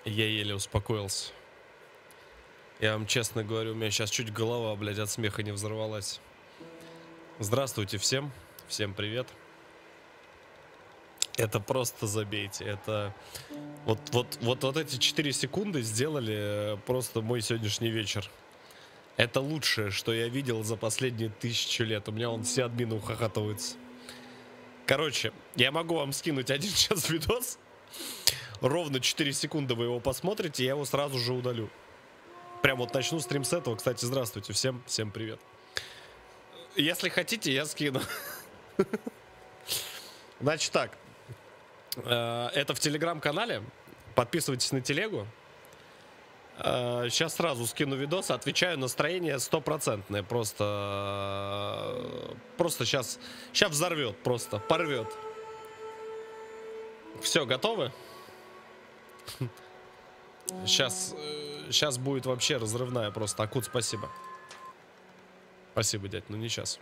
Я еле успокоился. Я вам честно говорю, у меня сейчас чуть голова, блядь, от смеха не взорвалась. Здравствуйте всем. Всем привет. Это просто забейте. Это... Вот эти 4 секунды сделали просто мой сегодняшний вечер. Это лучшее, что я видел за последние 1000 лет. У меня вон все админы ухахатываются. Короче, я могу вам скинуть один час видос. Ровно 4 секунды вы его посмотрите, я его сразу же удалю. Прям вот начну стрим с этого. Кстати, здравствуйте, всем привет. Если хотите, я скину. Значит так. Это в телеграм-канале. Подписывайтесь на телегу. Сейчас сразу скину видос. Отвечаю, настроение стопроцентное. Просто сейчас взорвет, просто порвет. Все, готовы? Сейчас будет вообще разрывная просто. Акут, спасибо. Спасибо, дядь, но не сейчас.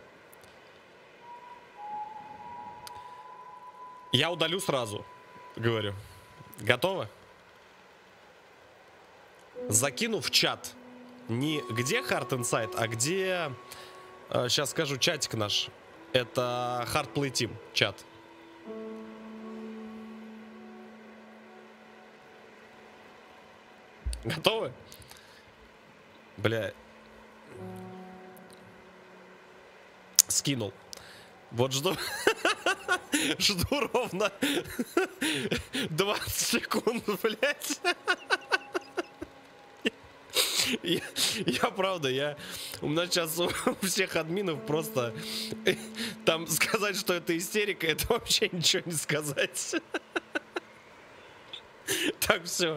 Я удалю сразу, говорю. Готовы? Закину в чат. Не где Hard Insight, а где... Сейчас скажу, чатик наш. Это Hard Play Team чат. Готовы? Бля. Скинул. Вот жду. Жду ровно 20 секунд, блядь. Я правда, у меня сейчас у всех админов просто там сказать, что это истерика, это вообще ничего не сказать. Так, все,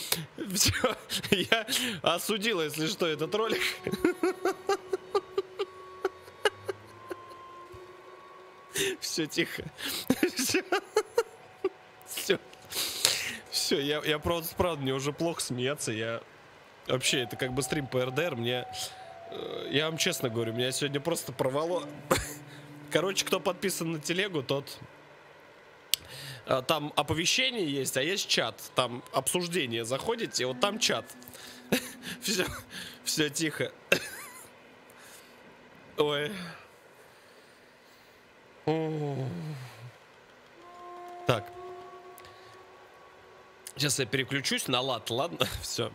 я осудил, если что, этот ролик. Все, тихо. Все, я просто, правда, мне уже плохо смеяться, вообще, это как бы стрим по РДР, я вам честно говорю, меня сегодня просто порвало. Короче, кто подписан на телегу, тот... Там оповещение есть, а есть чат. Там обсуждение, заходите, вот там чат. Все тихо. Ой. Так. Сейчас я переключусь на лад, ладно? Все.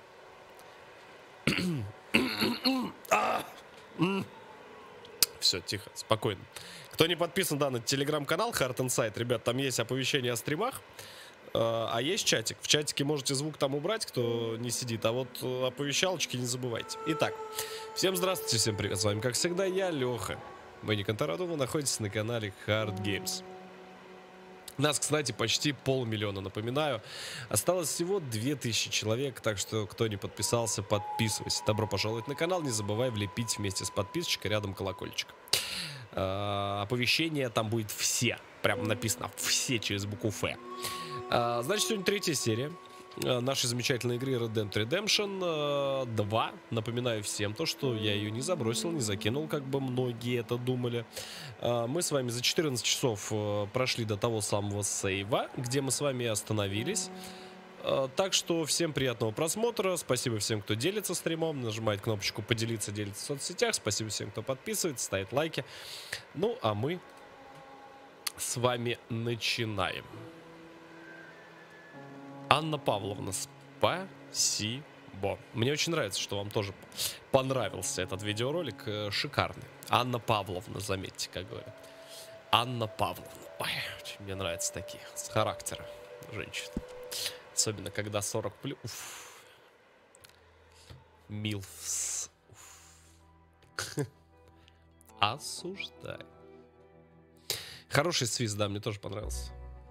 Все, тихо, спокойно. Кто не подписан, да, на телеграм-канал Hard Insight, ребят, там есть оповещение о стримах, а есть чатик. В чатике можете звук там убрать, кто не сидит, а вот оповещалочки не забывайте. Итак, всем здравствуйте, всем привет, с вами, как всегда, я, Леха. Вы не Контораду, вы находитесь на канале Hard Games. Нас, кстати, почти 500 000, напоминаю. Осталось всего 2000 человек, так что, кто не подписался, подписывайся. Добро пожаловать на канал, не забывай влепить вместе с подписочкой рядом колокольчик. Оповещение там будет все. Прям написано все через букву Ф. Значит, сегодня 3-я серия нашей замечательной игры Red Dead Redemption 2. Напоминаю всем то, что я ее не забросил, не закинул, как бы многие это думали. Мы с вами за 14 часов прошли до того самого сейва, где мы с вами и остановились. Так что всем приятного просмотра. Спасибо всем, кто делится стримом, нажимает кнопочку поделиться, делится в соцсетях. Спасибо всем, кто подписывается, ставит лайки. Ну, а мы с вами начинаем. Анна Павловна, спасибо. Мне очень нравится, что вам тоже понравился этот видеоролик. Шикарный. Анна Павловна, заметьте, как говорят. Анна Павловна. Ой, очень мне нравятся такие, с характером женщины. Особенно, когда 40 плюс. Милфс. Осуждаю. Хороший свист, да, мне тоже понравился.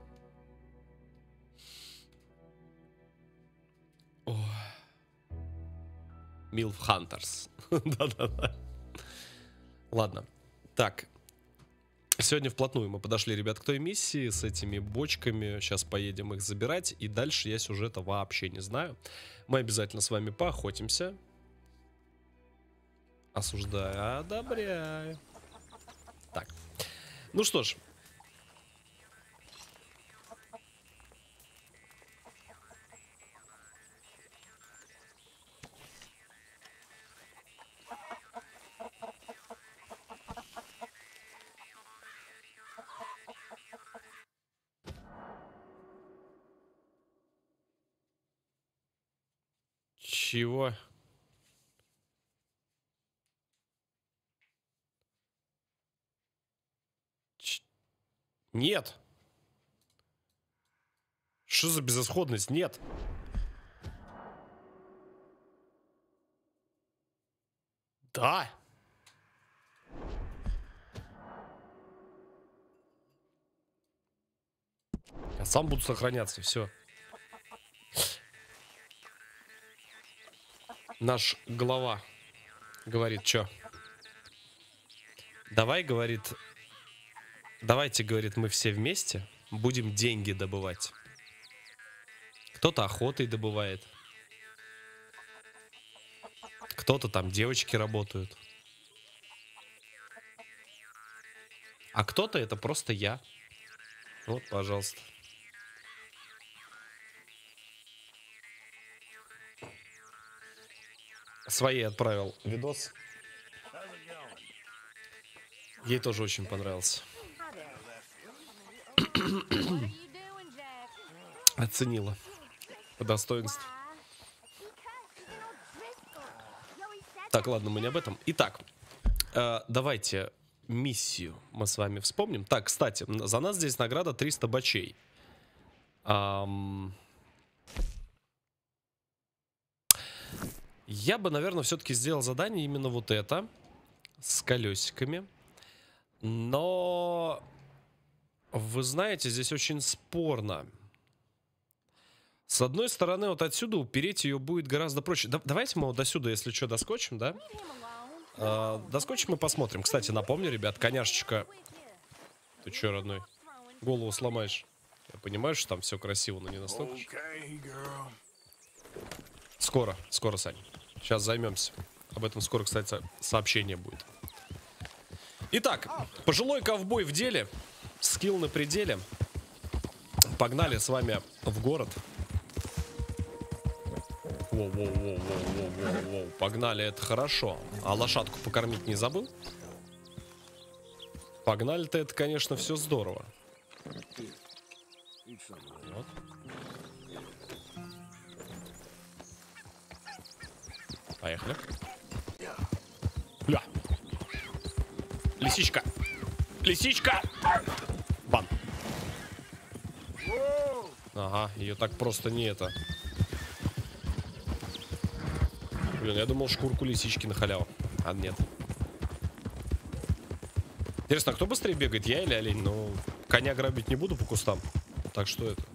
Милф Хантерс. Да-да-да. Ладно. Так. Сегодня вплотную мы подошли, ребят, к той миссии с этими бочками. Сейчас поедем их забирать. И дальше я сюжета вообще не знаю. Мы обязательно с вами поохотимся. Осуждаю, одобряю. Так. Ну что ж. Чего? Нет. Что за безысходность? Нет. Да. Я сам буду сохраняться, все. Наш глава говорит, что? Давай, говорит, давайте, говорит, мы все вместе будем деньги добывать. Кто-то охотой добывает. Кто-то там девочки работают. А кто-то это просто я. Вот, пожалуйста. Своей отправил видос. Ей тоже очень понравился. Оценила по достоинству. Так, ладно, мы не об этом. Итак, давайте миссию мы с вами вспомним. Так, кстати, за нас здесь награда 300 бачей. Я бы, наверное, все-таки сделал задание именно вот это. С колесиками. Но... Вы знаете, здесь очень спорно. С одной стороны, вот отсюда упереть ее будет гораздо проще. Давайте мы вот до сюда, если что, доскочим, да? Доскочим и посмотрим. Кстати, напомню, ребят, коняшечка... Ты че, родной? Голову сломаешь. Я понимаю, что там все красиво, но не настолько. Скоро, скоро, Сань. Сейчас займемся. Об этом скоро, кстати, сообщение будет. Итак, пожилой ковбой в деле. Скилл на пределе. Погнали с вами в город. Воу. Погнали, это хорошо. А лошадку покормить не забыл? Погнали-то это, конечно, все здорово. Вот. Поехали. Ля. Лисичка. Лисичка! Бан. Ага, ее так просто не это. Блин, я думал шкурку лисички на халяву. А нет. Интересно, а кто быстрее бегает, я или олень? Ну, коня грабить не буду по кустам. Так что это?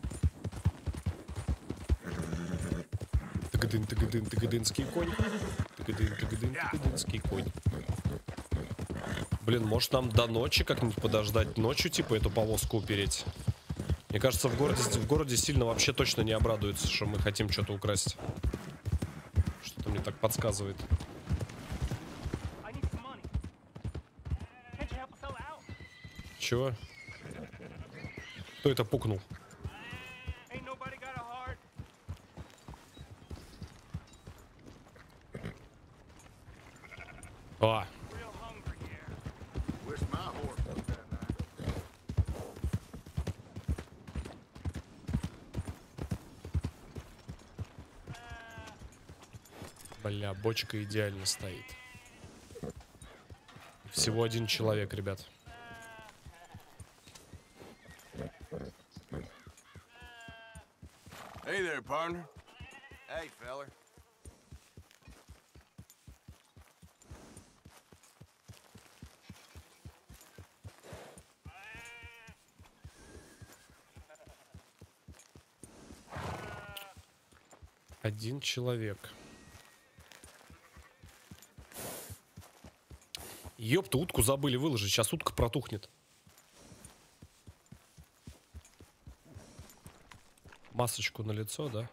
Тыгадын-тыгадын-тыгадынский конь. Тыгадын-тыгадын-тыгадынский конь. Блин, может нам до ночи как-нибудь подождать? Ночью типа эту повозку упереть? Мне кажется, в городе сильно вообще точно не обрадуются, что мы хотим что-то украсть. Что-то мне так подсказывает. Чего? Кто это пукнул? А. Бля, бочка идеально стоит. Всего один человек, ребят. Hey there, partner. Hey, feller. Один человек. Ёпта, утку забыли выложить. Сейчас утка протухнет. Масочку на лицо, да?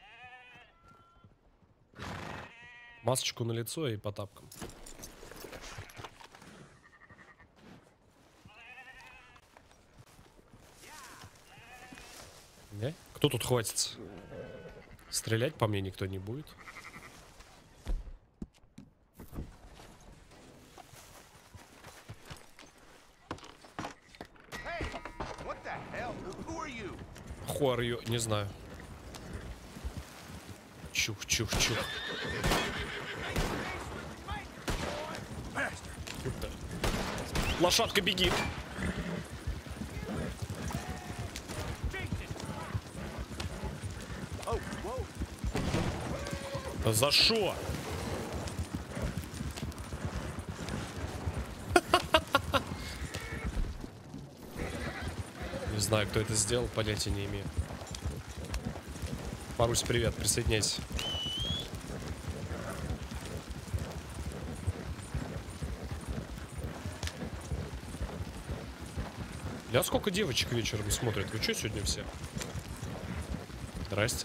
Масочку на лицо и по тапкам. Не? Кто тут хватится? Стрелять по мне никто не будет. Who are you? Не знаю. Чух-чух-чух. Лошадка, беги. За шо? Не знаю, кто это сделал, понятия не имею. Марусь, привет, присоединяйся. Я сколько девочек вечером смотрят? Вы что сегодня все? Здрасте.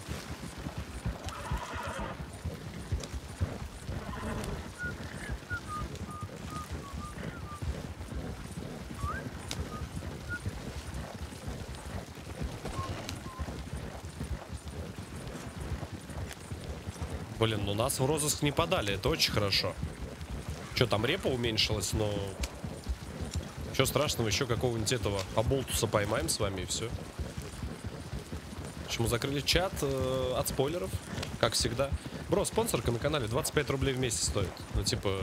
Блин, ну нас в розыск не подали, это очень хорошо. Что, там репа уменьшилась, но... Ничего страшного, еще какого-нибудь этого оболтуса поймаем с вами и все. Почему закрыли чат от спойлеров, как всегда. Бро, спонсорка на канале 25 рублей в месяц стоит. Ну типа...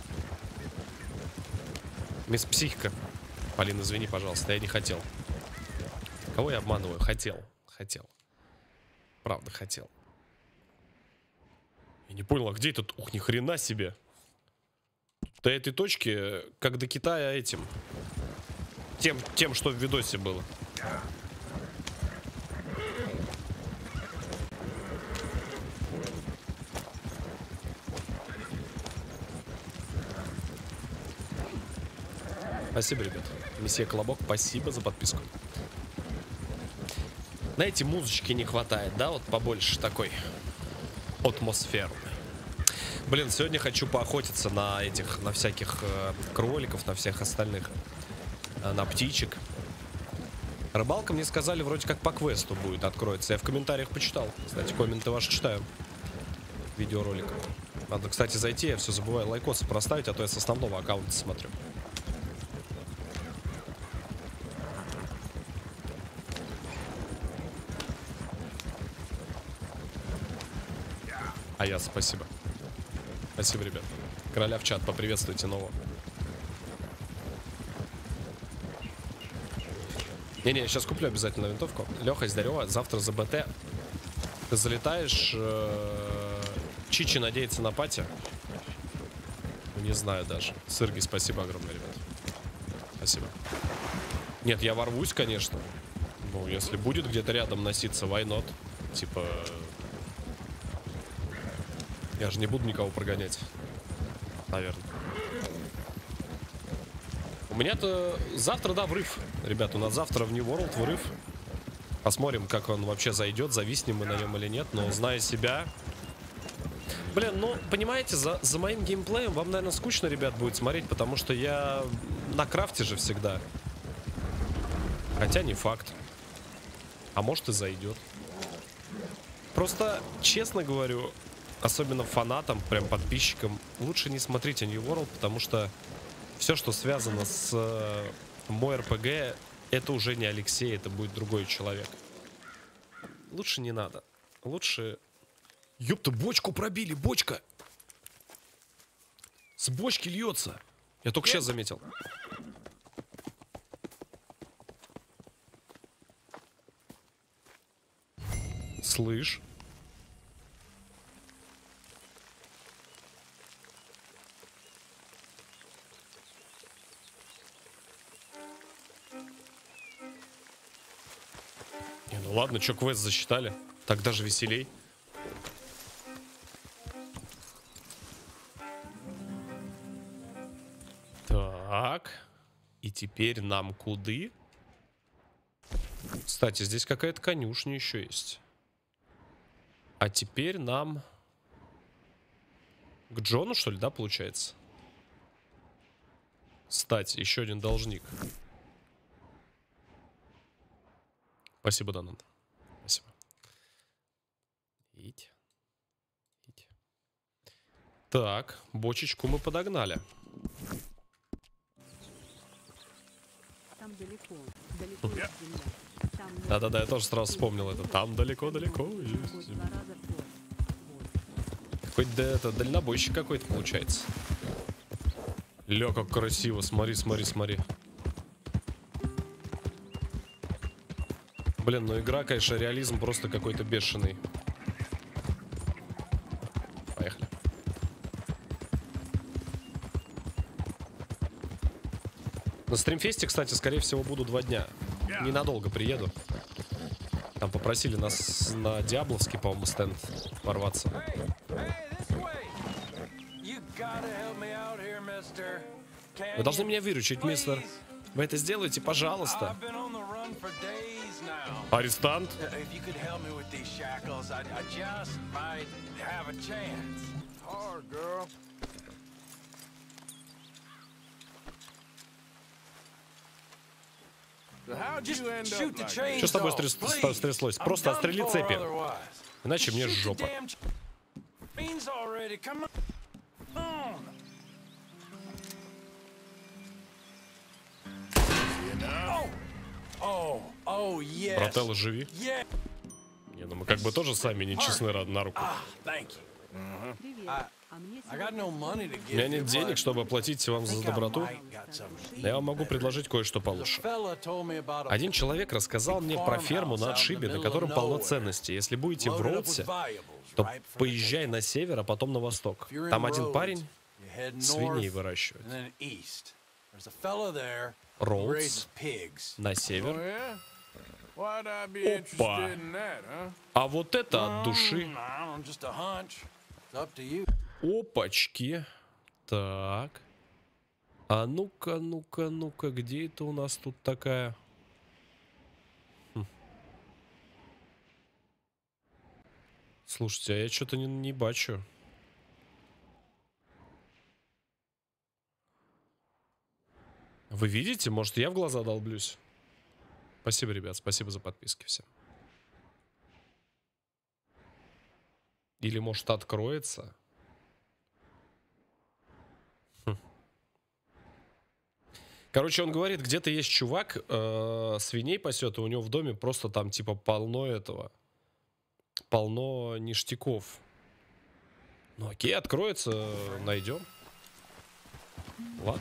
Мисс Психика. Полин, извини, пожалуйста, я не хотел. Кого я обманываю? Хотел. Правда, хотел. Я не понял, а где этот? Ух, ни хрена себе. До этой точки, как до Китая этим. Тем, что в видосе было. Спасибо, ребят. Месье Колобок, спасибо за подписку. Знаете, музычки не хватает, да? Вот побольше такой атмосферы. Блин, сегодня хочу поохотиться на этих, на всяких кроликов, на всех остальных, на птичек. Рыбалка, мне сказали, вроде как по квесту будет, откроется. Я в комментариях почитал. Кстати, комменты ваши читаю. Видеоролик. Надо, кстати, зайти, я все забываю лайкосы проставить, а то я с основного аккаунта смотрю. А я, спасибо. Спасибо, ребят. Короля в чат, поприветствуйте нового. Не-не, я сейчас куплю обязательно винтовку. Леха, здорово, завтра за БТ. Ты залетаешь, Чичи надеется на пати. Не знаю даже. Сырги, спасибо огромное, ребят. Спасибо. Нет, я ворвусь, конечно. Ну, если будет где-то рядом носиться, why not? Типа... Я же не буду никого прогонять. Наверное. У меня-то завтра, да, врыв. Ребят, у нас завтра в New World врыв. Посмотрим, как он вообще зайдет, зависнем мы на нем или нет. Но зная себя... Блин, ну, понимаете, за моим геймплеем вам, наверное, скучно, ребят, будет смотреть, потому что я на крафте же всегда. Хотя не факт. А может и зайдет. Просто, честно говорю... Особенно фанатам, прям подписчикам, лучше не смотрите New World, потому что все, что связано с мой РПГ, это уже не Алексей, это будет другой человек. Лучше не надо. Лучше... Ёпта, бочку пробили, бочка! С бочки льется. Я только сейчас заметил. Слышь? Ну ладно, что квест засчитали? Так даже веселей. Так. И теперь нам куды? Кстати, здесь какая-то конюшня еще есть. А теперь нам... К Джону, что ли, да, получается? Кстати, еще один должник. Спасибо, Данан. Спасибо. Идь. Так, бочечку мы подогнали. Там далеко есть земля. Да-да-да, я тоже сразу вспомнил это. Там далеко-далеко есть земля. Хоть да это дальнобойщик какой-то получается. Ля, как красиво. Смотри, смотри, смотри. Блин, ну игра, конечно, реализм просто какой-то бешеный. Поехали. На стримфесте, кстати, скорее всего, буду 2 дня. Ненадолго приеду. Там попросили нас на Диабловский, по-моему, стенд ворваться. Вы должны меня выручить, мистер. Вы это сделаете, пожалуйста. Арестант? Что с тобой стряслось? Просто отстрели цепи. Иначе мне жопа. Брателло, живи. Не, ну мы как бы тоже сами не честны на руку. Привет. А мне У меня нет денег, чтобы оплатить вам за доброту. Но я вам могу предложить кое-что получше. Один человек рассказал мне про ферму на отшибе, на котором полно ценностей. Если будете в Роудсе, то поезжай на север, а потом на восток. Там один парень свиней выращивает. Роудс на север. Опа! А вот это от души. Опачки. Так. А ну-ка, ну-ка, ну-ка, где это у нас тут такая? Слушайте, а я что-то не бачу. Вы видите? Может, я в глаза долблюсь? Спасибо, ребят, спасибо за подписки всем. Или, может, откроется? Короче, он говорит, где-то есть чувак, свиней пасет, и у него в доме просто там, типа, полно этого. Полно ништяков. Ну, окей, откроется, найдем. Ладно.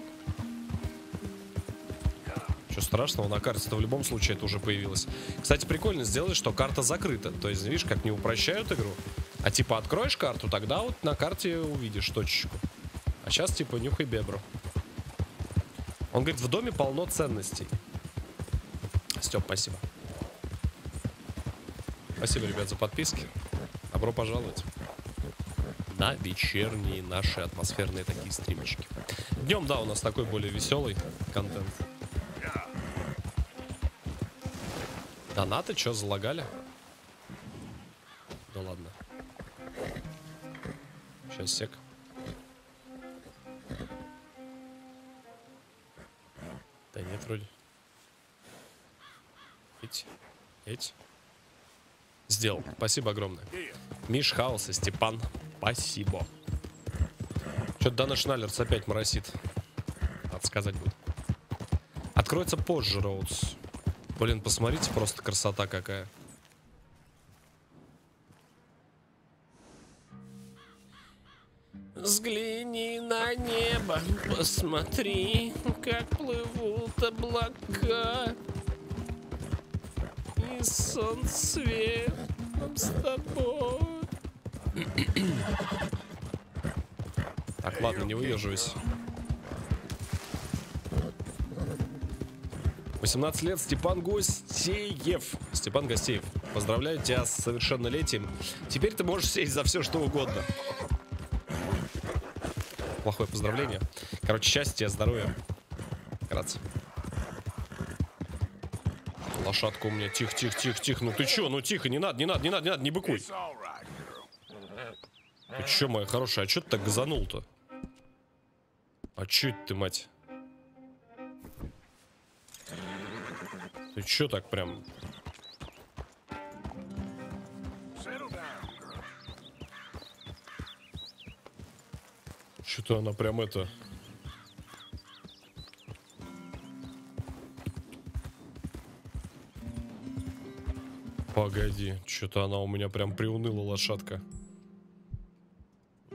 Что страшного, на карте-то в любом случае это уже появилось. Кстати, прикольно сделали, что карта закрыта. То есть, видишь, как не упрощают игру. А типа откроешь карту, тогда вот на карте увидишь точечку. А сейчас типа нюхай бебру. Он говорит, в доме полно ценностей. Степ, спасибо. Спасибо, ребят, за подписки. Добро пожаловать на вечерние наши атмосферные такие стримчики. Днем, да, у нас такой более веселый контент. Донаты, что, залагали? Да ладно. Сейчас, сек. Да нет, вроде. Эть. Сделал. Спасибо огромное. Миш, Хаус и Степан. Спасибо. Что-то Дана Шналерс опять моросит. Надо сказать будет. Откроется позже, Роудс. Блин, посмотрите, просто красота какая. Взгляни на небо, посмотри, как плывут облака. И солнце светом с тобой. Так, ладно, не выезживайся. 18 лет, Степан Гостеев. Степан Гостеев, поздравляю тебя с совершеннолетием. Теперь ты можешь сесть за все, что угодно. Плохое поздравление. Короче, счастья, здоровья. Вкратце. Лошадка у меня. Тихо, тихо, тихо, тихо. Ну ты чё? Ну тихо, не надо, не быкуй. Ты чё, моя хорошая, а чё ты так газанул-то? А чё это ты, мать? Ты чё так прям? Что-то она прям это... Погоди, что-то она у меня прям приуныла, лошадка.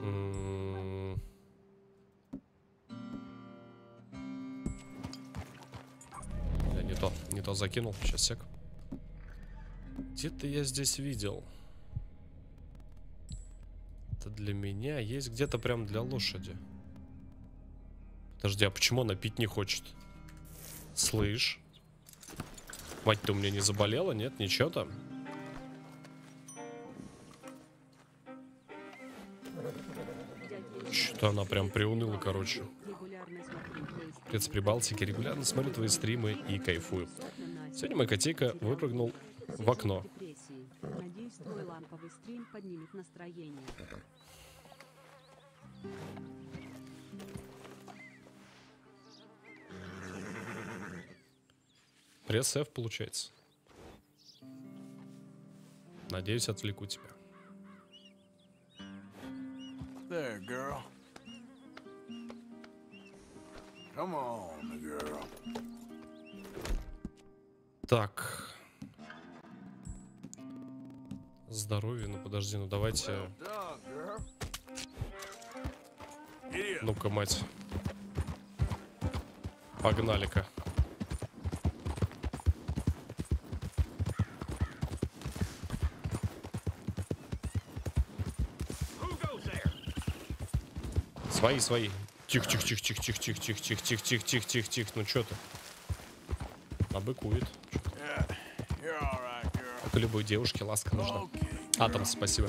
то закинул. Сейчас, сек. Где-то я здесь видел. Это для меня есть где-то прям для лошади. Подожди, а почему она пить не хочет? Слышь. Мать, ты у меня не заболела? Нет, ничего там? Что-то она прям приуныла, короче. Привет с Прибалтики. Регулярно смотрю твои стримы и кайфую. Сегодня моя котейка выпрыгнул в окно. Надеюсь, твой ламповый стрим поднимет настроение. Пресс F получается. Надеюсь, отвлеку тебя. There, girl. Come on, girl. Так. Здоровье, ну подожди, ну давайте. Dog, girl. Giddy up. Ну-ка, мать. Погнали-ка. Свои. Тихо. Ну чё ты? Набыкует. Yeah, you're all right, girl. Только любой девушке ласка нужна. Okay. Атом, спасибо.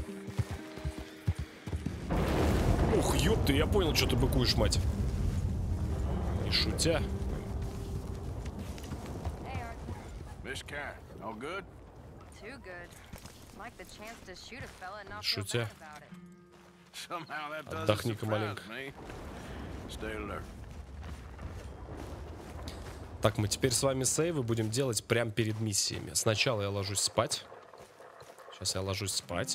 Ух, ёпты, я понял, что ты быкуешь, мать. Не шутя. Hey, Arthur. Miss Karen, all good? Too good. Like the chance to shoot a fella and not feel Шутя. bad about it. Somehow that doesn't Отдохни-ка surprise маленько. me. Stay alert. Так, мы теперь с вами сейвы будем делать прямо перед миссиями. Сначала я ложусь спать. Сейчас я ложусь спать.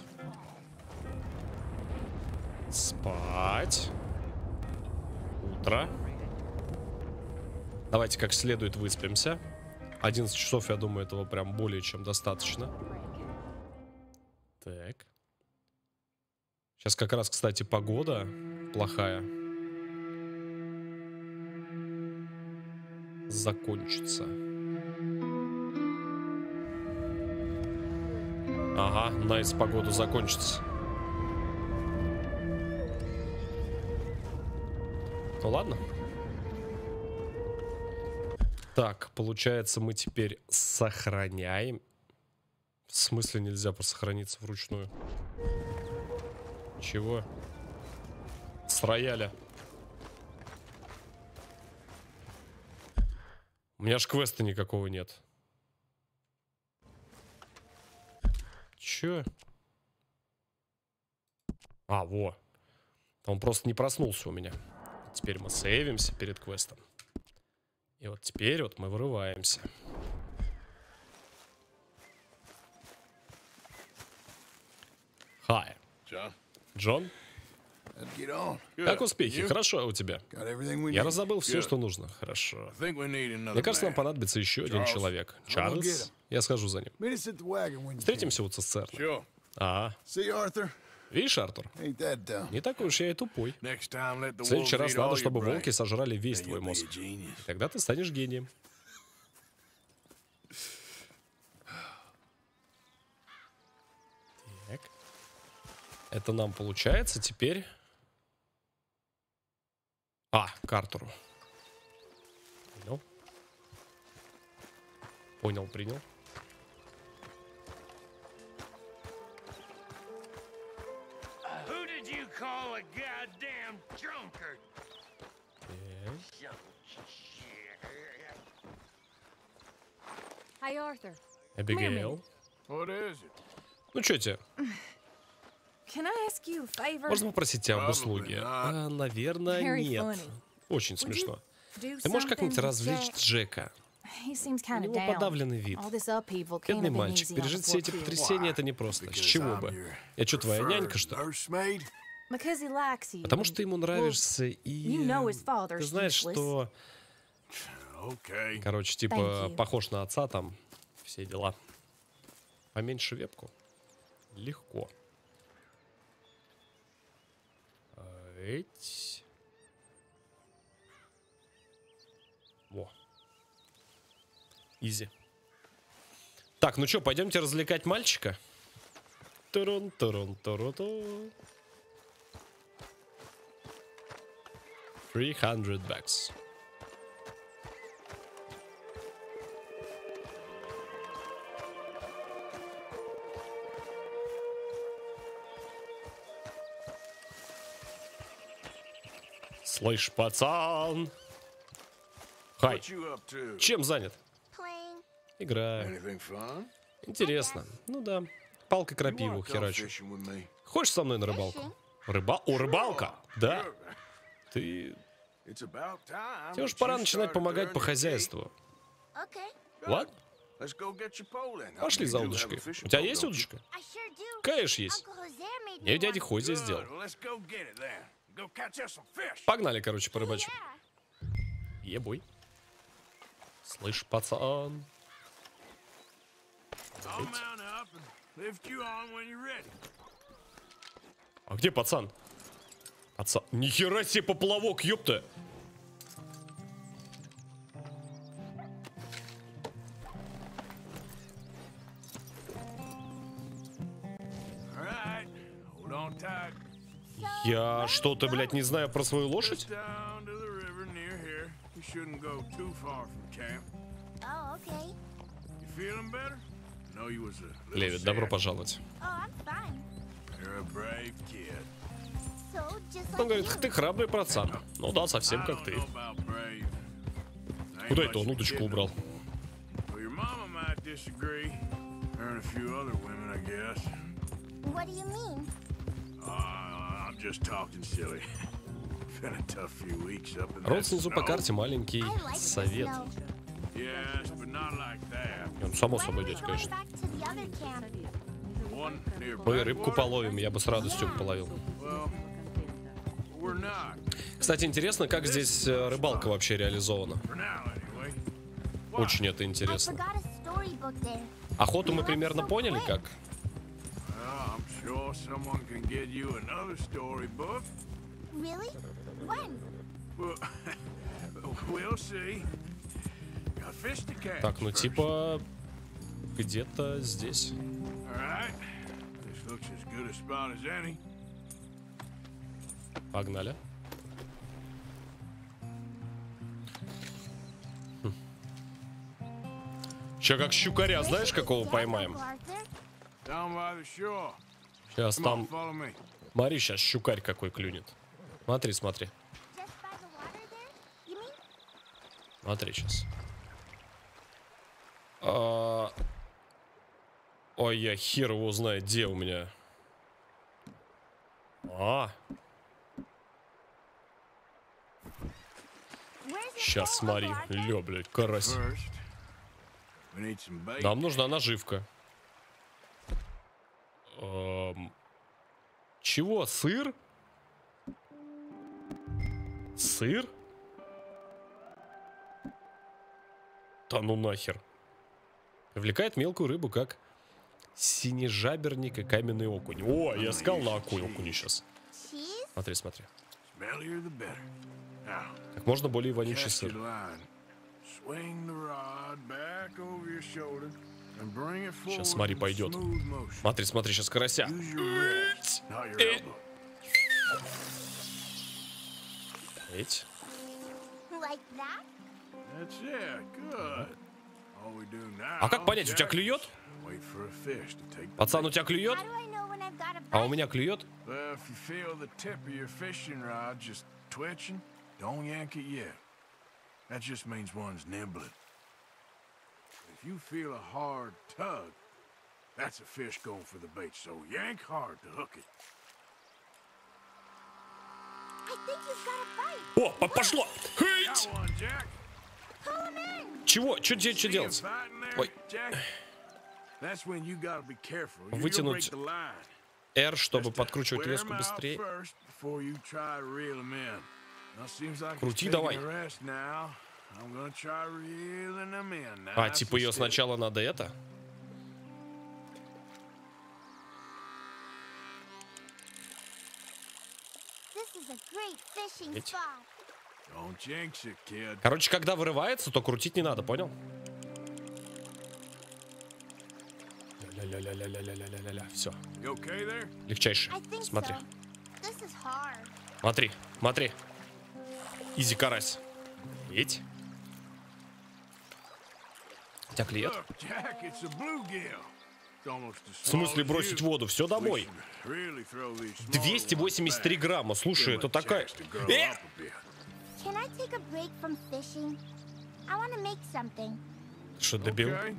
Спать. Утро. Давайте как следует выспимся. 11 часов, я думаю, этого прям более чем достаточно. Так. Сейчас как раз, кстати, погода плохая. Закончится. Ага, найс, погода закончится. Ну ладно. Так, получается, мы теперь сохраняем. В смысле нельзя посохраниться вручную? Чего? С рояля. У меня ж квеста никакого нет. Чё? А, во. Он просто не проснулся у меня. Теперь мы сейвимся перед квестом. И вот теперь вот мы вырываемся. Хай. John, Джон, let's get on. как успехи? You? Хорошо, а у тебя? Got everything we Я need? раздобыл все, Good. что нужно. Хорошо. I think we need another Мне кажется, нам man. понадобится еще один Чарльз. человек. get Чарльз, him. я схожу за ним. Meet us at the wagon when you Встретимся у цистерны. can. Sure. А, See, Arthur? видишь, Артур? Ain't that dumb. Не такой уж я и тупой. Next time, let the В следующий wolves раз eat надо, all your чтобы brains. волки сожрали весь Then твой you'll be мозг. a genius. Тогда ты станешь гением. Так. Это нам получается теперь... А, к Артуру. Понял. Понял, принял. Who did you call a goddamn drunkard? Так. Hi, Arthur. Эбигейл. What is it? Ну, что тебе? Can I ask you a favor? Можно попросить тебя об Probably услуге? not. А, наверное, Very нет. funny. Очень смешно. Do Ты можешь как-нибудь something, развлечь Jack? Джека? He seems У kind of него down. подавленный вид. All this upheaval can't Бедный have been мальчик. easy on Пережить the все эти poor kid. потрясения это непросто. С чего бы? Я что, твоя нянька, что ли? Nursemaid? Because he likes you. Потому что ты ему нравишься и... you know his father's Ты знаешь, useless. что... Okay. Короче, Thank типа, you. похож на отца там. Все дела. Поменьше вебку. Легко. Эть. Во. Изи. Так, ну что, пойдемте развлекать мальчика. Турун-турун-туру-ту. 300 бакс. Слышь, пацан. Хай. What you up to? Чем занят? Playing. Играю. Anything fun? Интересно. Ну да. Палка You крапиву wanna go херачу. fishing with me? Хочешь со мной на рыбалку? О, рыбалка? Да. Ты... It's about time Тебе уж that пора you начинать started помогать to по earn your хозяйству. Okay. keep. Ладно? Let's go get your pole in. Пошли You за do have a удочкой. fishing У тебя pole, есть don't you? удочка? I sure do. Конечно, есть. Uncle Jose made Я me дядя one. Хози Good. сделал. Well, let's go get it then. Go catch us some fish. Погнали, короче, по рыбачку. Yeah. Ебой. Слышь, пацан. I'll mount up and lift you on when you're ready. А где пацан? Пацан. Нихера себе поплавок, ёпта. All right. Hold on tight. Я что-то, блядь, не знаю про свою лошадь? Just down to the river near here. You shouldn't go too far from camp. Oh, okay. You feeling better? I know you was a little Левит, добро sad. пожаловать. Oh, I'm fine. You're a brave kid. So, just Он like говорит, you. ты храбрый пацан. Ну да, совсем I как don't ты. know about brave. I ain't Куда much это он of a удочку kid, убрал? Well, your mama might disagree. Her and a few other women, I guess. What do you mean? I'm just talking silly. Been a tough few weeks up in that Рот снизу по snow. карте маленький I like the совет. snow. Yes, but not like that. Он само When are собой, we дядь, going конечно. back to the other camp? One near Ой, рыбку Blackwater? половим, я бы с радостью половил. Well, we're not. Кстати, интересно, как здесь рыбалка вообще реализована. For now, anyway. Why? Очень это I интересно. forgot a storybook there. Охоту мы примерно поняли, как? Well, I'm sure someone can get you another storybook. Really? When? Well, we'll see. Got fish to catch Так, ну first. типа где-то здесь. All right. This looks as good a spot as any. Погнали. Ща как щукаря, знаешь, какого поймаем? Down by the shore. Сейчас Come on, там, follow me. смотри, сейчас щукарь какой клюнет. Смотри, смотри. Смотри сейчас. Ой, я хер его знает, где у меня. Сейчас смотри. Ля, блядь, карась. First, we need some bait. Нам нужна наживка. Чего? Сыр? Сыр? Да ну нахер. Привлекает мелкую рыбу, как синежаберник и каменный окунь. О, я сказал на окуне сейчас. Смотри, смотри. Smellier the better. Now, Как можно более вонючий cast сыр. your line. Swing the rod back over your shoulder and bring it forward Сейчас, смотри, in пойдет. smooth motion. Смотри, смотри, сейчас карася. Use your wrist, not your elbow. Эть. Like that? That's it. Good. All we do now, А как понять, у тебя Jack, клюет? wait for a fish to take the Пацан, у bait. тебя клюет? How do I know when I've got a А у bite? меня клюет? Well, if you feel the tip of your fishing rod just twitching, don't yank it yet. That just means one's nibbling. If you feel a hard tug, that's a fish going for the bait, so yank hard to hook it. I think you've got a bite. О, пошло! Хыть! Got one, Jack. Pull him in. Чего? Что See him делать? fighting there, Ой. Jack? That's when you gotta be careful. You'll Вытянуть break the line. R, чтобы Just подкручивать wear леску 'em out быстрее. first before you try to reel 'em in. Now, seems like Крути it's давай. taking a rest now. I'm gonna try reeling 'em in. А, Nice типа and ее steady. сначала надо это? This is a great fishing Эть. spot. Don't jinx it, kid. Короче, когда вырывается, то крутить не надо, понял? Ля-ля-ля-ля-ля-ля-ля-ля-ля. Все. You okay there? Легчайший. I think Смотри. so. This is hard. Смотри. Смотри. Изи карась. Едь. У тебя клиент? Look, Jack, it's a bluegill. It's almost as В смысле small as бросить you. воду? Все We домой. should really throw these smaller 283 ones back. грамма. Слушай, Give это them a такая... chance to grow up a bit. Can I take a break from fishing? I want to make something. Что, добил? Okay.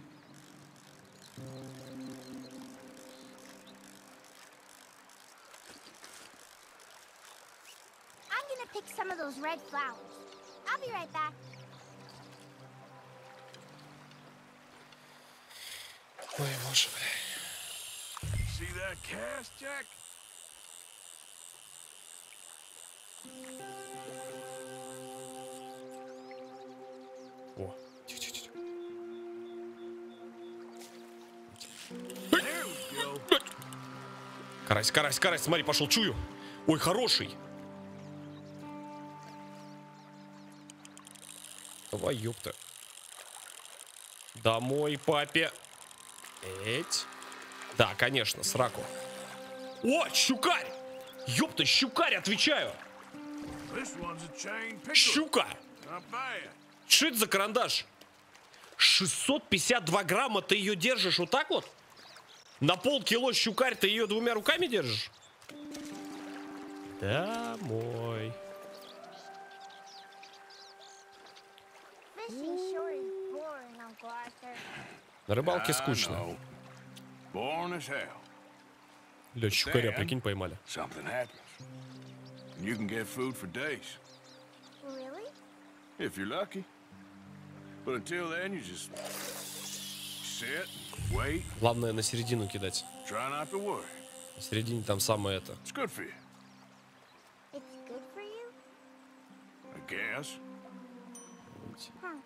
I'm gonna pick some of those red flowers. I'll be right back. Ой, боже. See that cast, Jack? О, тихо-тихо-тихо. There we go. Карась, карась, карась, смотри, пошел, чую. Ой, хороший. Давай, ёпта. Домой, папе. Эть. Да, конечно, сраку. О, щукарь! Ёпта, щукарь, отвечаю. This one's a chain pickle. Щука. Not bad. Что это за карандаш? 652 грамма, ты ее держишь вот так вот? На полкило щукарь, ты ее двумя руками держишь? Домой. Fishing sure is boring, Uncle Arthur. На рыбалке I скучно. know. Born as hell. Лёд, щукаря, прикинь, поймали. Something happens. And you can get food for days. Really? If you're lucky. But until then, you just sit, wait, Главное на середину кидать. try not to worry. На середине там самое это. It's good for you, It's good for you? I guess. Huh.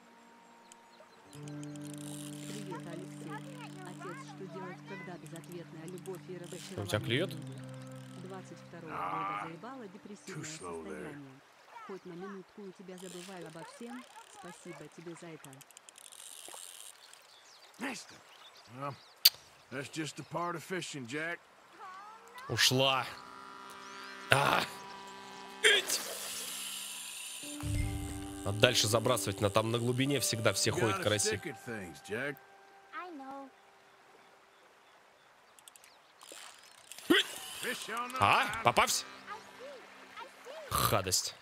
Привет, Алексей. Отец, что делать, когда безответная любовь и разочарование? У тебя клюет? 22-го года заебало депрессивное too slow there. состояние. Хоть на минутку у тебя забываю обо всем. Спасибо тебе за это. Well, that's just a part of fishing, Jack. Ушла. А! Эть! А дальше забрасывать, там на глубине всегда все You ходят gotta караси. stick at things, Jack. I know. Fish on the А? line. Попався? I see. Хадость.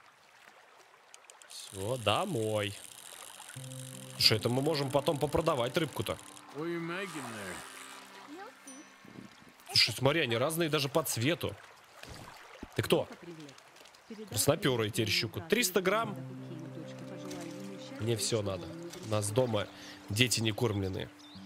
Все, домой. Слушай, это мы можем потом попродавать рыбку-то. What are you making there? You'll see. Слушай, смотри, они разные даже по цвету. Ты кто? Привет. Передай Красноперый привет теперь своему щуку. брату 300 грамм. Евгению, дочке, пожелаю ему счастья, Мне все чтобы надо. он не У нас дома дети не кормленные.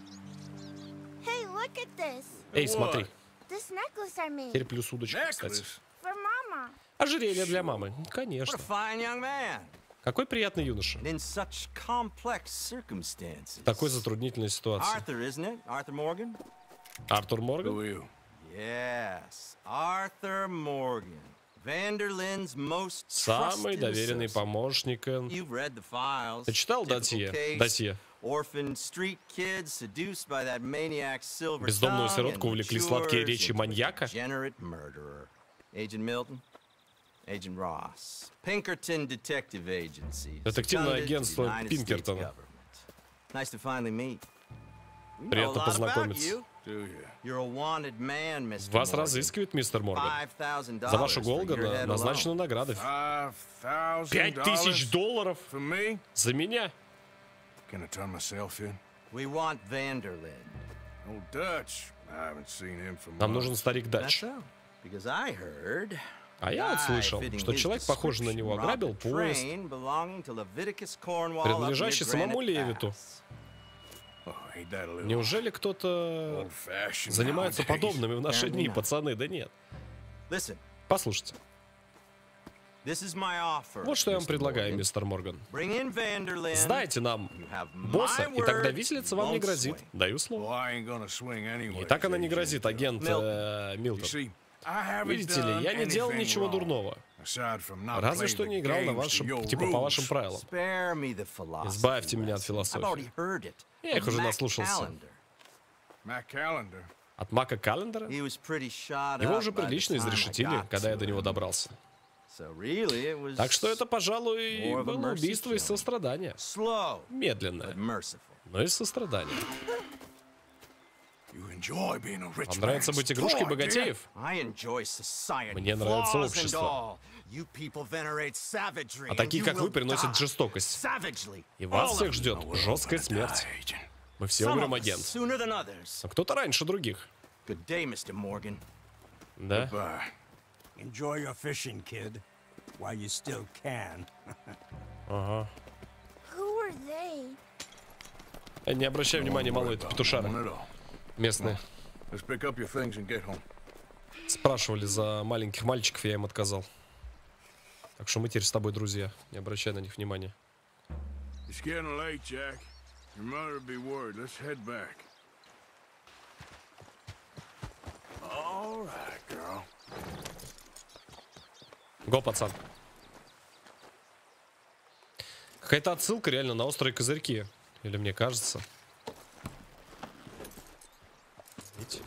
Hey, look at this. Эй, смотри. This necklace I made. Теперь плюс удочка, кстати. Necklace? For Mama. Ожерелье для мамы. What Конечно. a fine young man. Какой приятный юноша. In such complex circumstances. В такой затруднительной ситуации. Arthur, isn't it? Arthur Morgan? Артур Who Морган? are you? Yes, Arthur Morgan. Vanderlyn's most Самый trusted доверенный associate. помощник. You've read the files. Ты читал Typical досье? case. Досье. Orphan street kids seduced by that maniac's silver Бездомную tongue сиротку and увлекли сладкие matures речи into a маньяка. degenerate murderer. Agent Milton, Agent Ross, Pinkerton Detective Agency. Детективное seconded to the агентство United States Пинкертона. government. Nice to finally meet. We know a Приятно lot about познакомиться. you. Do you? You're a wanted man, Mr. Вас Morgan. разыскивает мистер Морган. $5,000 За вашу for голову your head назначена alone. награда. $5,000 $5000 for me? за меня. Can I turn myself in? We want Vanderlyn. Old Dutch. I haven't seen him for Нам months. нужен старик That's Дач. so. Because I heard А я вот слышал, что человек, похожий на него, ограбил поезд, принадлежащий самому Левиту. Oh, ain't that a little Неужели кто-то old-fashioned занимается nowadays? подобными в наши дни, Apparently not. пацаны? Да нет. Listen, Послушайте, this is my offer. вот что я вам Mr. предлагаю, Morgan. мистер Морган. Bring in Vanderlyn. Сдайте нам You have босса, my и тогда word, виселица you вам не won't грозит. swing. Даю Well, слово. I ain't gonna swing anyway. И так она не грозит, агент You Милтон. see, I haven't Видите ли, done я не делал anything ничего wrong, дурного. aside from not Разве playing что the не играл на games to вашим, your типа по вашим rules. правилам. Spare me the philosophy Избавьте меня от lesson. I've философии. already heard it Я их from уже Mac наслушался. Callender. Mac Calendar. От Мака Каллендера? He was pretty shot Его up уже by the прилично time I изрешетили, got когда я to до него him. добрался. So really it was Так что это, пожалуй, more of a было mercy убийство из kill. сострадания. slow Медленное, but merciful. но из сострадания. You enjoy being a rich Вам нравится man's быть игрушкой toy, богатеев? I enjoy society. Мне нравится flaws and общество. all. You people venerate savagery, А такие, and как you вы, will приносят die жестокость. savagely. И вас All всех of you. ждет жесткая смерть. Мы все Some умрем, of us агент. sooner than others. Но кто-то раньше других. Good day, Mr. Morgan. Да? Bye. Enjoy your fishing, kid, while you still can. Ага. Who are they? Не обращай внимания, малой, это петушара. One at all. Местные. Let's pick up your things and get home. Спрашивали за маленьких мальчиков, я им отказал. Так что мы теперь с тобой друзья. Не обращай на них внимания. It's getting late, Jack. Your mother'll be worried. Let's head back. All right, girl. Го, пацан. Какая-то отсылка реально на острые козырьки. Или мне кажется. Видите?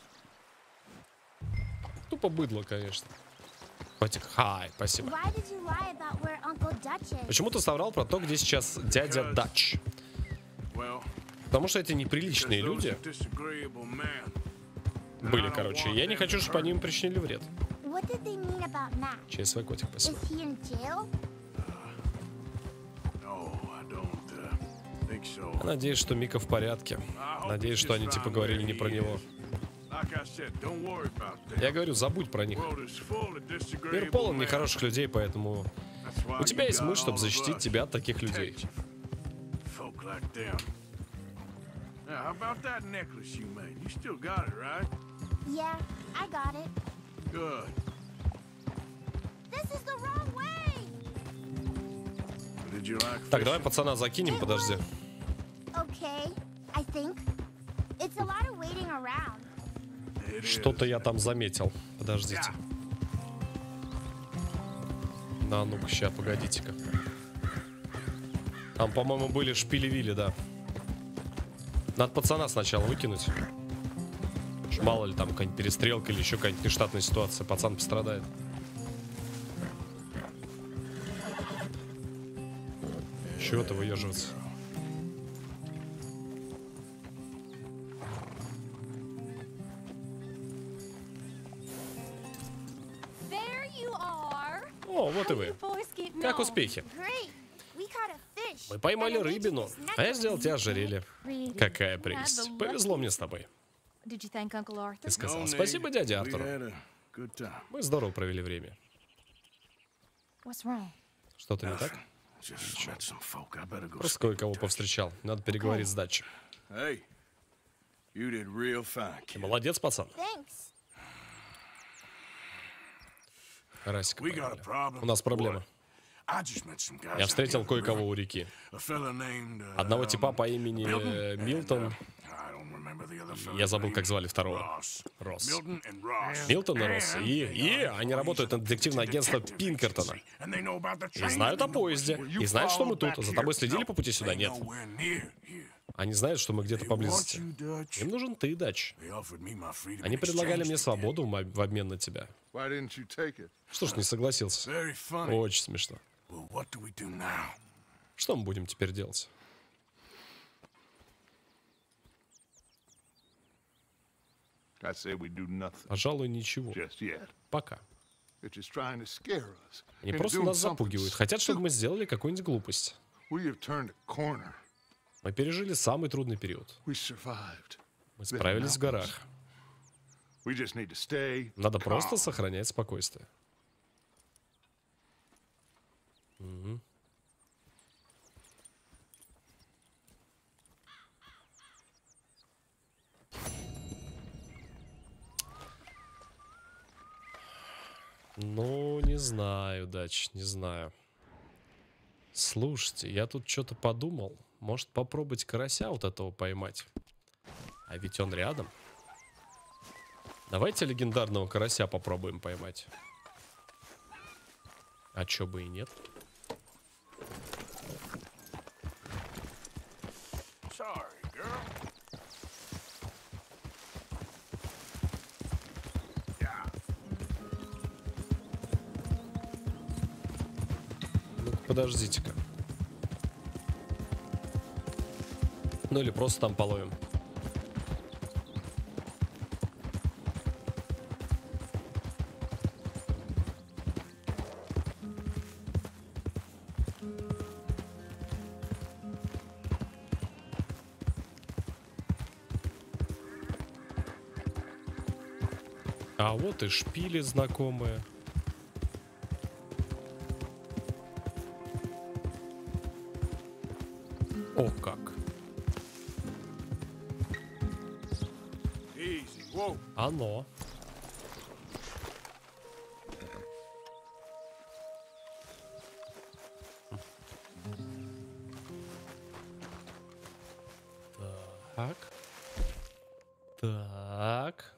Тупо быдло, конечно. Котик, хай, спасибо. Why did you lie about where Uncle Dutch is? Почему ты соврал про то, где сейчас дядя Дач? Well, Потому что эти неприличные those люди are disagreeable men. были, короче. Я не хочу, чтобы они им причинили вред. What did they mean about Matt? ЧСВ, котик, Is спасибо. he in jail? No, I don't think so. Надеюсь, что Мика в порядке. Надеюсь, что они типа говорили не про него. Like I said, don't worry about that. Я говорю, забудь про них. World is full of disagreeable Мир полон men. нехороших людей, поэтому That's why у тебя you есть got мы, чтобы all of защитить us. тебя от таких людей. Protect you from folk like them. Now, how about that necklace you made? You still got it, right? Yeah, I got it. Good. This is the wrong way! Did you like Так, давай fishing? пацана закинем, подожди. Okay, I think. It's a lot of waiting around. It Что-то is. я там заметил. Подождите. Да, ну-ка, ща, погодите-ка. Там, по-моему, были шпили-вили, да. Надо пацана сначала выкинуть. Мало ли там какая-нибудь перестрелка или еще какая-нибудь нештатная ситуация. Пацан пострадает. Чего ты выеживаться? There you are! О, вот и вы. Как успехи? Great! We caught a fish. Мы поймали And I made you рыбину, this а я necklace. сделал тебе ожерелье. Какая прелесть. Повезло мне с тобой. Did you thank Uncle Arthur? Ты сказал No спасибо need. дяде We Артуру. had a good time. Мы здорово провели время. What's wrong? Что-то не так? Just met some folk. I better go. Просто кое-кого повстречал. Надо переговорить с дачей. Hey, you did real fine, Ты kid. молодец, пацан. Thanks. Расика We got a поймали. problem. У нас проблема. I just met some guys Я out встретил here in the кое-кого river. у реки. A fella named, Одного типа по имени Milton and, Милтон. I don't remember the other fella's Я забыл, name. как звали второго. Ross. Росс. Milton and Ross. Милтон и Росс. И они работают на детективное агентство Пинкертона. And they know about the И train. знают о They know поезде. where you И знают, что мы followed тут. back За here. тобой следили No, по пути сюда? they Нет. nowhere near here. Они знают, что мы где-то They want поблизости. you, Dutch. Им нужен ты, Дач. They offered me my freedom Они in предлагали exchange мне to свободу в обмен на тебя. Why didn't you take it? Что ж, не согласился. get- Very funny. Очень смешно. Well, what do we do now? Что мы будем теперь делать? I say we do nothing Пожалуй, ничего. just yet. Пока. They're just trying to scare us. Они into просто doing нас something запугивают. Хотят, чтобы мы stupid. сделали какую-нибудь глупость. We have turned a corner. Мы пережили самый трудный период. We survived. Мы справились в горах. We just need to stay Надо calm. просто сохранять спокойствие. Мгм. Ну, не знаю, Дач, не знаю. Слушайте, я тут что-то подумал. Может, попробовать карася вот этого поймать? А ведь он рядом. Давайте легендарного карася попробуем поймать. А чё бы и нет. Sorry, girl. Подождите-ка. Ну или просто там половим. А вот и шпили знакомые. О, как. Easy. Whoa. Оно. Так. Так.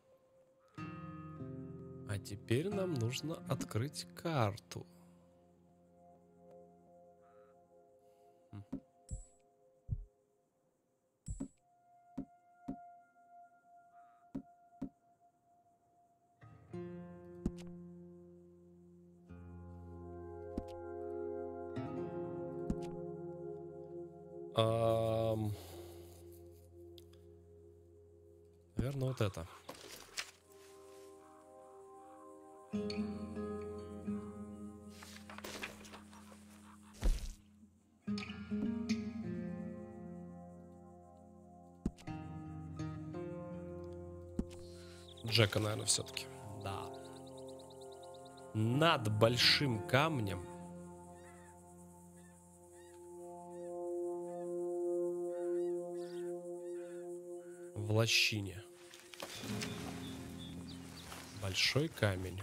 А теперь нам нужно открыть карту. Наверное, вот это. Джека, наверное, все-таки. Да. Над большим камнем. В лощине. Большой камень.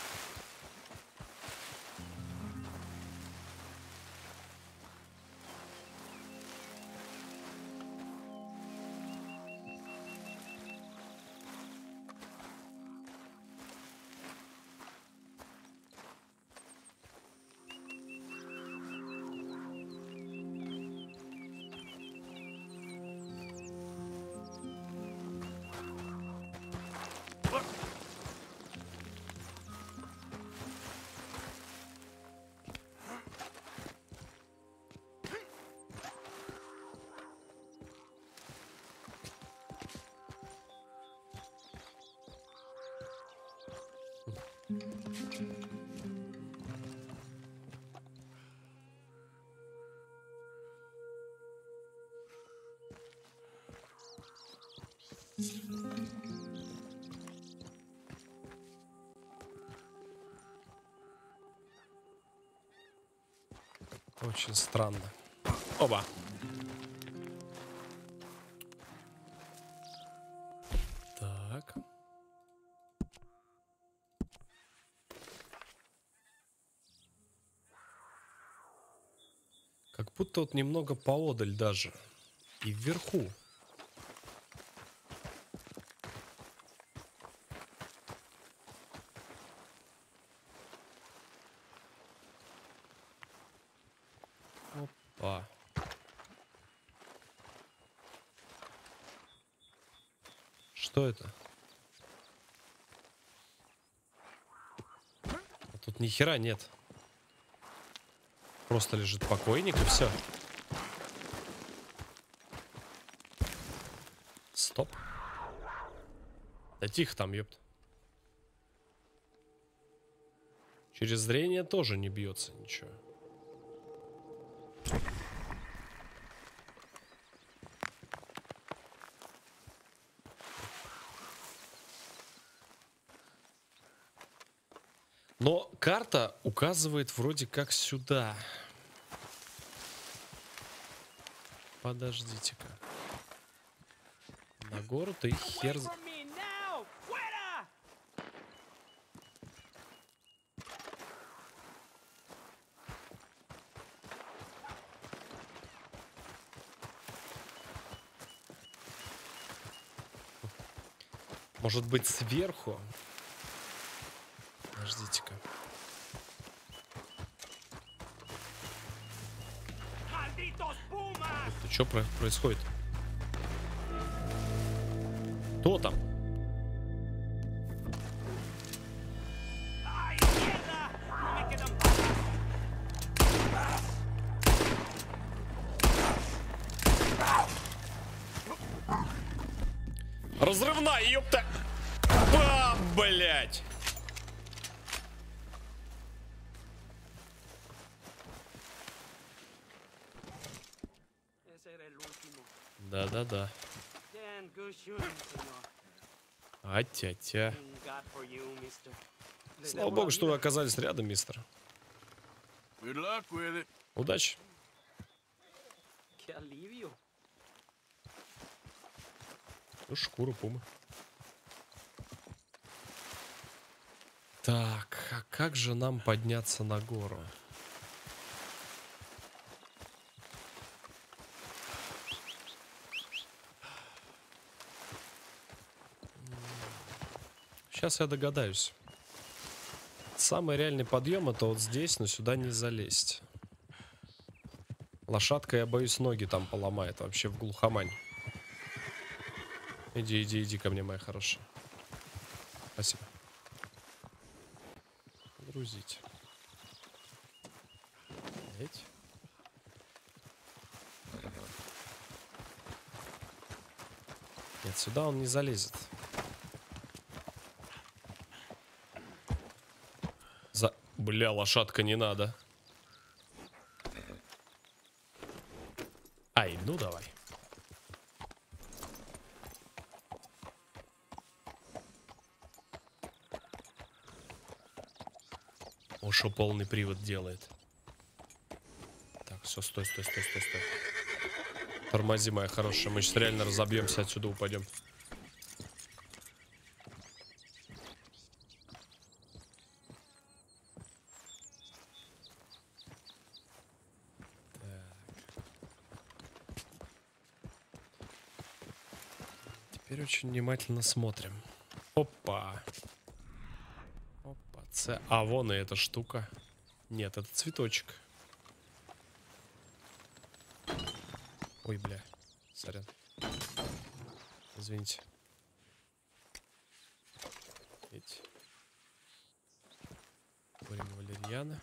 Очень странно. Оба. Так. Как будто вот немного поодаль даже. И вверху. Опа. Что это? А тут ни хера нет. Просто лежит покойник и все. Стоп. Да тихо там, ёпт. Через зрение тоже не бьется ничего. Но карта указывает вроде как сюда. Подождите-ка. На город и хер... Может быть, сверху? Подождите-ка. Это что происходит? Кто там? взрывная, ёпта! Блять! Да-да-да. А-тя-тя. Слава богу, что вы оказались рядом, мистер. Good luck with it. Удачи. Шкуру пумы. Так, а как же нам подняться на гору? Сейчас я догадаюсь. Самый реальный подъем это вот здесь, но сюда не залезть. Лошадка, я боюсь, ноги там поломает вообще в глухомань. Иди, иди, иди ко мне, моя хорошая. Спасибо. Грузить. Эть. Нет, сюда он не залезет. Бля, лошадка, не надо. Ай, ну давай. О, шо полный привод делает. Так, все, стой, стой, стой, стой, стой. Тормози, моя хорошая. Мы сейчас реально разобьемся, отсюда упадем. Теперь очень внимательно смотрим. Опа. Опа. А вон и эта штука. Нет, это цветочек. Ой, бля. Сорян. Извините. Эти. Корень валерьяна.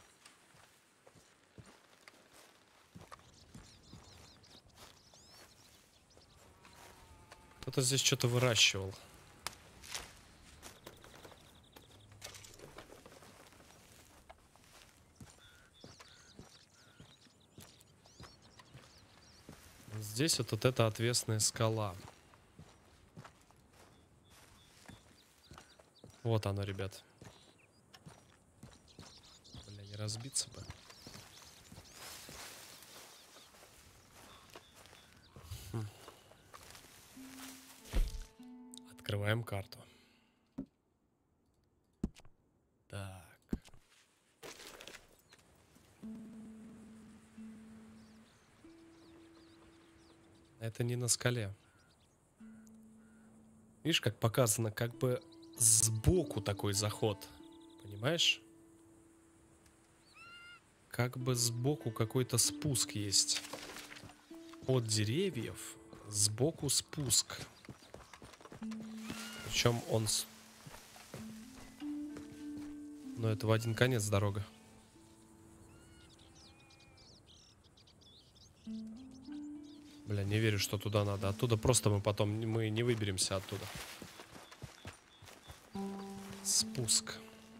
Кто-то здесь что-то выращивал. Здесь вот эта отвесная скала. Вот оно, ребят. Бля, не разбиться бы. Открываем карту. Так. Это не на скале. Видишь, как показано, как бы сбоку такой заход. Понимаешь? Как бы сбоку какой-то спуск есть. От деревьев сбоку спуск. Причем он... Но это в один конец дорога. Бля, не верю, что туда надо. Оттуда просто мы потом... Мы не выберемся оттуда. Спуск.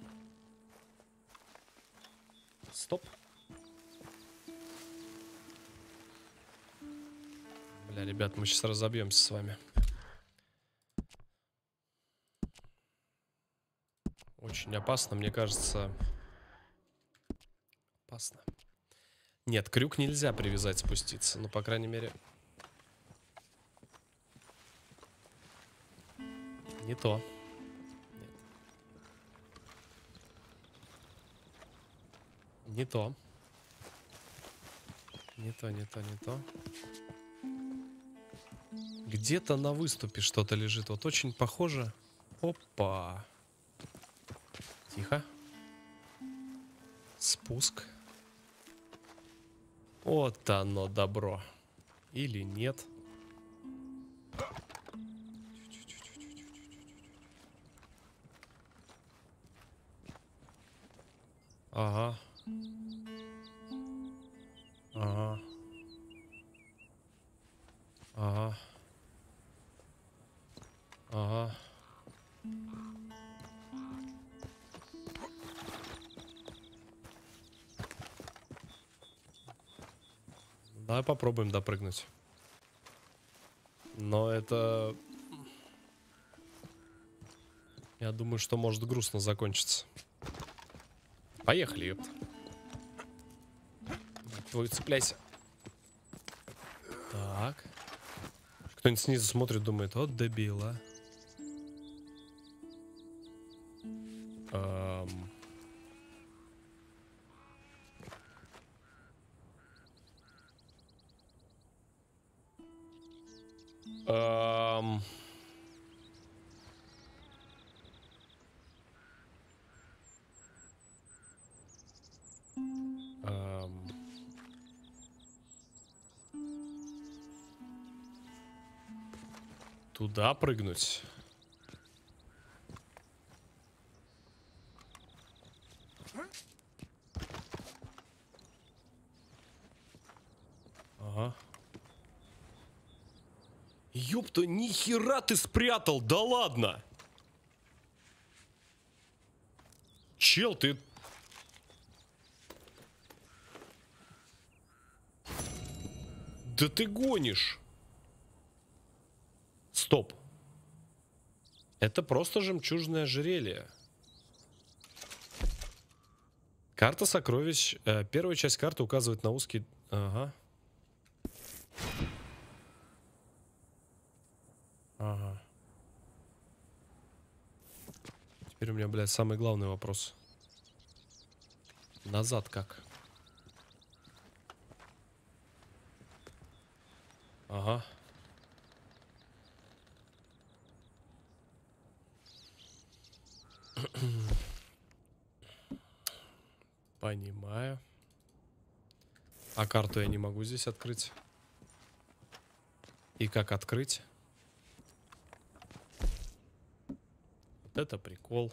Стоп. Бля, ребят, мы сейчас разобьемся с вами. Очень опасно, мне кажется. Опасно. Нет, крюк нельзя привязать, спуститься. Ну, по крайней мере... Не то. Нет. Не то. Не то, не то, не то. Где-то на выступе что-то лежит. Вот очень похоже. Опа. Тихо. Спуск. Вот оно, добро. Или нет. Ага. Ага. Ага. Ага. Давай попробуем допрыгнуть. Но это... Я думаю, что может грустно закончиться. Поехали, ёпта. Твой, цепляйся. Так. Кто-нибудь снизу смотрит, думает, вот дебила. Туда прыгнуть. Ага. Ёпта, нихера ты спрятал, да ладно. Чел, ты... Да ты гонишь. Стоп. Это просто жемчужное ожерелье. Карта сокровищ. Первая часть карты указывает на узкий... Ага. Ага. Теперь у меня, блядь, самый главный вопрос. Назад как? Ага. Понимаю. А карту я не могу здесь открыть. И как открыть? Вот это прикол.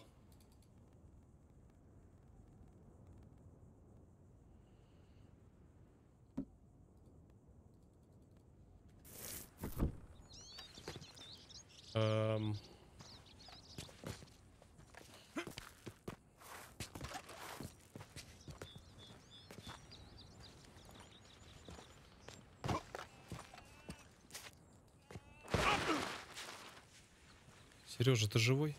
Сережа, ты живой?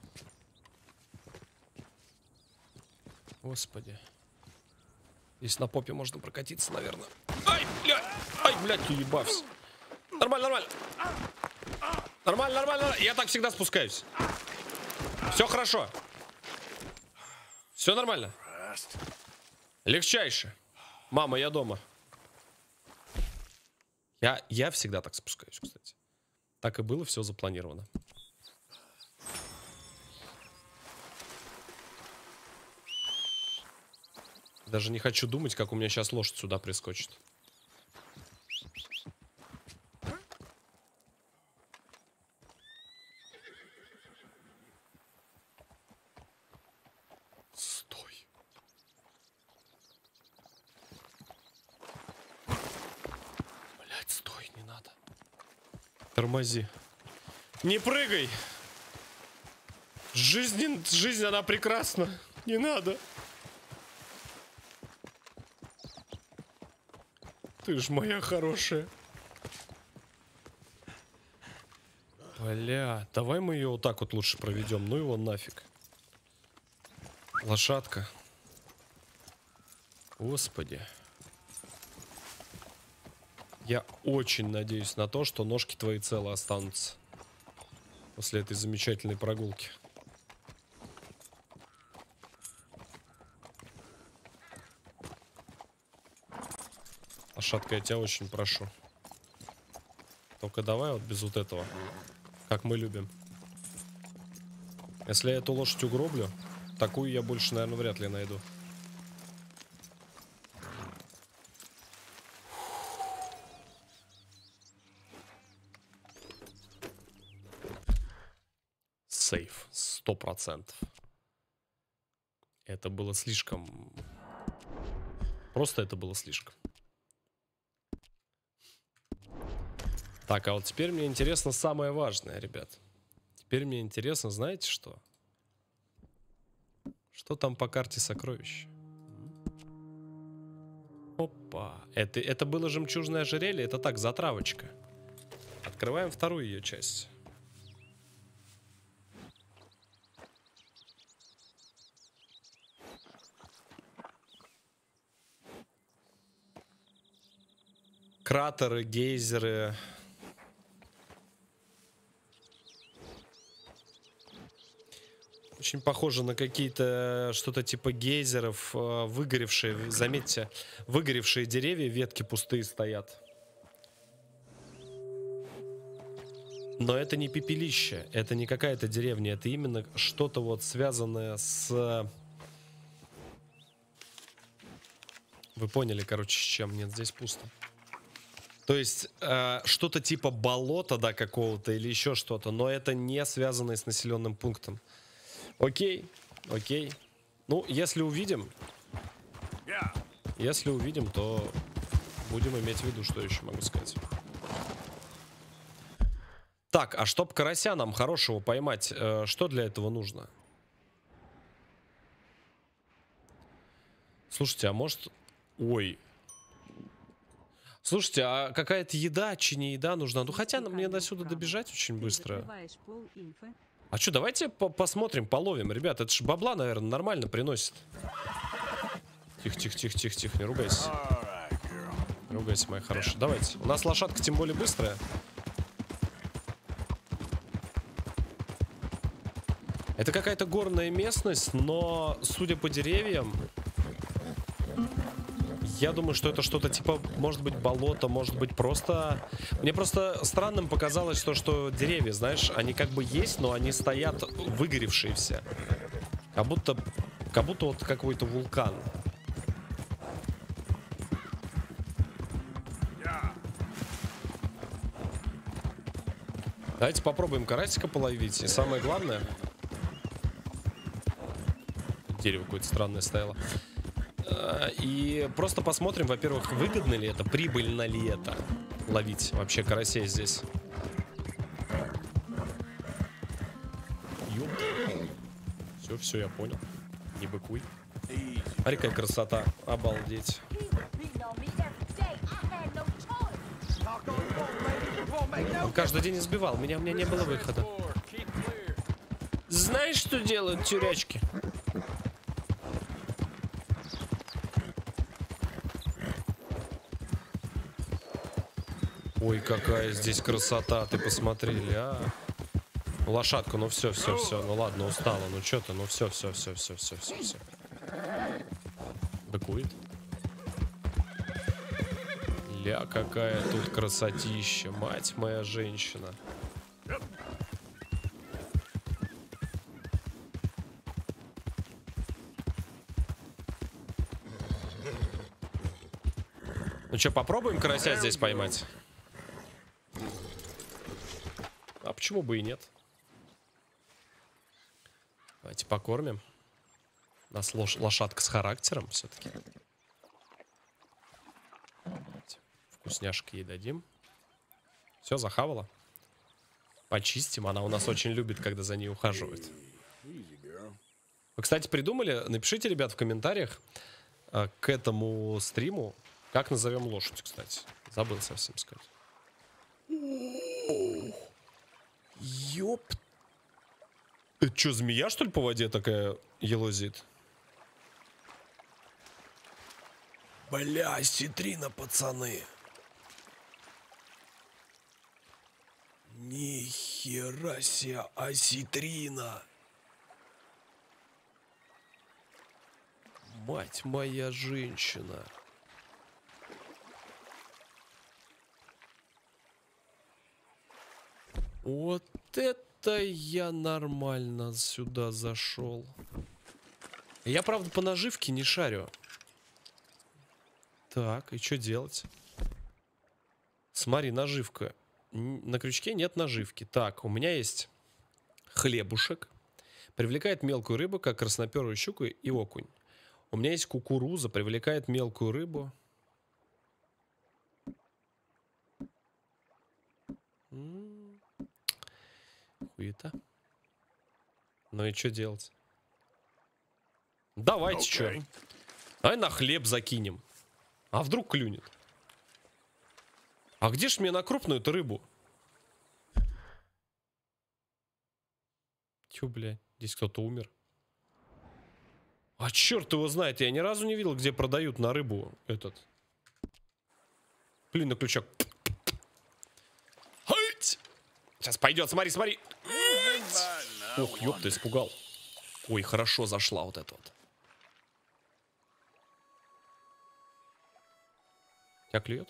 Господи. Здесь на попе можно прокатиться, наверное. Ай, блядь! Ай, блядь, ты ебався. Нормально, нормально. Нормально, нормально. Я так всегда спускаюсь. Все хорошо. Все нормально. Легчайше. Мама, я дома. Я всегда так спускаюсь, кстати. Так и было, все запланировано. Даже не хочу думать, как у меня сейчас лошадь сюда прискочит. Стой. Блядь, стой, не надо. Тормози. Не прыгай. Жизнь, она прекрасна. Не надо. Ты ж моя хорошая. Бля, давай мы ее вот так вот лучше проведем. Ну его нафиг. Лошадка. Господи. Я очень надеюсь на то, что ножки твои целы останутся. После этой замечательной прогулки. Лошадка, я тебя очень прошу. Только давай вот без вот этого. Как мы любим. Если я эту лошадь угроблю, такую я больше, наверное, вряд ли найду. Сейф. 100%. Это было слишком... Просто это было слишком. Так, а вот теперь мне интересно самое важное, ребят. Теперь мне интересно, знаете что? Что там по карте сокровищ? Опа. Это было жемчужное ожерелье? Это так, затравочка. Открываем вторую ее часть. Кратеры, гейзеры. Очень похоже на какие-то что-то типа гейзеров, выгоревшие, заметьте, выгоревшие деревья, ветки пустые стоят. Но это не пепелище, это не какая-то деревня, это именно что-то вот связанное с... Вы поняли, короче, с чем? Нет, здесь пусто. То есть что-то типа болота, да, какого-то или еще что-то, но это не связано с населенным пунктом. Окей, окей. Ну, если увидим, то будем иметь в виду, что еще могу сказать. Так, а чтоб карася нам хорошего поймать, что для этого нужно? Слушайте, а может... Ой. Слушайте, а какая-то еда, чи не еда нужна? Ну, хотя мне до сюда добежать очень быстро. А что, давайте посмотрим, половим. Ребят, это ж бабла, наверное, нормально приносит. Тихо, тихо, тихо, тихо, тихо, не ругайся. Не ругайся, моя хорошая. Давайте. У нас лошадка тем более быстрая. Это какая-то горная местность, но, судя по деревьям, я думаю, что это что-то типа, может быть, болото, может быть, просто... Мне просто странным показалось то, что деревья, знаешь, они как бы есть, но они стоят выгоревшие все. Как будто вот какой-то вулкан. Давайте попробуем карасика половить. И самое главное... Дерево какое-то странное стояло. И просто посмотрим, во-первых, выгодно ли это, прибыльно ли это ловить вообще карасей здесь. Все, я понял. Не быкуй. Смотри, какая красота. Обалдеть. Он каждый день избивал меня, у меня не было выхода. Знаешь, что делают тюрячки? Ой, какая здесь красота, ты посмотри, Лошадка, ну все, ну ладно, устала, ну что ты, ну все. Быкует. Ля, какая тут красотища, мать моя женщина. Ну что, попробуем карася здесь поймать? А почему бы и нет? Давайте покормим. У нас лошадка с характером все-таки. Вкусняшки ей дадим. Все, захавала. Почистим. Она у нас очень любит, когда за ней ухаживают. Вы, кстати, придумали? Напишите, ребят, в комментариях к этому стриму, как назовем лошадь, кстати. Забыл совсем сказать. Ёп. Это что, змея, что ли, по воде такая елозит? Бля, осетрина, пацаны. Нихера себе, осетрина. Мать моя женщина. Вот это я нормально сюда зашел. Я, правда, по наживке не шарю. Так, и что делать? Смотри, наживка. На крючке нет наживки. Так, у меня есть хлебушек. Привлекает мелкую рыбу, как красноперую щуку и окунь. У меня есть кукуруза, привлекает мелкую рыбу. Хуета. Ну и что делать? Давайте что? Okay. Давай на хлеб закинем. А вдруг клюнет? А где ж мне на крупную-то рыбу? Чё, бля? Здесь кто-то умер. А черт его знает, я ни разу не видел, где продают на рыбу этот. Блин, на крючок. Сейчас пойдет, смотри, смотри. Ох, ёпта, испугал. Ой, хорошо зашла вот эта вот. Тебя клюет?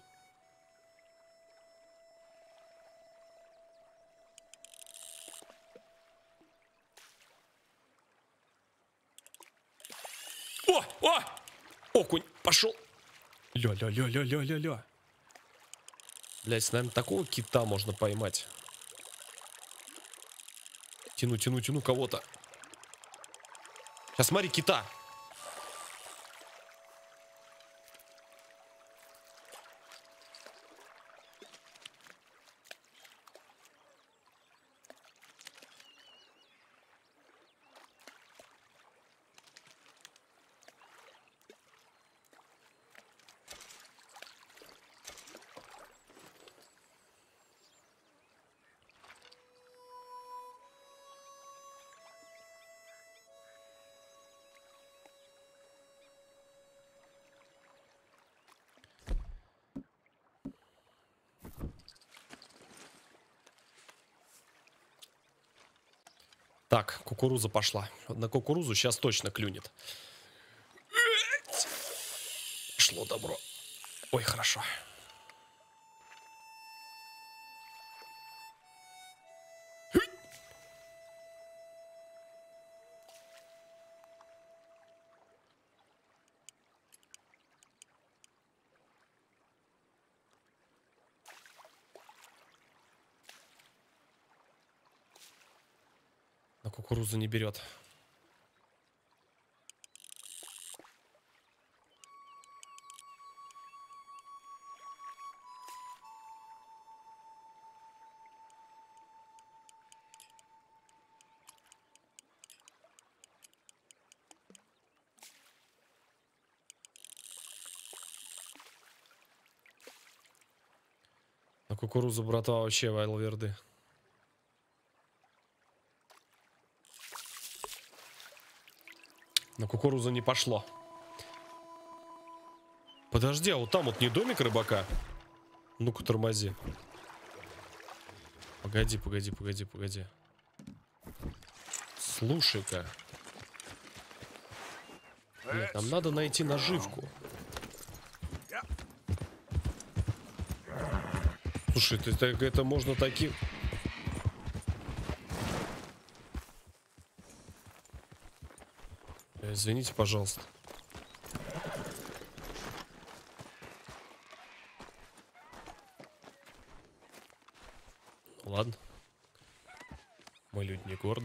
О! О! Окунь пошел. Ля-ля-ля-ля-ля-ля-ля. Блять, наверное, такого кита можно поймать. Тяну, тяну, тяну кого-то. Сейчас смотри, кита. Так, кукуруза пошла. На кукурузу сейчас точно клюнет. Шло добро. Ой, хорошо. На кукурузу не берет. На кукурузу, братва, вообще вайлверды. На кукурузу не пошло. Подожди, а вот там вот не домик рыбака? Ну-ка, тормози. Погоди, погоди, погоди, погоди. Слушай-ка. Нет, нам надо найти наживку. Слушай, это можно таким... Извините, пожалуйста. Ладно. Мы люди не горды.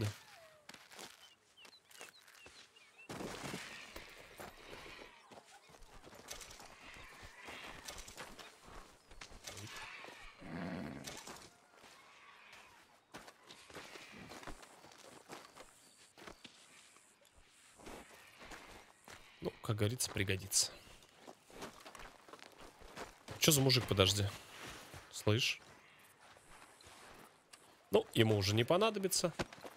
Ну, как говорится, пригодится. Что за мужик, подожди? Слышь? Ну, ему уже не понадобится.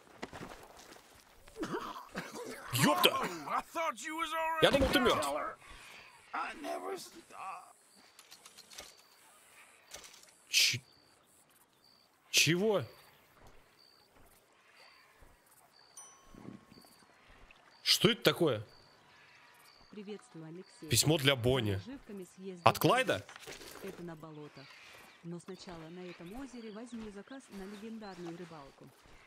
Ёпта! Я думал, ты мертв. Чего? Что это такое? Приветствую, Алексей. Письмо для Бонни. Наживками съездил От Клайда? Это на болотах. Но сначала на этом озере возьми заказ на легендарную рыбалку.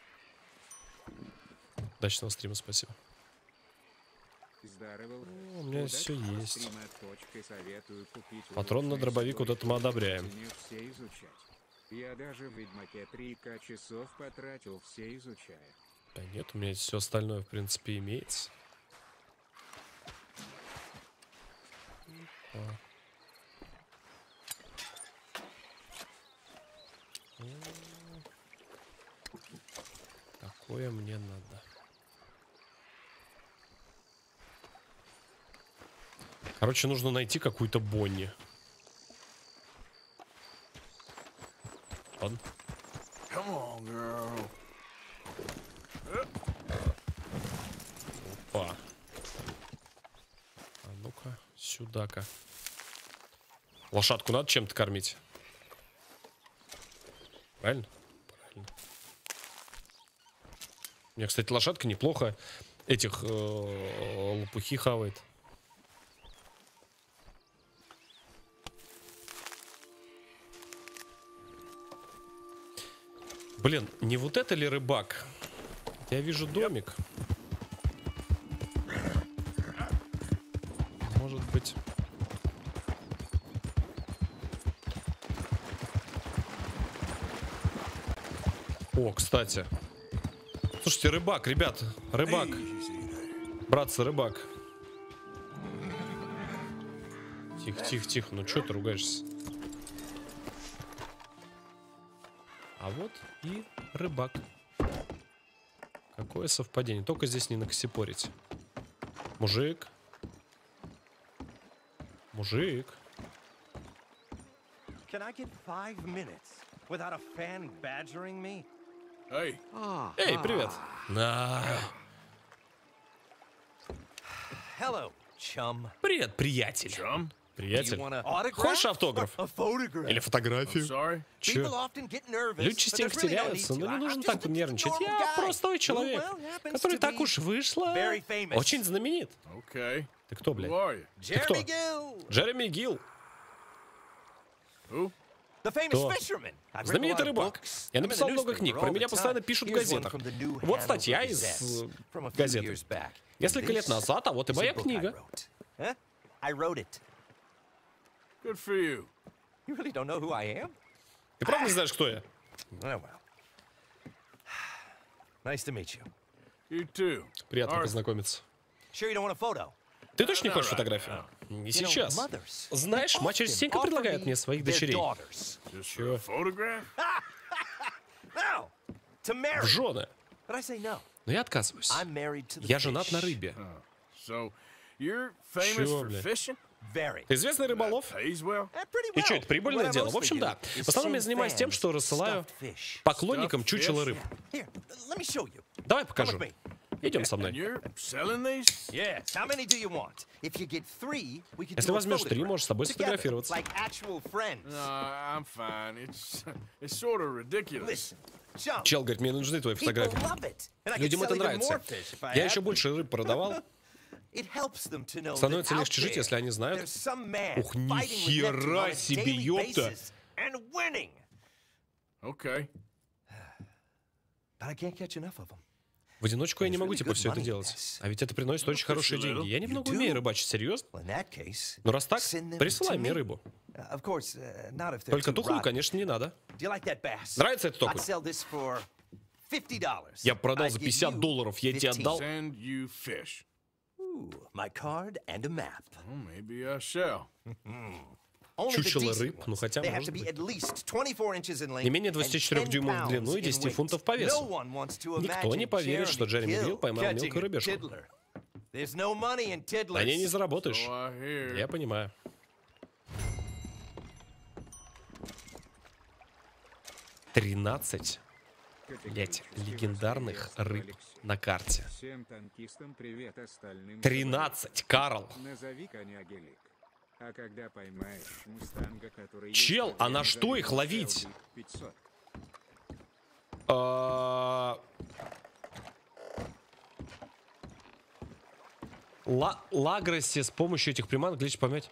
Удачного стрима, спасибо. О, у меня все есть. Патрон на дробовик, вот это мы одобряем. Я даже в Ведьмаке 3К часов потратил, все изучая. Да нет, у меня все остальное, в принципе, имеется. Какое мне надо? Короче, нужно найти какую-то Бонни. Ладно. Come on, girl. Опа. А ну-ка, сюда-ка. Лошадку надо чем-то кормить. Правильно? Правильно. У меня, кстати, лошадка неплохо этих лопухи хавает. Блин, не вот это ли рыбак? Я вижу домик. Может быть... О, кстати. Слушайте, рыбак, ребят, рыбак. Братцы, рыбак. Тихо, тихо, тихо. Ну что ты ругаешься? А вот и рыбак. Какое совпадение. Только здесь не накосипорить. Мужик. Мужик. Can I get 5 minutes without a fan badgering me? Hey. Эй, привет. Hello, chum. Привет, приятель. Chum? Приятель. Autograph? Хочешь автограф? A photograph. Или I'm фотографию? sorry. Чё? People often get nervous, Люди but частенько there's really no теряются, need но to. не I'm нужно just так a нервничать. normal Я guy простой who, человек, well, happens который to так be уж вышло. very famous. Очень знаменит. Okay. Ты кто, Who блядь? are you? Ты кто? Jeremy Gill, Джереми Гилл. Who? the famous Кто? fisherman. I've written a Знаменитый lot of рыбак. books. Я I'm in the написал много newspaper книг. all Про the меня постоянно time. пишут в Here's one газетах. from the New Вот статья Hanover из Gazette from a few газеты. years back. Несколько лет This назад, а вот и is a моя book I книга. wrote. Huh? I wrote it. Good for you. You really don't know who I am? Ты правда не знаешь, кто я? Oh, well. Nice to meet you. You too. Приятно Arthur. познакомиться. Sure you don't want a photo? Ты точно не хочешь фотографию? Не You know, сейчас. mothers, Знаешь, they мать often частенько offer предлагает me мне своих their дочерей. daughters. Just for a photograph? No, to marry. В жены. But I say no. Но я отказываюсь. I'm married to the Я женат на fish. рыбе. So, you're famous Чё, for блядь? fishing? Very. Ты известный рыболов? Pays well? Pretty И well. что, это прибыльное What I дело? В mostly общем, do да. is В основном я send занимаюсь тем, fans что рассылаю stuffed fish. поклонникам Stuffed чучело fish? рыб. Here, let me show you. Давай Come покажу. with me. Идем со And мной. you're selling these? Yes. How many do you want? If you get 3, we can Если do a возьмешь 3, photograph можешь с собой together, сфотографироваться. like actual friends. No, I'm fine. It's sort of ridiculous. Listen, chum, Чел говорит, мне нужны твои people фотографии. love it. And I could Людям sell это even нравится. more fish if I Я had еще to. больше рыб продавал. It helps them to know Становится that легче out жить, there, если они знают. there's some man Ух, fighting with нихера Neptune on a себе, daily ёпта. basis and winning. Okay. But I can't catch enough of them. В одиночку я не могу типа все это делать. А ведь это приносит очень хорошие деньги. Я немного умею рыбачить, серьезно. Well, in that case, Но раз так, send them присылай to мне me. рыбу. Of course, not if they're Только too тухлую, rotten. конечно, не надо. Do you like that bass? Нравится этот I'd окунь? sell this for $50. Я продал I'd за give $50, you я тебе 15. отдал. Send you fish. Ooh, my card and a map. Well, maybe I shall. Only the Чучело decent рыб, ну ones. хотя They have может to be быть. at least 24 inches in length Не менее and 24 10 дюймов в длину и pounds 10 in фунтов weight. по весу. No one wants to Никто не imagine поверит, что Джереми Гилл поймал catching мелкую a рыбешку. tiddler. There's no money in tiddlers. На ней не заработаешь. So I hear. Я понимаю. «13, блять, легендарных рыб на карте. Всем танкистам привет, остальным 13, Карл. назови коня Гелик. А когда поймаешь мустанга, который... Чел, есть а на назови что их Shelby ловить? 500. Лагроси с помощью этих приманок лечь помять.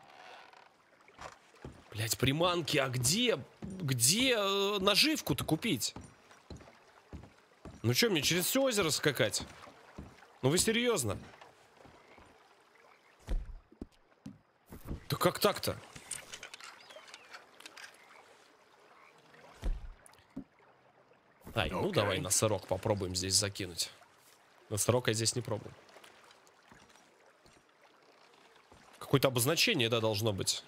Блять, приманки, а где наживку-то купить? Ну что, мне через все озеро скакать? Ну вы серьезно? Да как так-то? Ай, ну давай носорог попробуем здесь закинуть. Носорог я здесь не пробовал. Какое-то обозначение, да, должно быть.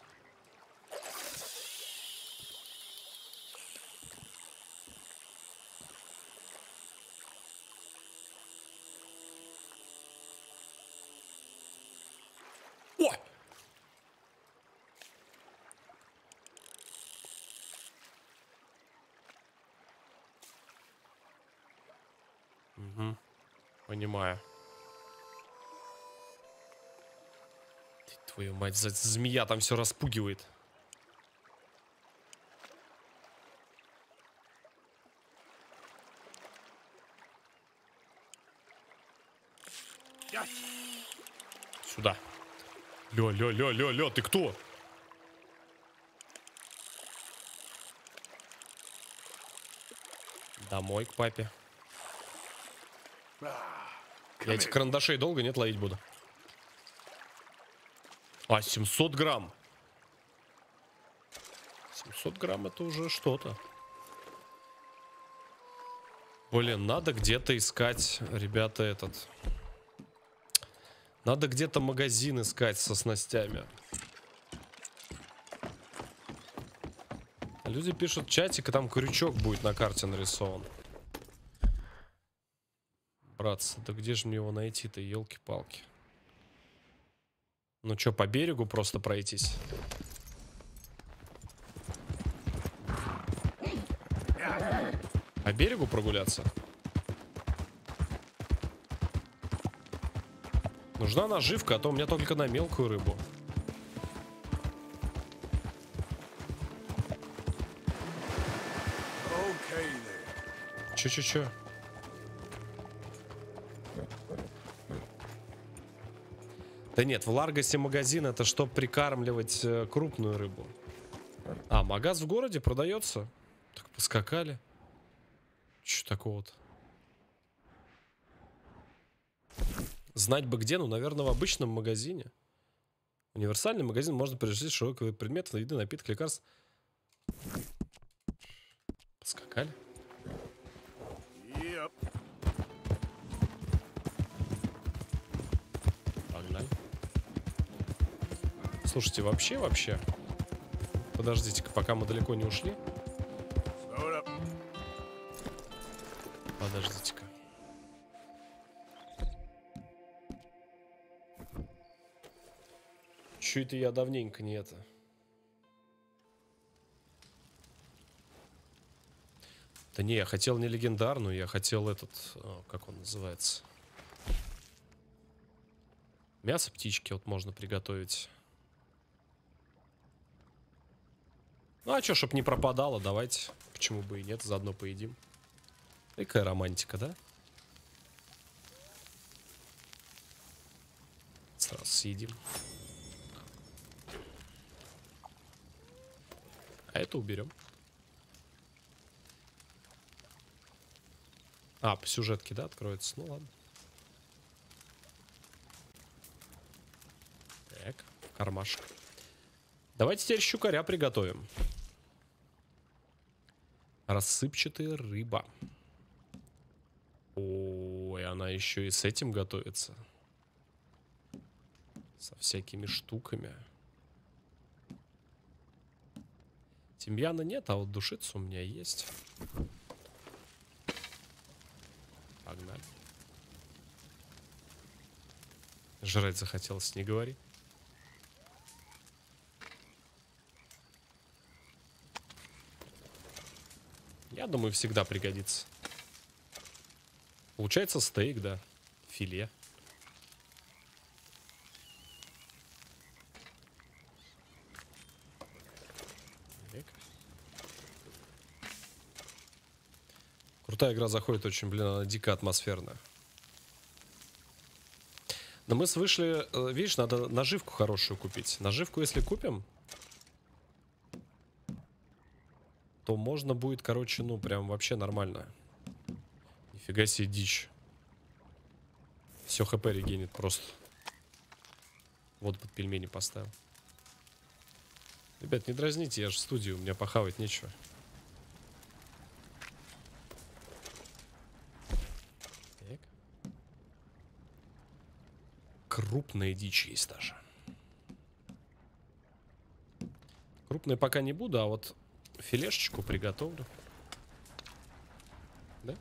О! Понимаю. Ты, твою мать, змея там все распугивает. Сюда. Ля, ты кто? Домой к папе. Я этих карандашей долго нет ловить буду. А, 700 грамм. 700 грамм это уже что-то. Блин, надо где-то искать, ребята, этот... Надо где-то магазин искать со снастями. Люди пишут в чатик, и там крючок будет на карте нарисован. Братцы, да где же мне его найти-то, елки-палки. Ну что, по берегу просто пройтись? По берегу прогуляться? Нужна наживка, а то у меня только на мелкую рыбу. Чё? Да нет, в Ларгосе магазин это чтоб прикармливать крупную рыбу. А, магаз в городе продается? Так поскакали. Чё такого-то? Знать бы где, ну, наверное, в обычном магазине. Универсальный магазин можно приобрести широкий предмет, еды, напитки, лекарств. Поскакали. Погнали. Слушайте, вообще. Подождите-ка, пока мы далеко не ушли. Подождите-ка. Чё это я давненько не это? Да не, я хотел не легендарную, я хотел этот, как он называется? Мясо птички вот можно приготовить. Ну а чё, чтоб не пропадало, давайте. Почему бы и нет, заодно поедим. Какая романтика, да? Сразу съедим. А это уберем. А, по сюжетке, да, откроется? Ну ладно. Так, кармашек. Давайте теперь щукаря приготовим. Рассыпчатая рыба. Ой, она еще и с этим готовится. Со всякими штуками. Тимьяна нет, а вот душица у меня есть. Погнали. Жрать захотелось, не говори. Я думаю, всегда пригодится. Получается стейк, да. Филе. Крутая игра заходит очень, блин, она дико атмосферная. Но мы вышли, видишь, надо наживку хорошую купить. Наживку, если купим, то можно будет, короче, ну, прям вообще нормально. Нифига себе дичь. Все хп регенит просто. Вот под пельмени поставил. Ребят, не дразните, я же в студии, у меня похавать нечего. Так. Крупная дичь есть даже. Крупные пока не буду, а вот филешечку приготовлю. Да?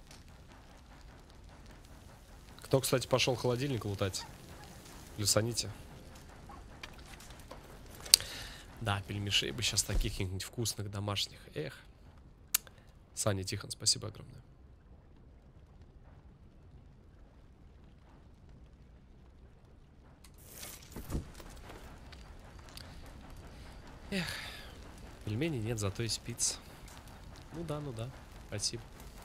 Кто, кстати, пошел холодильник лутать? Плюсаните. Да, пельмешей бы сейчас таких каких-нибудь вкусных, домашних. Эх. Саня, Тихон, спасибо огромное. Эх, пельменей нет, зато есть пицца. Ну да, спасибо.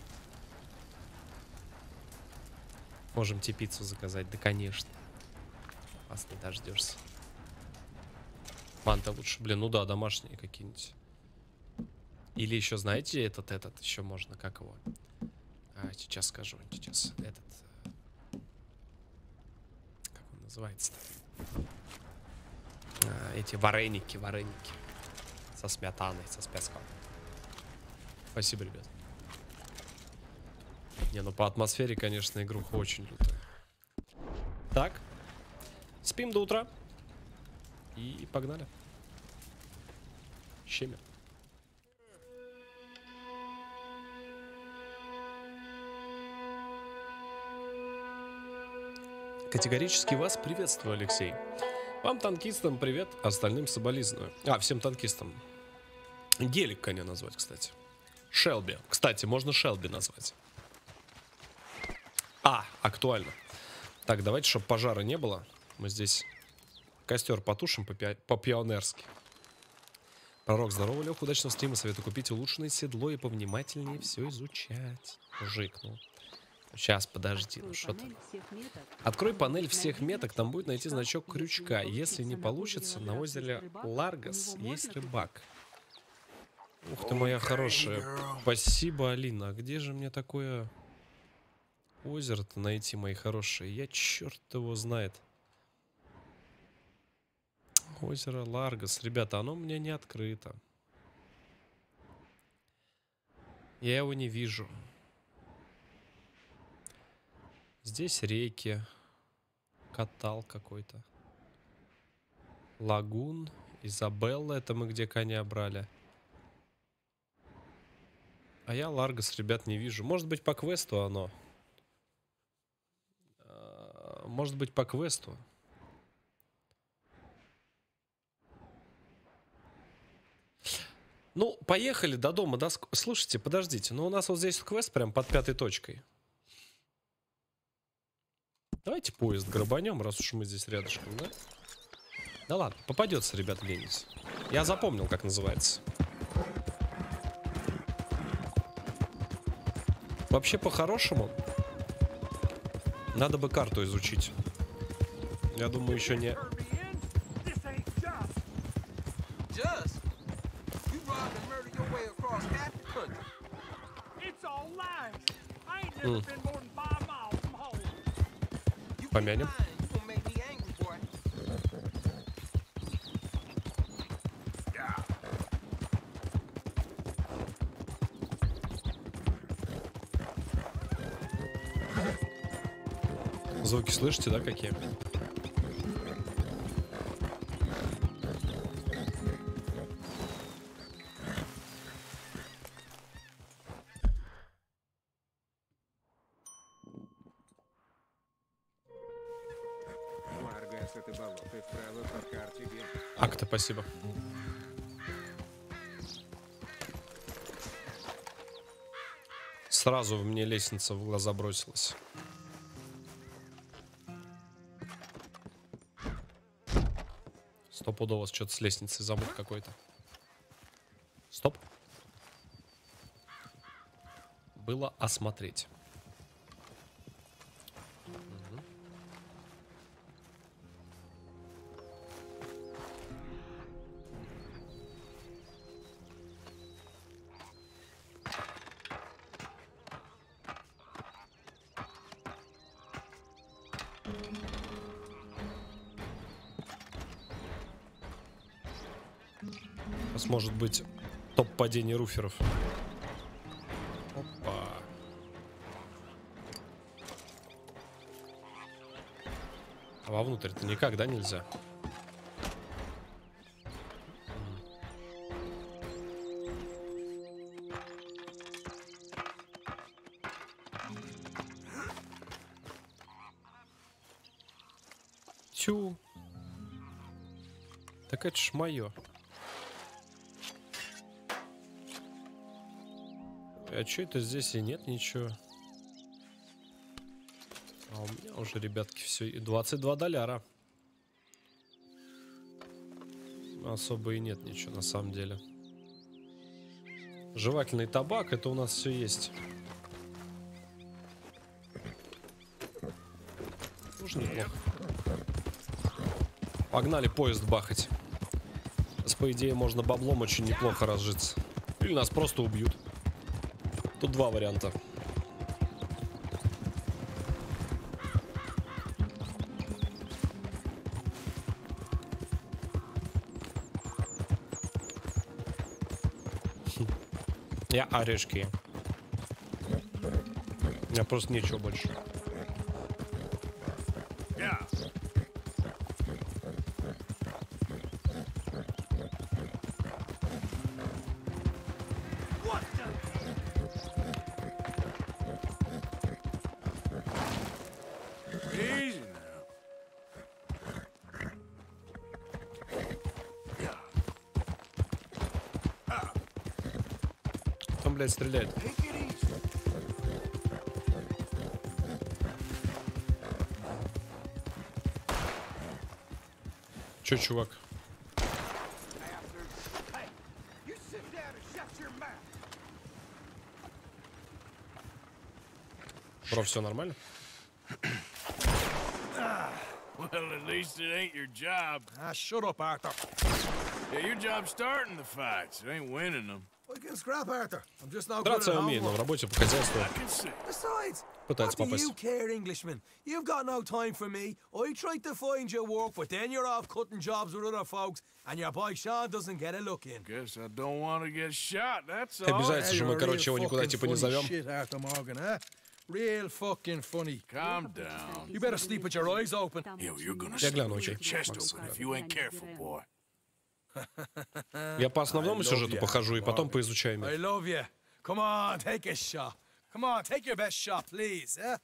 Можем тебе пиццу заказать, да конечно. Вас не дождешься. Манта лучше, блин, ну да, домашние какие-нибудь. Или еще, знаете, этот еще можно, как его? Сейчас скажу, сейчас этот... Как он называется-то? Эти вареники. Со сметаной, со спецком. Спасибо, ребят. Не, ну по атмосфере, конечно, игруха очень лютая. Так. Спим до утра. И погнали. Щемя. Категорически вас приветствую, Алексей. Вам, танкистам, привет, остальным соболезную. Всем танкистам. Гелик коня назвать, кстати. Шелби. Кстати, можно Шелби назвать. Актуально. Так, давайте, чтобы пожара не было. Мы здесь костер потушим по-пионерски. Пророк, здорово, Лех, удачного стрима. Советую купить улучшенное седло и повнимательнее все изучать. Жикнул. Сейчас, подожди, ну что ты? Открой панель всех меток, там будет найти значок крючка. Если не получится, на озере Ларгас есть рыбак. Ух ты, моя хорошая. Спасибо, Алина. А где же мне такое озеро-то найти, мои хорошие? Я черт его знает. Озеро Ларгас. Ребята, оно у меня не открыто. Я его не вижу. Здесь реки. Катал какой-то. Лагун. Изабелла. Это мы где коня брали. А я Ларгас, ребят, не вижу. Может быть, по квесту оно. Может быть, по квесту. Ну, поехали до дома. Да? Слушайте, подождите. Ну, у нас вот здесь квест прям под 5 точкой. Давайте поезд грабанем, раз уж мы здесь рядышком, да? Да ладно, попадется, ребят, ленись. Я запомнил, как называется. Вообще, по-хорошему, надо бы карту изучить. Я думаю, еще не... Помянем. Звуки слышите, да, какие? Акта, спасибо. Сразу мне лестница в глаза бросилась. Стопудово что-то с лестницей замут какой-то. Стоп. Было осмотреть. Может быть, топ падения руферов. Опа. А вовнутрь-то никогда нельзя. Тю. Так это ж мое. А что это здесь и нет ничего? А у меня уже, ребятки, все. $22. Особо и нет ничего на самом деле. Жевательный табак, это у нас все есть. Тоже неплохо. Погнали поезд бахать. По идее, можно баблом очень неплохо разжиться. Или нас просто убьют. Тут два варианта. Я орешки. У меня просто нечего больше. Там, блядь, стреляет. Чё, чувак? Бро, все нормально? Well, at least it ain't your job. Ah, shut up, Arthur. Yeah, your job's starting the fights. It ain't winning them. I can scrap, Arthur. I'm just not good Драться at я умею, но в homework. работе по хозяйству I can see. Besides, пытается what do попасть. you care, Englishman? You've got no time for me. I tried to find you work, but then you're off cutting jobs with other folks, and your boy Sean doesn't get a look in. Guess I don't want to get shot, that's all. Обижается, что мы, короче, его никуда типа не зовем. Shit, Arthur Morgan, huh? Real fucking funny. Calm down. You better sleep with your eyes open. Yo, you're gonna Я гляну, sleep with your окей. chest Макс, open if you ain't careful, boy. Я по основному сюжету похожу и потом поизучаю I мир. love you. Come on, take a shot. Come on, take your best shot, please, huh?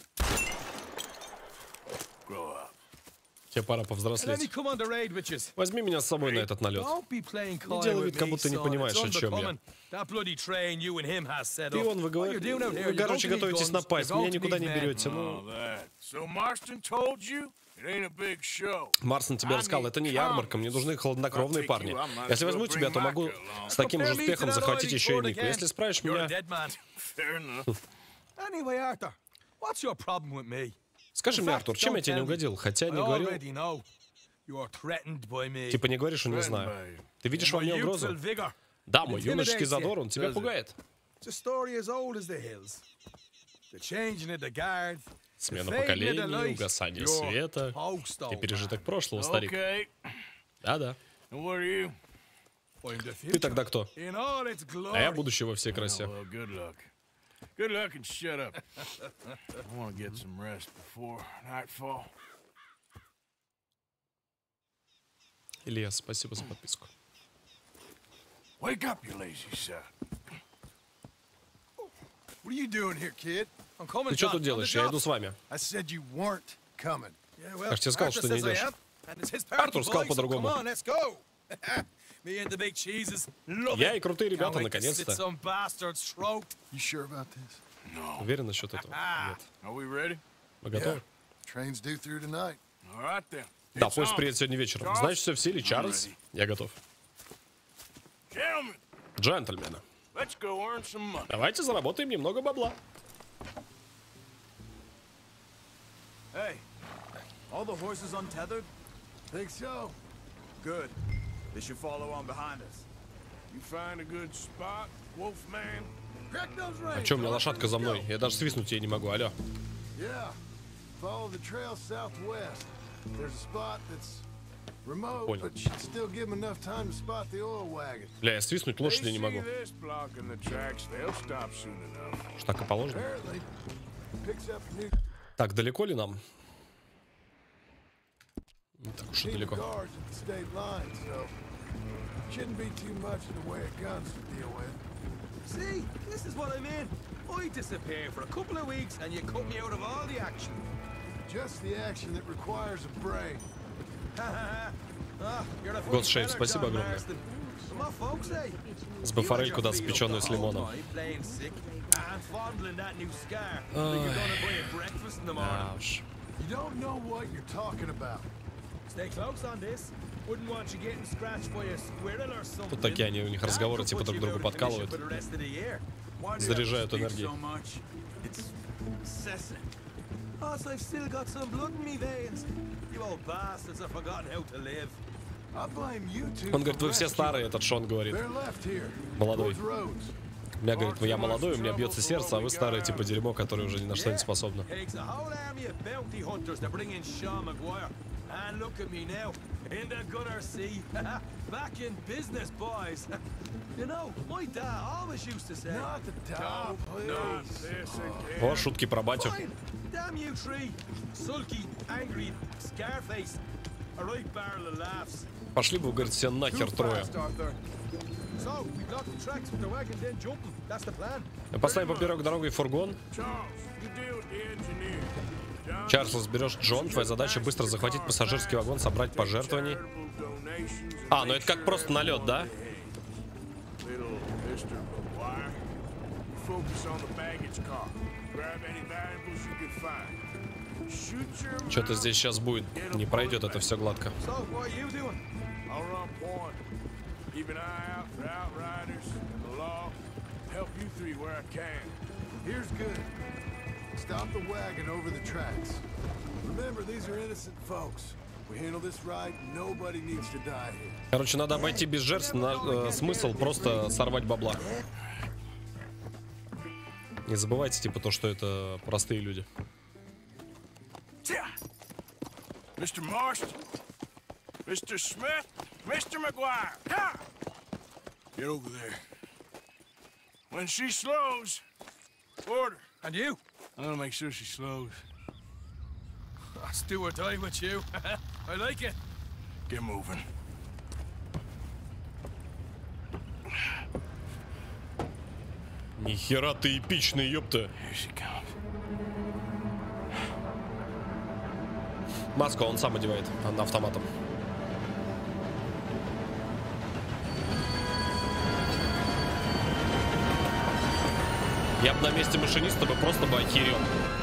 Grow up. Тебе пора Let me повзрослеть. come on the raid with you. Возьми меня с собой на этот налет. Don't be playing Не coy делай with вид, как me, будто не son. понимаешь, It's о чем я. undercoming. That bloody train you and him has set Ты и up. он, вы, What you're doing out here, you're короче, going to need готовитесь guns, напасть. you're Меня going to никуда need не men. берете. All Ну, that. So Marston told you it ain't a big show. Марсон тебе рассказал, это не ярмарка, мне нужны хладнокровные парни. Если возьму тебя, то могу с таким же успехом захватить еще и Нику. Если справишь You're a меня, dead man. Fair enough. Anyway, Arthur, what's your problem with me? скажи мне, Артур, чем я тебе не угодил? Хотя I не говорил. already know. You are threatened by me. Типа не говоришь, что не знаю. Ты видишь во мне My угрозу? youthful vigor. Да, мой юношеский задор, он тебя пугает. It's a story as old as the hills. The changing of the guard. Смена поколений, угасание света. Ты пережиток прошлого, старик. Okay. Да-да. And what are you? I'm the Ты future. тогда кто? In all its А я glory. будущее во всей красе. Well, good luck. Good luck and shut up. I want to get some rest before nightfall. Илья, спасибо за подписку. Wake up, you lazy son. What are you doing here, kid? I'm coming, Ты что Doc, тут on the делаешь? Я job. иду с вами. I said you weren't coming. Yeah, well, Я ж тебе сказал, Arthur что не says I идешь. am, and it's his party, Артур сказал boys, so по-другому. come on, let's go. Me and the big cheeses. Love Я it. и крутые ребята, Can't wait to slit наконец-то. some bastard's throat. You sure about this? No. Уверен насчет этого? Нет. Are we ready? Мы готовы? Train's due through tonight. All right then. Да, It's поезд on. приедет сегодня вечером. Значит, все в силе. Чарльз, я готов. Gentlemen, Джентльмены, let's go earn some money. давайте заработаем немного бабла. Hey, all the horses untethered? Think so? Good. They should follow on behind us. You find a good spot, Wolfman? Crack those А reins. чё, у меня лошадка за мной? Я даже свистнуть ей не могу, алло. Yeah. Follow the trail southwest. There's a spot that's remote, Понял. but should still give them enough time to spot the oil wagon. Бля, я свистнуть лошади They не see могу. this block in the tracks, they'll stop soon enough. Что так и положено. Apparently, picks up a new Так, далеко ли нам? Не так уж и team of далеко. guards at the state line, so shouldn't be too much in the way of guns to deal with. See, this is what I mean. I disappear for a couple of weeks and you cut me out of all the action. Just the action that requires a brain. You're a Год funny Шейд, fella, спасибо John огромное. Marston. My folks say. С бафорель куда с печеную с лимоном. Playing sick and fondling that new scar. Like you're gonna buy a breakfast in the morning. Да уж. You don't know what you're talking about. Вот такие они, у них разговоры, типа друг другу подкалывают. Заряжают энергией. Он говорит, вы все старые, этот Шон говорит. Молодой. Меня говорит, ну я молодой, у меня бьется сердце, а вы старые, типа дерьмо, которое уже ни на что не способно. О, шутки про батю. Пошли бы, говорит, все нахер трое. Поставим поперек дороги фургон. Чарльз, берешь Джон. Твоя задача быстро захватить пассажирский вагон, собрать пожертвований. А, ну это как просто налет, да? Что-то здесь сейчас будет. Не пройдет это все гладко. Keep an eye out for outriders and the law. Help you three where I can. Here's good. Stop the wagon over the tracks. Remember, these are innocent folks. We handle this right, nobody needs to die here. Короче, надо обойти без жертв. Смысл просто сорвать бабла. Не забывайте, типа, то, что это простые люди. Mr. Marston, Mr. Smith, Mr. McGuire, get over there. When she slows, order. And you? I'm gonna make sure she slows. Let's do or die with you. I like it. Get moving. Нихера ты эпичный, ёпта. Маску он сам одевает, она автоматом. Я бы на месте машиниста бы просто бы охерел.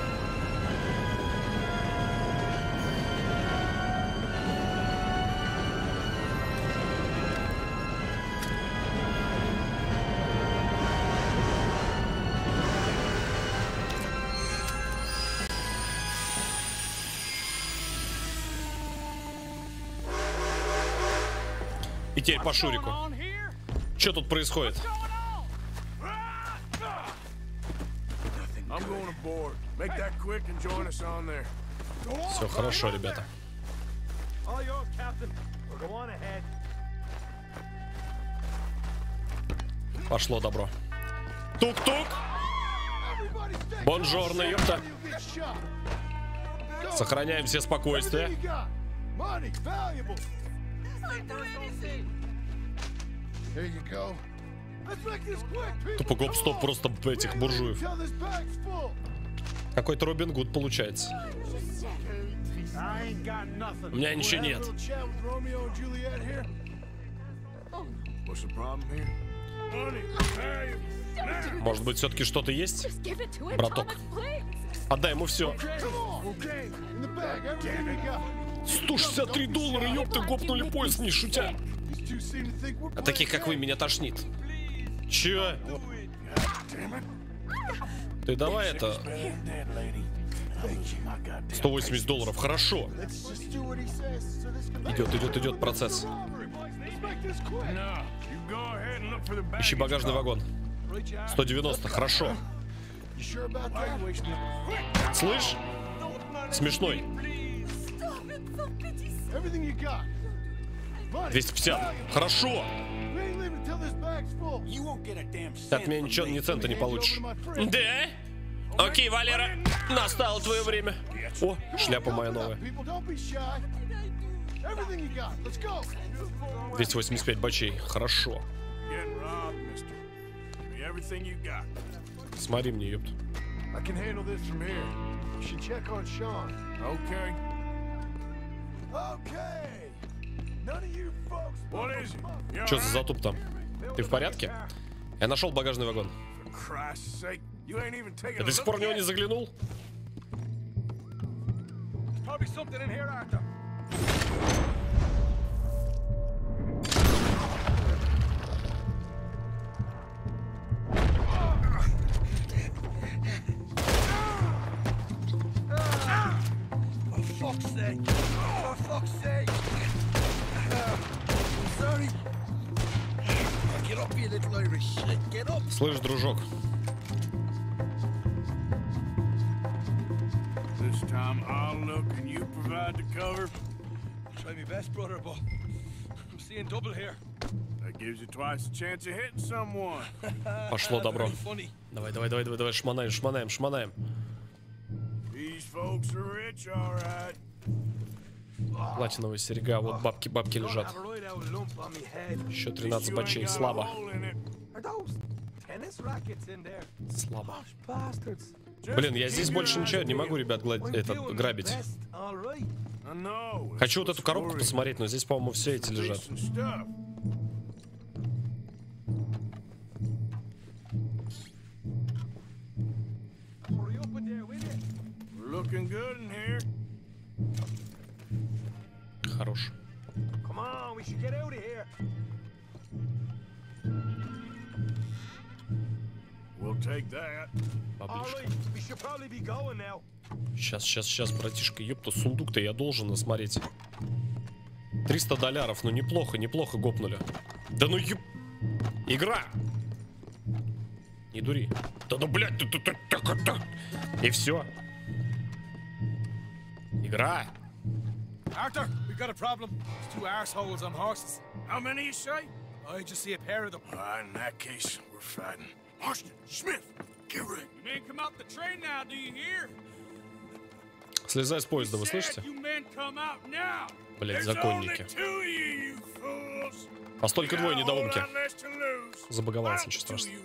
И теперь по Шурику. Что тут происходит? Все хорошо, ребята. Пошло добро. Тук-тук. Бонжорно, ёпта. Сохраняем все спокойствие. Тупо гоп-стоп просто этих буржуев. Какой-то Робин Гуд получается. У меня ничего нет. Может быть, все-таки что-то есть? Браток. Отдай ему все. $163, ёпта, гопнули поезд, не шутя. А таких, как вы, меня тошнит. Че? Ты давай это... $180, хорошо. Идет процесс. Ищи багажный вагон. 190, хорошо. Слышь? Смешной. 250, хорошо. Ты от меня ничего, ни цента не получишь. Да? Окей, Валера, настало твое время. О, шляпа моя новая. 285 бачей, хорошо. Смотри мне, ёпт. Что за затуп там? Ты в порядке? Я нашел багажный вагон. Я до сих пор в него не заглянул. For fuck's sake! Sorry. Get up, you little Irish shit. Get up. Слышь, дружок. This time I'll look and you provide the cover. Try my best, brother, but I'm seeing double here. That gives you twice the chance of hitting someone. Пошло добро. Давай, шмонаем. These folks are rich, all right. Платиновая серьга, вот бабки лежат. Еще 13 бачей, слабо. Слабо. Блин, я здесь больше ничего не могу, ребят, грабить. Хочу вот эту коробку посмотреть, но здесь, по-моему, все эти лежат. Хорош. Сейчас, братишка, ёпта, сундук-то я должен осмотреть. $300, ну неплохо гопнули. Да ну ёп... Игра! Не дури. Да ну, блядь, и все. Игра. Arthur, we got a problem. There's two arseholes on horses. How many you say? I just see a pair of them. In that case, we're fighting. Marston, Smith, get ready. You men come off the train now, do you hear? Слезай с поезда, вы слышите? Блять, законники. А столько двое недоумки. Забаговался, ничего страшного.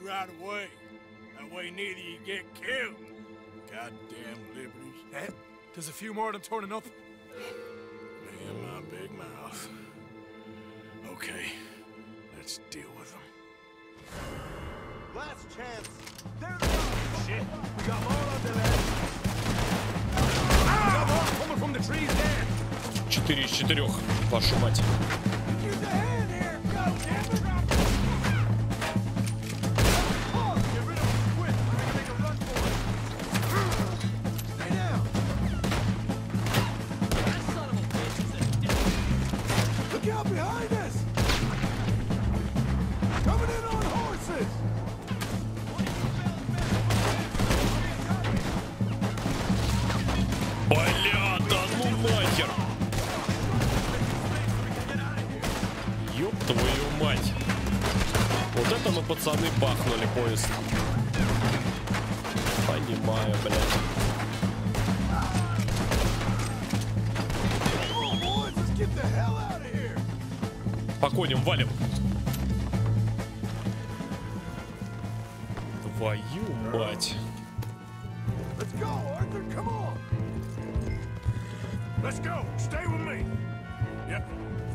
There's a few more of them turning up. Man, my big mouth. Okay, let's deal with them. Last chance. There they are. Shit, we got more on the left. We got more coming from the trees there. 4 из 4, вашу мать. Use a hand here. Go, damn it. Get rid of them quick. We're gonna make a run for it. Stay down. That son of a bitch is a dick. Look out behind us. Coming in on horses. Бля, да ну нахер! Ёб твою мать! Вот это мы, пацаны, бахнули поезд. Понимаю, блядь. По коням валим. Твою мать. Let's go, Arthur, come on. Let's go. Stay with me. Yep.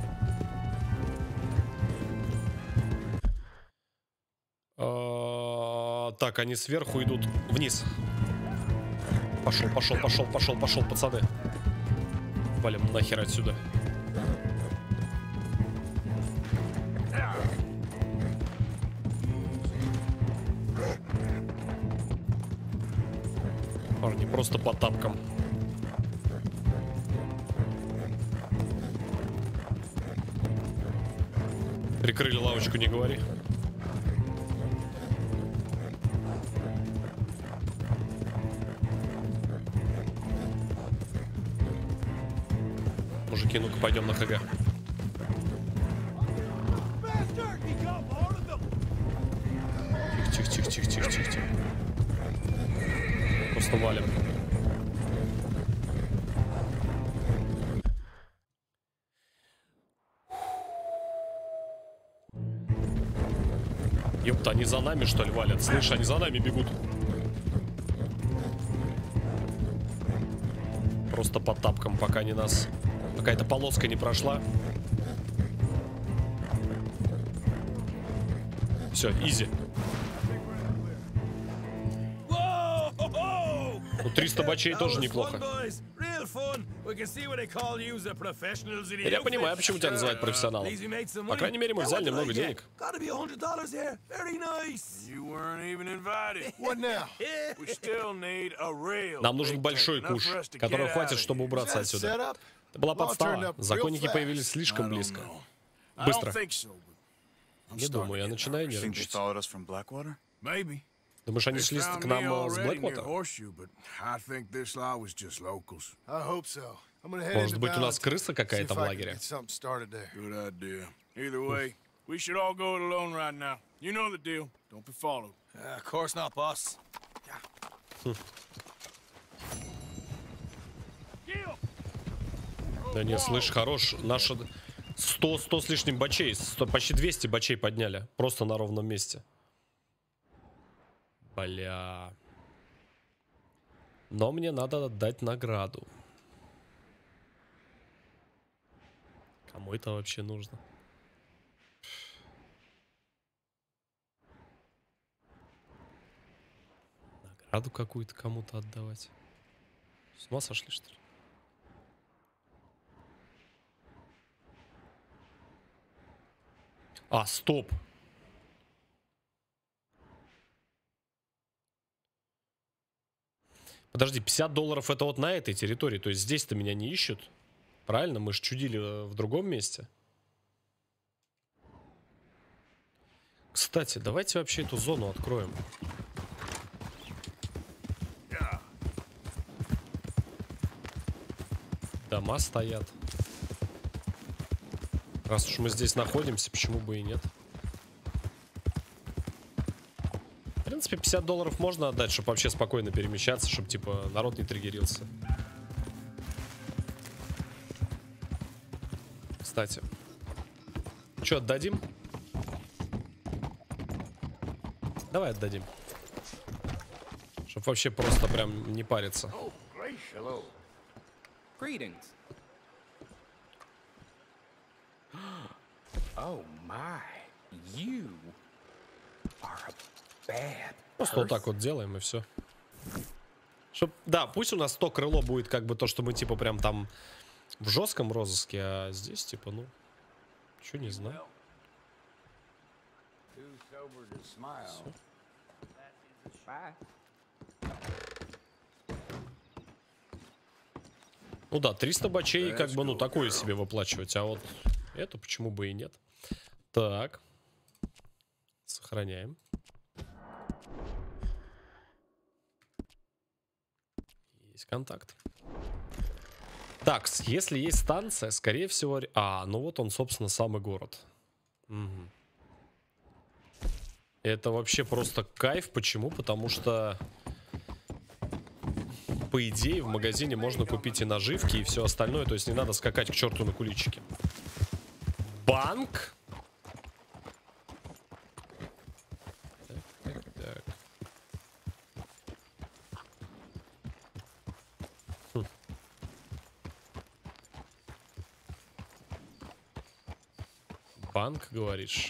Так, они сверху идут вниз. Пошел, пацаны. Валим нахер отсюда. Парни, просто по тапкам. Прикрыли лавочку, не говори. Мужики, ну-ка пойдем на ХГ. Тихо. Просто валим. Ёпта, они за нами, что ли, валят? Слышь, они за нами бегут. Просто по тапкам, пока не нас... Пока эта полоска не прошла. Все, изи. Ну, 300 бачей тоже неплохо. Я понимаю, почему тебя называют профессионалом. По крайней мере, мы взяли немного денег. Нам нужен большой куш, которого хватит, чтобы убраться отсюда. Это была подстава. Законники появились слишком близко. Быстро. Не думаю, я начинаю нервничать. Думаешь, они шли к нам с Блэквота? Может быть, у нас крыса какая-то в лагере? We should all go it alone right now. You know the deal. Don't be followed. Of course not, boss. Да не, слышь, хорош. Наши 100 с лишним бачей. Почти 200 бачей подняли. Просто на ровном месте. Бля. Но мне надо отдать награду. Кому это вообще нужно? Награду какую-то кому-то отдавать. С ума сошли, что ли? А, стоп. Подожди, $50 это вот на этой территории. То есть здесь-то меня не ищут. Правильно? Мы же чудили в другом месте. Кстати, давайте вообще эту зону откроем. Дома стоят. Раз уж мы здесь находимся, почему бы и нет? В принципе, $50 можно отдать, чтобы вообще спокойно перемещаться, чтобы, типа, народ не триггерился. Кстати. Что, отдадим? Давай отдадим. Чтоб вообще просто прям не париться. Greetings. Oh my, you are a bad Просто вот так вот делаем и все. Чтоб, да, пусть у нас то крыло будет как бы то, что мы типа прям там в жестком розыске, а здесь типа, ну, что не знаю. Всё. Ну да, 300 бачей как бы, ну, такое себе выплачивать, а вот это почему бы и нет. Так. Сохраняем. Есть контакт. Так, если есть станция, скорее всего... А, ну вот он, собственно, самый город. Угу. Это вообще просто кайф. Почему? Потому что... По идее, в магазине можно купить и наживки, и все остальное. То есть не надо скакать к черту на куличики. Банк? Так. Банк, говоришь?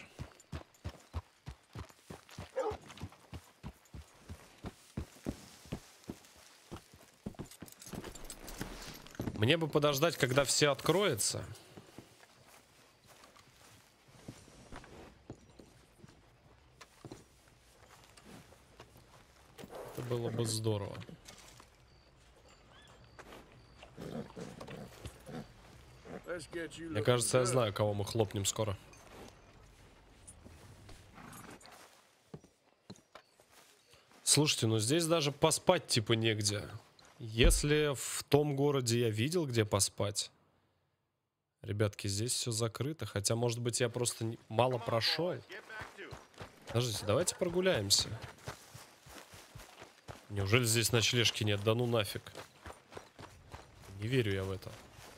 Мне бы подождать, когда все откроется. Это было бы здорово. Мне кажется, я знаю, кого мы хлопнем скоро. Слушайте, ну здесь даже поспать типа негде. Если в том городе я видел, где поспать. Ребятки, здесь все закрыто. Хотя, может быть, я просто мало прошел. Подождите, давайте прогуляемся. Неужели здесь ночлежки нет? Да ну нафиг. Не верю я в это.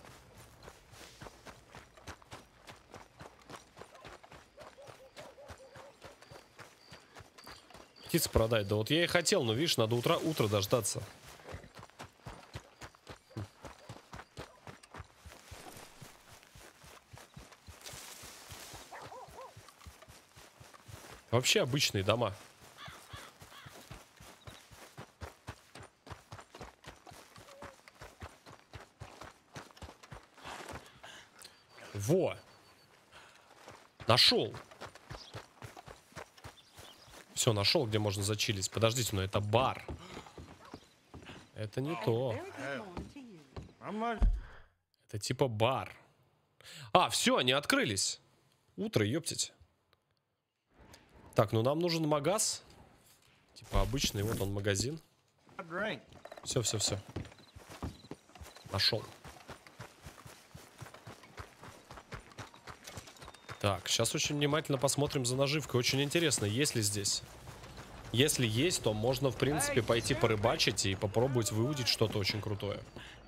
Птиц продать. Да вот я и хотел, но видишь, надо утро дождаться. Вообще обычные дома. Во! Нашел! Все, нашел, где можно зачилить. Подождите, но это бар. Это не то. Это типа бар. А, все, они открылись. Утро, ёптить. Так, ну нам нужен магаз. Типа обычный, вот он магазин. Все. Нашел. Так, сейчас очень внимательно посмотрим за наживкой. Очень интересно, есть ли здесь. Если есть, то можно, в принципе, пойти порыбачить и попробовать выудить что-то очень крутое.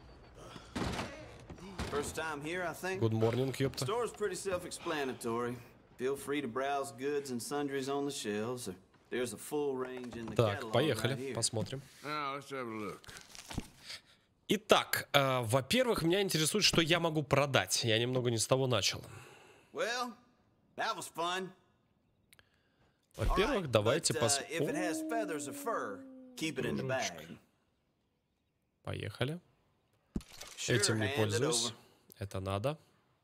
Good morning, ёпта. Store's pretty self-explanatory. Feel free to browse goods and sundries on the shelves. There's a full range in the Так, catalog поехали, right here. посмотрим. Now, let's have a look. Итак, во-первых, меня интересует, что я могу продать. Я немного не с того начал. Well, that was fun. Во-первых, давайте If it has feathers or fur, keep it in the bag. Поехали. Этим не пользуюсь. Это надо.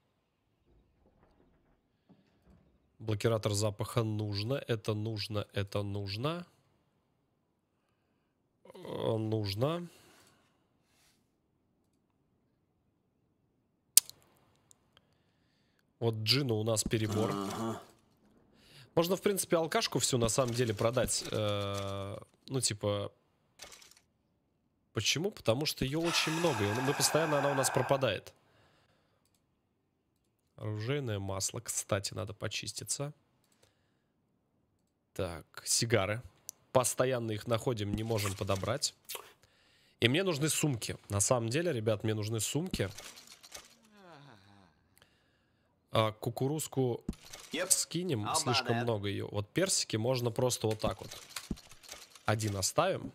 Блокиратор запаха нужно. Это нужно. Это нужно. Нужно. Вот джина у нас перебор. Можно, в принципе, алкашку всю на самом деле продать. Ну, типа... Почему? Потому что ее очень много. И мы постоянно, она у нас пропадает. Оружейное масло. Кстати, надо почиститься. Так, сигары. Постоянно их находим, не можем подобрать. И мне нужны сумки. На самом деле, ребят, мне нужны сумки. Кукурузку скинем. Слишком много ее. Вот персики можно просто вот так вот. Один оставим.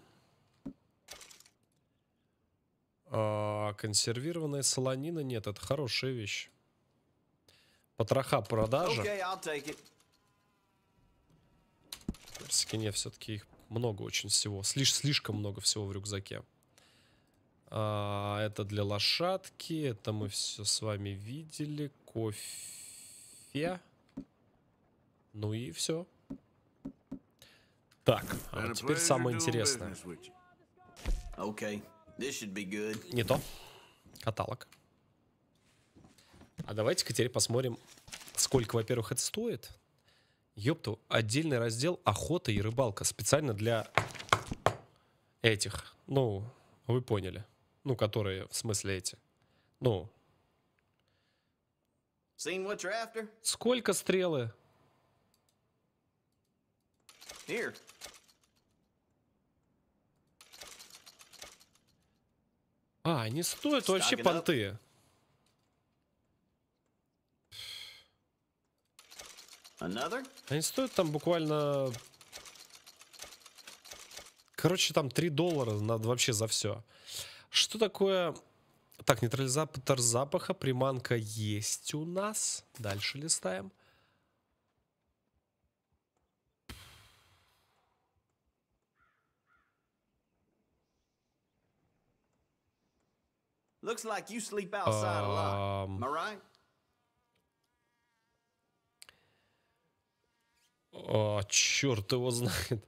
Консервированная солонина. Нет, это хорошая вещь. Потроха продажа. Персики нет, все-таки их много очень всего. Слишком много всего в рюкзаке. Это для лошадки. Это мы все с вами видели. Кофе. Ну и все. Так, а вот теперь самое интересное. Не то. Каталог. А давайте-ка теперь посмотрим, сколько, во-первых, это стоит. Ёпту, отдельный раздел охота и рыбалка. Специально для этих. Ну, вы поняли. Ну, которые, в смысле эти. Ну. Сколько стрелы? Here. Они стоят вообще понты. Они стоят там буквально... Короче, там $3 надо вообще за все. Что такое... Так, нейтрализатор запаха. Приманка есть у нас. Дальше листаем. Looks like you sleep outside a lot. Am I right? Черт его знает.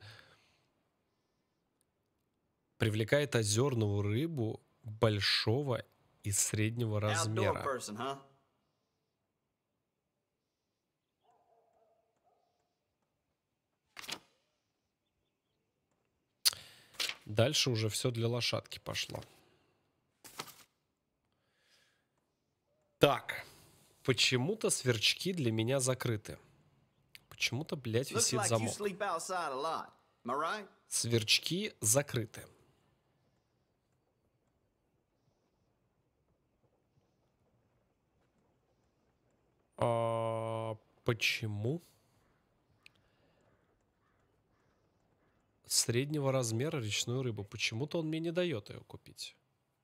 Привлекает озерную рыбу большого и среднего размера. Person, huh? Дальше уже все для лошадки пошло. Так, почему-то сверчки для меня закрыты. Почему-то, блядь, висит замок. Сверчки закрыты. Почему? Среднего размера речную рыбу. Почему-то он мне не дает ее купить.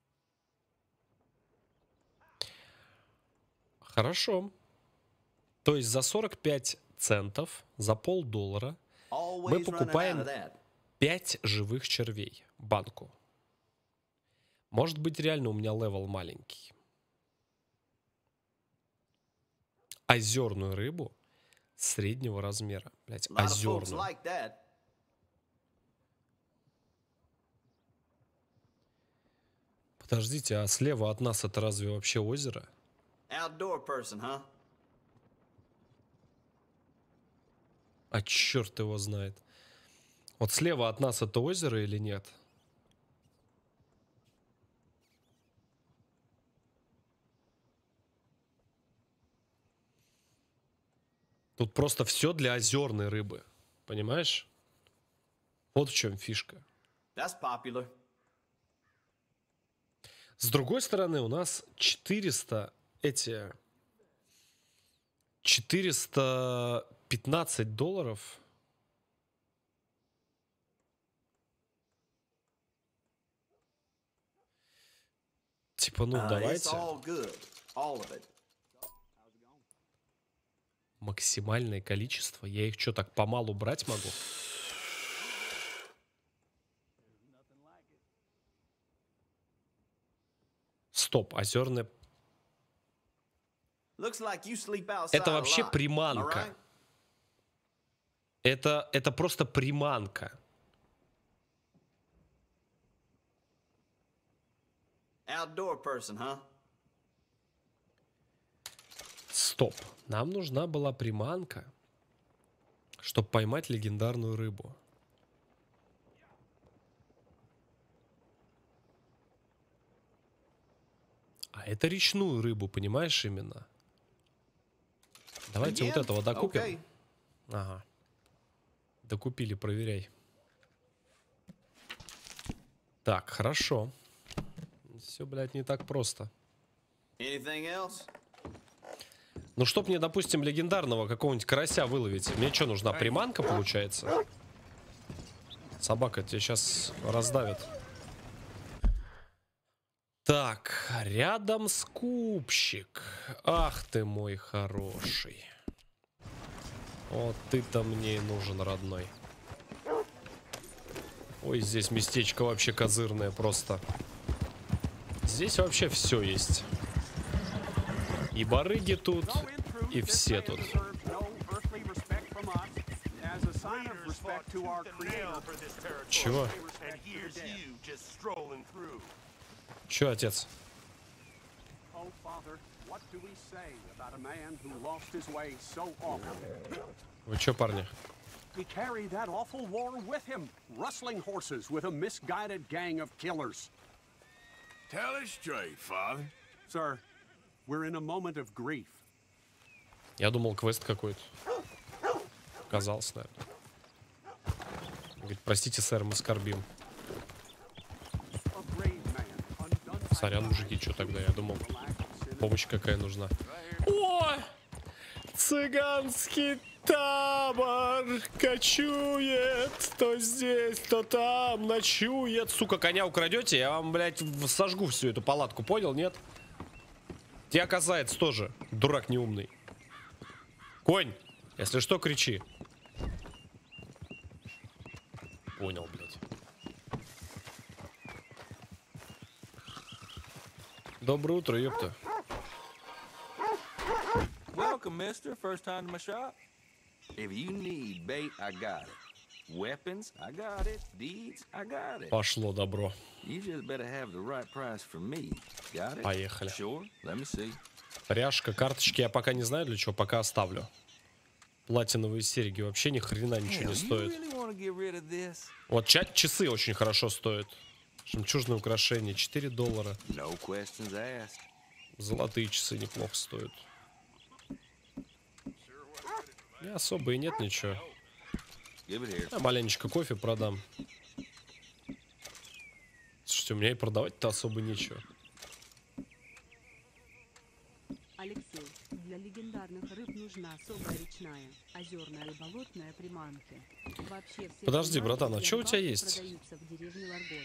Хорошо. То есть за 45 центов, за $0,5 мы покупаем 5 живых червей. Банку. Может быть, реально у меня левел маленький. Озерную рыбу среднего размера. Блять, озерную. Подождите, а слева от нас это разве вообще озеро? Outdoor person, huh? А черт его знает. Вот слева от нас это озеро или нет? Тут просто все для озерной рыбы. Понимаешь? Вот в чем фишка. That's popular. С другой стороны, у нас 415 долларов. Типа, ну давайте. It's all good. All of it. Максимальное количество. Я их что, так помалу брать могу? Стоп, озерная. Looks like you sleep outside Это a вообще lot. приманка. Am Это просто приманка. I right? Outdoor person, huh? Стоп. Нам нужна была приманка, чтобы поймать легендарную рыбу. А это речную рыбу, понимаешь, именно? Давайте вот этого докупим. Okay. Ага. Докупили, проверяй. Так, хорошо. Все, блядь, не так просто. Anything else? Ну, чтоб мне, допустим, легендарного какого-нибудь карася выловить, мне что, нужна приманка, получается? Собака тебя сейчас раздавит. Так, рядом скупщик. Ах ты мой хороший. Вот ты-то мне и нужен, родной. Ой, здесь местечко вообще козырное просто. Здесь вообще все есть. И барыги тут, и все тут. Чего? Чё, отец? Вы чё, парни? He carried that awful war with him, rustling horses with a misguided gang of killers. Tell it straight, father. Sir, we're in a moment of grief. Я думал, квест какой-то. Казалось, наверное. Говорит, простите, сэр, мы скорбим. Сорян, мужики, что тогда? Я думал, помощь какая нужна. О! Цыганский табор кочует. То здесь, то там ночует. Сука, коня украдете, я вам, блядь, сожгу всю эту палатку, понял, нет? Тебя касается тоже, дурак неумный. Конь, если что, кричи. Понял, блядь. Доброе утро, ёпта. Welcome, mister. First time to my shop? If you need bait, I got it. Weapons, I got it. Deeds, I got it. Пошло добро. You just better have the right price for me. Got it? Поехали. Sure. Let me see. Пряжка, карточки я пока не знаю для чего, пока оставлю. Платиновые серьги вообще ни хрена ничего не стоят. Вот часы очень хорошо стоят. Жемчужное украшение, $4. No questions asked. Золотые часы неплохо стоят. И особо и нет ничего. Я маленечко кофе продам. Слушайте, у меня и продавать-то особо нечего. Алексей, для легендарных рыб нужна особая речная, озерная и болотная приманки. Вообще все Подожди, приманки братан, а для что у тебя рыбалки есть? продаются в деревне Ларгош.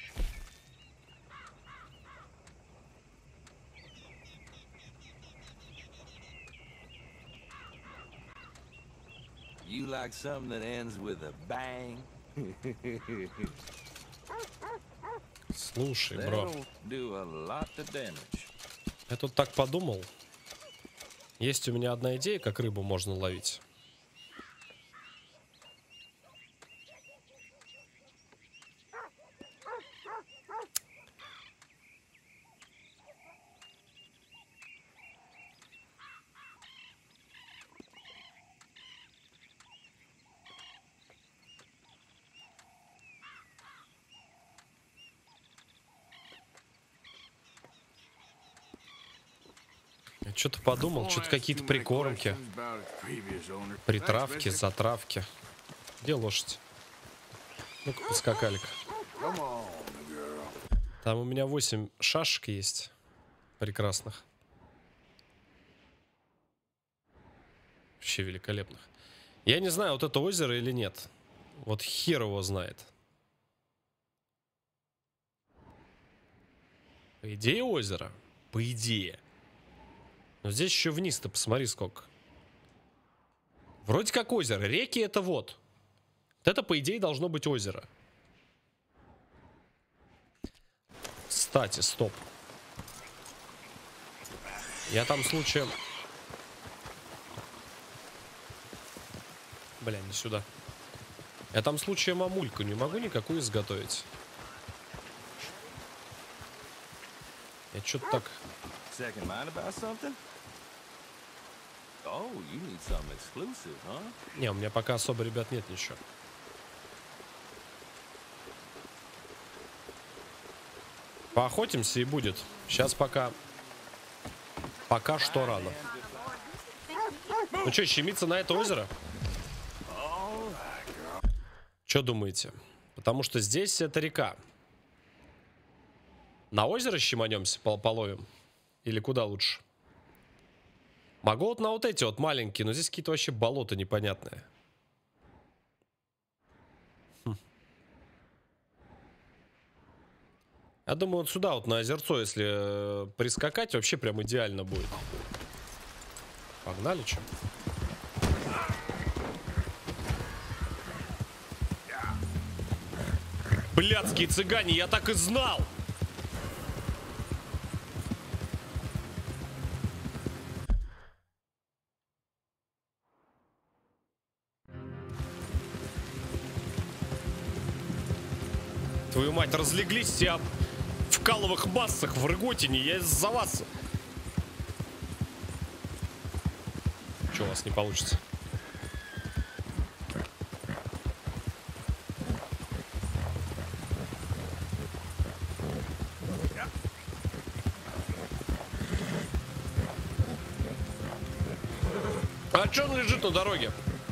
You like something that ends with a bang? Слушай, бро. That'll do a lot of damage. Я тут так подумал. Есть у меня одна идея, как рыбу можно ловить. Что-то подумал, что-то какие-то прикормки. Притравки, затравки. Где лошадь? Ну-ка, поскакали-ка. Там у меня 8 шашек есть. Прекрасных. Вообще великолепных. Я не знаю, вот это озеро или нет. Вот хер его знает. По идее озеро. По идее. Но здесь еще вниз-то посмотри сколько. Вроде как озеро. Реки это вот. Вот это по идее должно быть озеро. Кстати, стоп. Я там случаем... Бля, не сюда. Я там случаем мамульку не могу никакую изготовить. Я что-то так... Не, у меня пока особо, ребят, нет ничего. Поохотимся и будет. Сейчас пока... Пока что рано. Ну что, щемиться на это озеро? Что думаете? Потому что здесь это река. На озеро щеманемся, половим? Или куда лучше? Могу вот на вот эти вот маленькие, но здесь какие-то вообще болота непонятные. Я думаю, вот сюда вот на озерцо, если прискакать, вообще прям идеально будет. Погнали, что? Блядские цыгане, я так и знал! Твою мать, разлеглись все в каловых массах в Рыготине. Я из-за вас. Че у вас не получится? А че он лежит на дороге?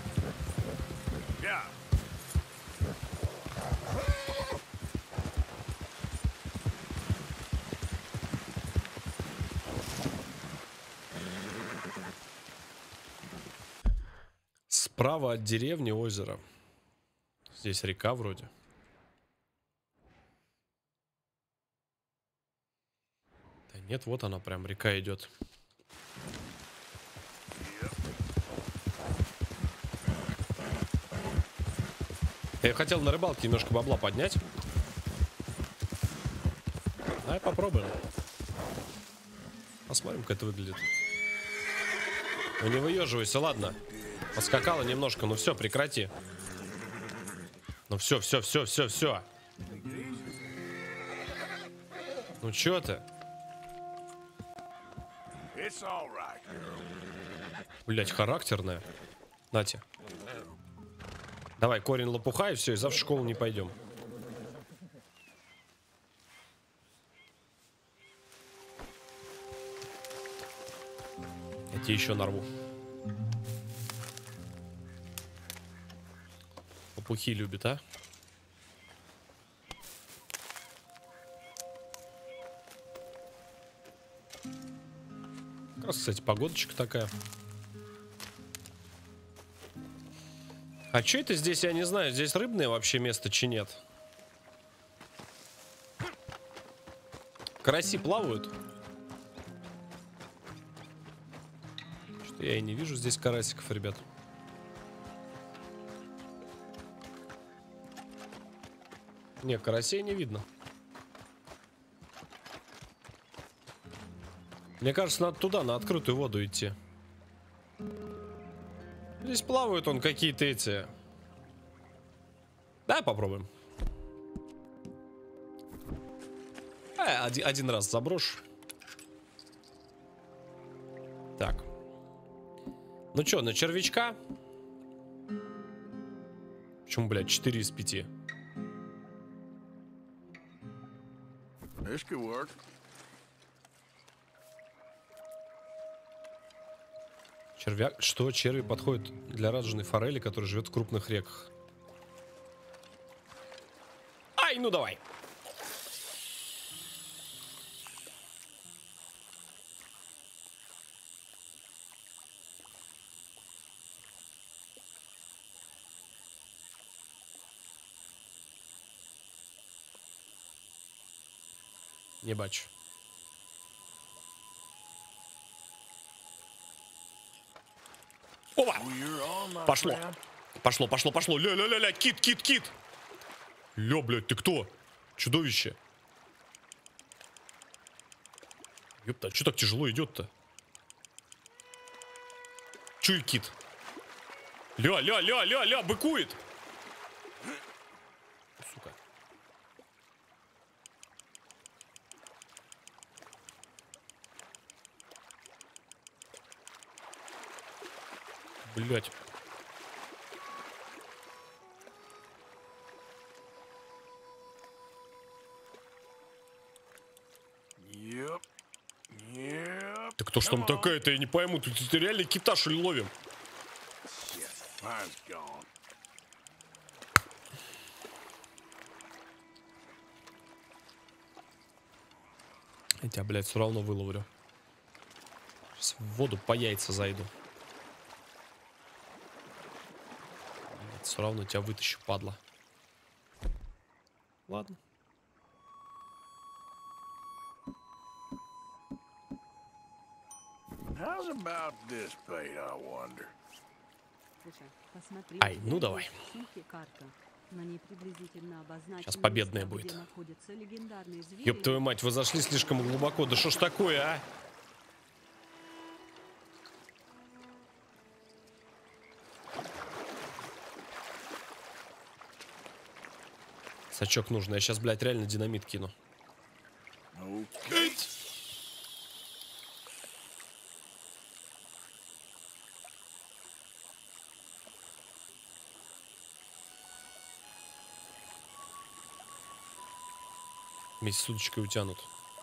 Справа от деревни озеро. Здесь река вроде. Да нет, вот она прям, река идет. Я хотел на рыбалке немножко бабла поднять. Давай попробуем. Посмотрим, как это выглядит. Ну не выеживайся, ладно. Поскакала немножко, ну все, прекрати. Ну все. Ну чё ты? Блять, характерная. Нате. Давай, корень лопуха и все, и завтра в школу не пойдем. Я тебе еще нарву. Лопухи любит, а? Как раз, кстати, погодочка такая. А что это здесь, я не знаю. Здесь рыбное вообще место, чи нет? Караси плавают? Что я и не вижу здесь карасиков, ребят. Не, карасей не видно. Мне кажется, надо туда, на открытую воду идти. Здесь плавают он какие-то эти. Давай попробуем. Один раз заброшу. Так. Ну что, на червячка? Почему, блядь, 4 из 5? This could work. Червяк? Что? Черви подходят для радужной форели, которая живет в крупных реках. Ай, ну давай. Не бачу. Опа! Пошло. Пошло, пошло, пошло. Ля-ля-ля-ля. Кит, кит, кит. Ля, блядь, ты кто? Чудовище. Ёпта, а что так тяжело идет-то? Чё и кит? Ля-ля-ля-ля-ля, быкует. Сука. Блять. Так кто ж там такая-то, я не пойму. Тут реально кита, что ли, ловим? Я тебя, блядь, все равно выловлю. Сейчас в воду по яйца зайду. Все равно тебя вытащу, падла. Ладно. How's about this bait, I wonder? Ай, ну давай. Сейчас победная будет. Ёб твою мать, вы зашли слишком глубоко. Да что ж такое, а? Сачок нужно. Я сейчас, блядь, реально динамит кину. Вместе с удочкой утянут.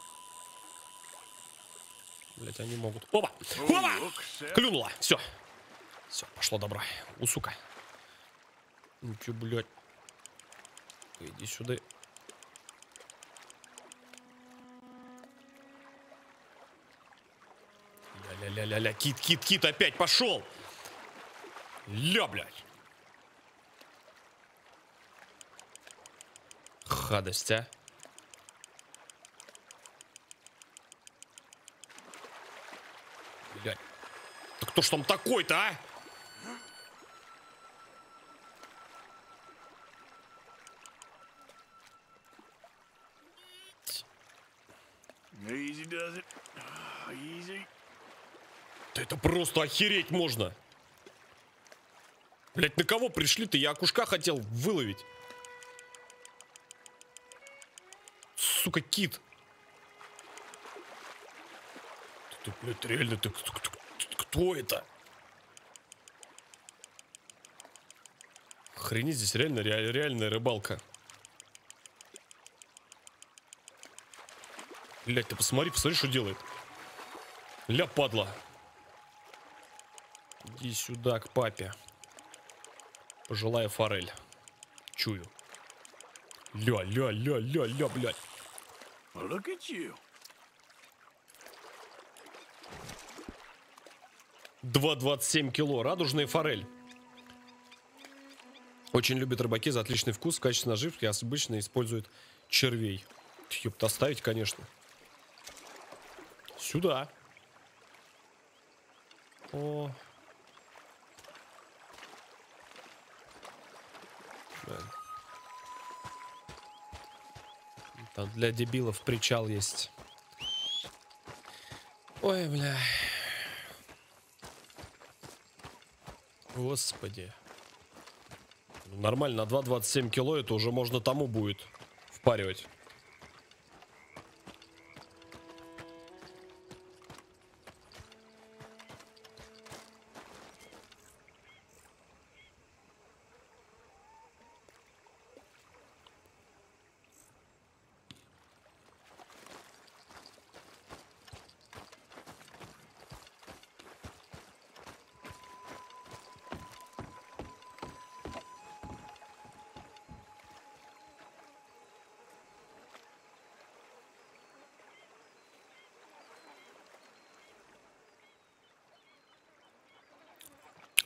Блять, они могут. Опа! Опа! Клюнула! Все. Все, пошло добро. У, сука. Ну че, блядь. Иди сюда. Ля-ля-ля-ля-ля. Кит, кит, кит опять пошел. Ля, блядь. Гадость, а. Блядь. Да кто ж там такой-то, а? Easy does it. Easy. Да это просто охереть можно. Блядь, на кого пришли-то? Я окушка хотел выловить. Сука, кит. Ты, блядь, реально, ты кто это? Охренеть, здесь реально реальная рыбалка. Блядь, ты посмотри, что делает. Ля, падла. Иди сюда, к папе. Пожилая форель. Чую. Ля, блядь. Look at you. 2,27 кило. Радужная форель. Очень любят рыбаки за отличный вкус. В качестве наживки обычно используют червей. Ёпта, оставить, конечно. Сюда. О. Там для дебилов причал есть. Ой, бля. Господи. Нормально, на 2,27 кило это уже можно тому будет впаривать.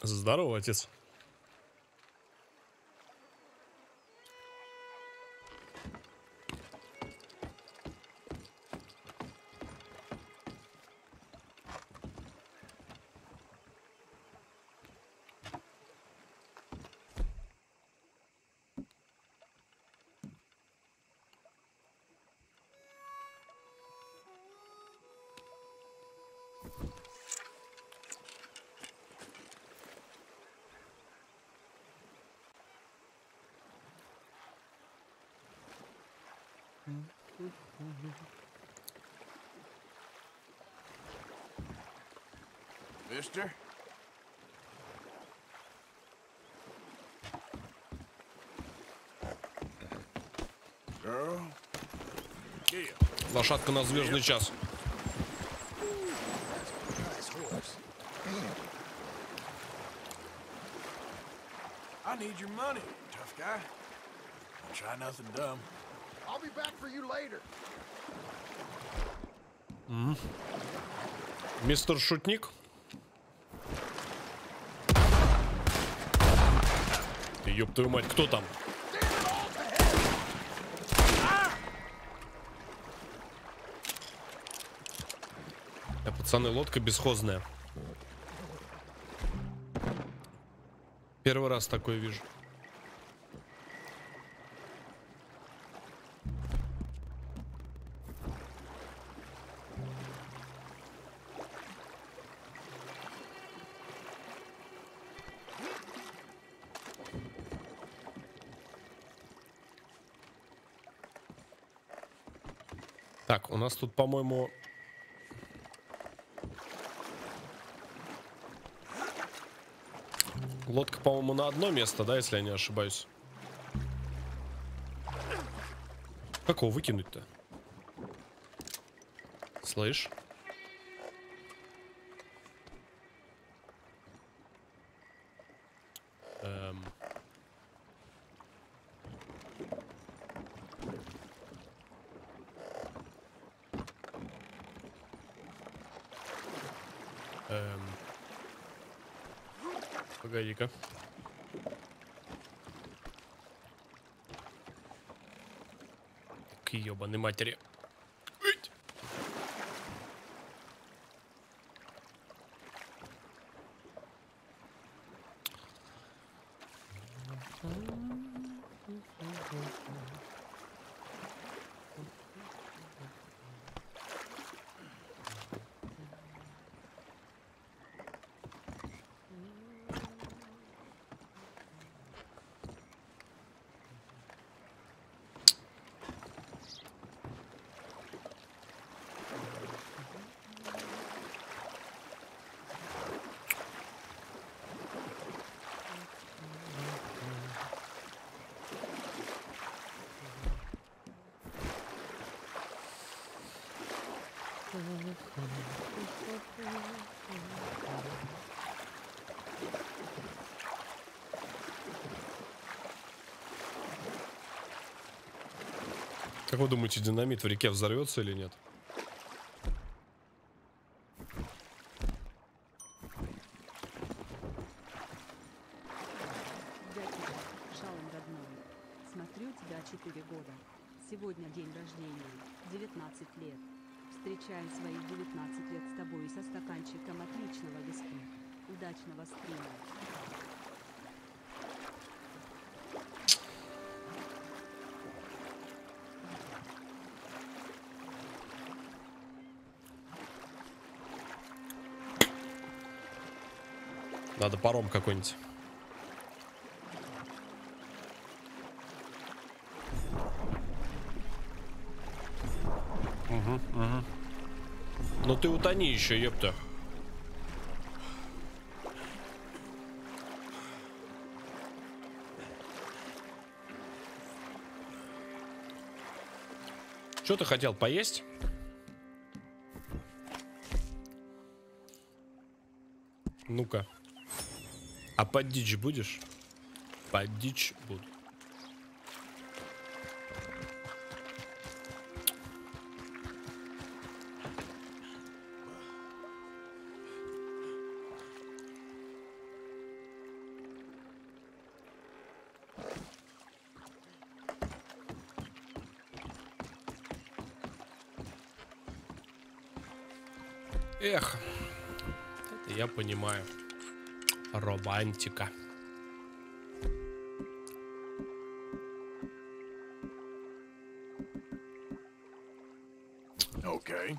Здорово, отец. Mister? Girl? Yeah. Лошадка на звездный час. I need your money, tough guy. Don't try nothing dumb. I'll be back for you later. Мистер Шутник. Ёб твою мать, кто там? Пацаны, лодка бесхозная. Первый раз такое вижу. Так, у нас тут, по-моему... Лодка, по-моему, на одно место, да, если я не ошибаюсь. Как его выкинуть-то? Слышь? Погоди-ка. К ёбаной матери. Как вы думаете, динамит в реке взорвется или нет? Шалом родной. Смотрю тебя 4 года. Сегодня день рождения. 19 лет. Встречаем свои 19 лет с тобой со стаканчиком отличного виски. Удачного стрима. Надо паром какой-нибудь. Угу. Ну ты утони еще, ёпта. Что ты хотел, поесть? Ну-ка. А под дичь будешь? Под дичь буду. Эх, это я понимаю. Романтика. Okay.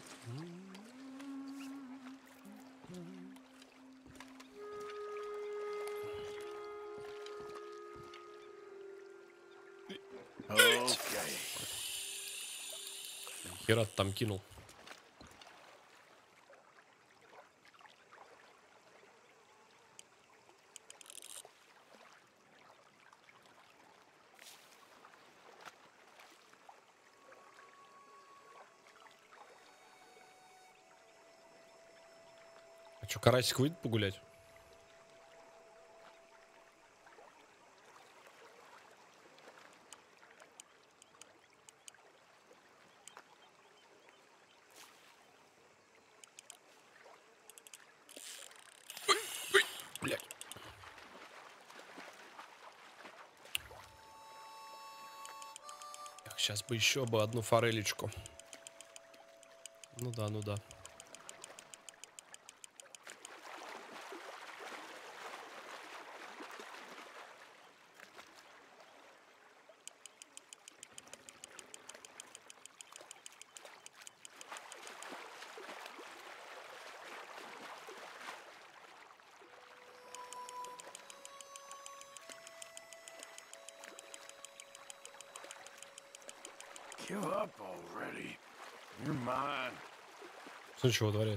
Okay. Хера ты там кинул. А что, карасик выйдет погулять? Блядь. Сейчас бы еще бы одну форелечку. Ну да, ну да. Give up already. You're mine. Что чего творит?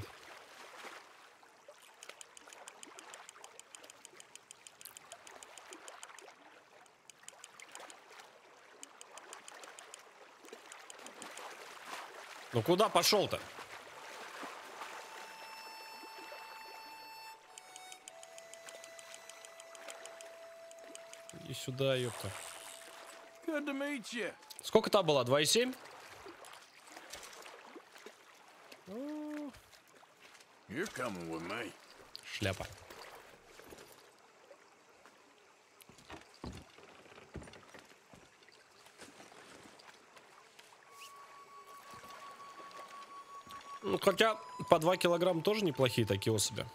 Ну куда пошел-то? Иди сюда, ёпта. Good to meet you. Сколько там было? 2,7? You're coming with me. Шляпа. Ну, хотя по 2 килограмма тоже неплохие такие особи.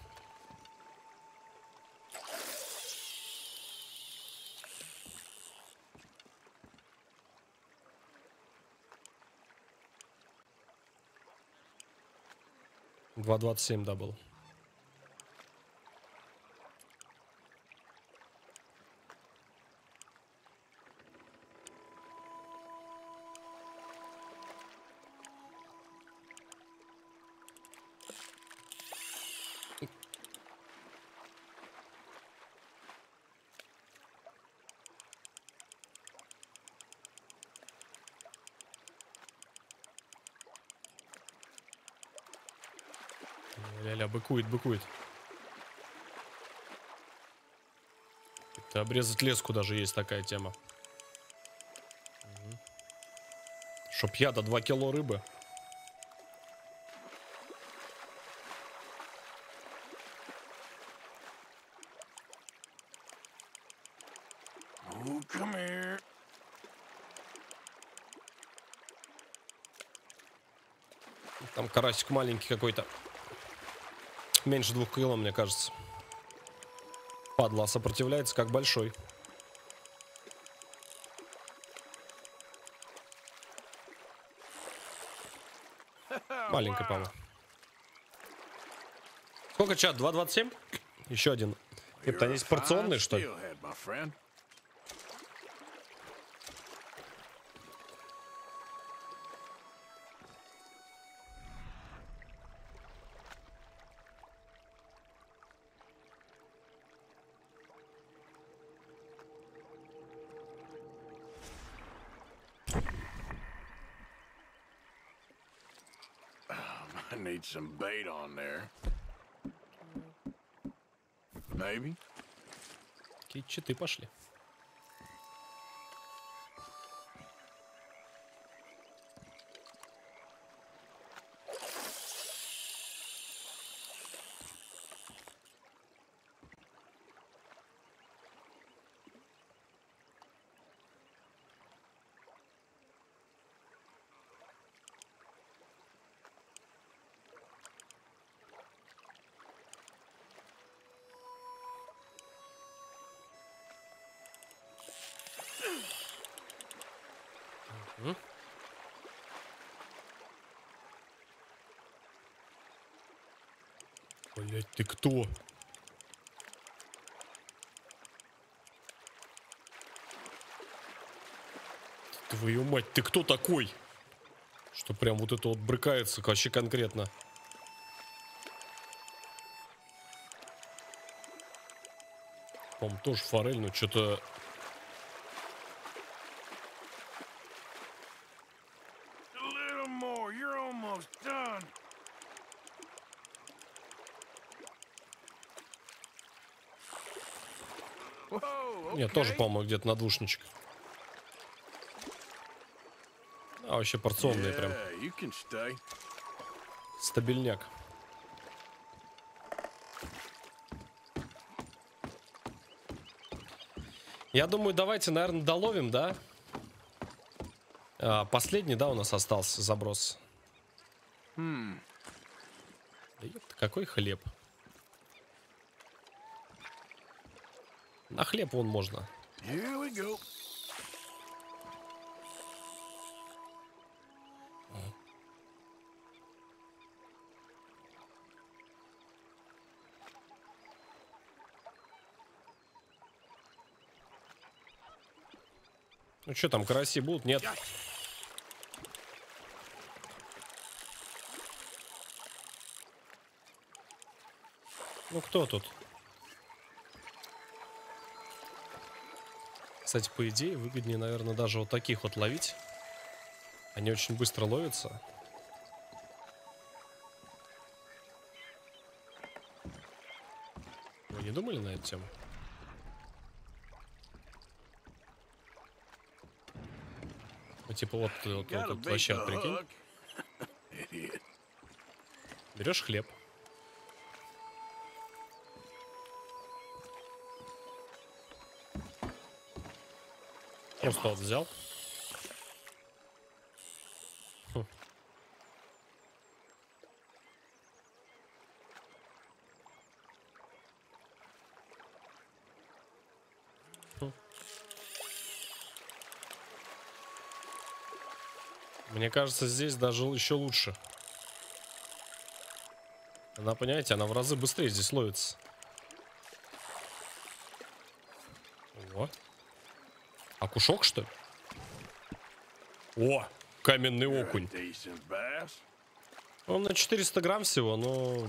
Два 27, да, был. Ля-ля, быкует, быкует. Это обрезать леску даже есть такая тема. Чтоб я до 2 кило рыбы. Oh, come here. Там карасик маленький какой-то. Меньше 2 кило, мне кажется. Падла сопротивляется, как большой. Маленький, по-моему. Сколько, чат? 2,27? Еще один. Это они порционные, что ли? I need some bait on there. Maybe. Какие читы пошли. Блять, ты кто? Твою мать, ты кто такой? Что прям вот это вот брыкается вообще конкретно. По-моему, тоже форель, но что-то... Нет, тоже, по-моему, где-то на двушничек. А вообще порционные прям. Стабильняк. Я думаю, давайте, наверное, доловим, да? Последний, да, у нас остался заброс. Да ёпта, какой хлеб. На хлеб вон можно. Ну что там, караси будут? Нет. Ну кто тут? Кстати, по идее, выгоднее, наверное, даже вот таких вот ловить. Они очень быстро ловятся. Вы не думали на эту тему? Ну, типа вот вообще, прикинь. Берешь хлеб. Просто вот взял. Мне кажется, здесь даже еще лучше. Она, понимаете, она в разы быстрее здесь ловится. О. Окушок, что ли? О, каменный окунь. Он на 400 грамм всего, но...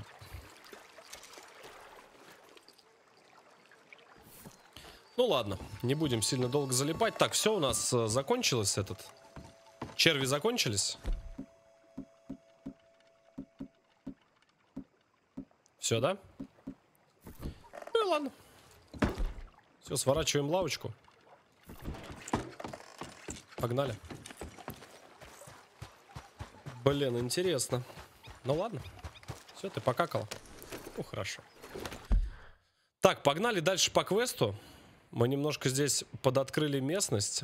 Ну ладно, не будем сильно долго залипать. Так, все у нас закончилось этот... Черви закончились? Все, да? Ну и ладно. Все, сворачиваем лавочку. Погнали. Блин, интересно. Ну ладно. Все, ты покакал. Ну, хорошо. Так, погнали дальше по квесту. Мы немножко здесь подоткрыли местность.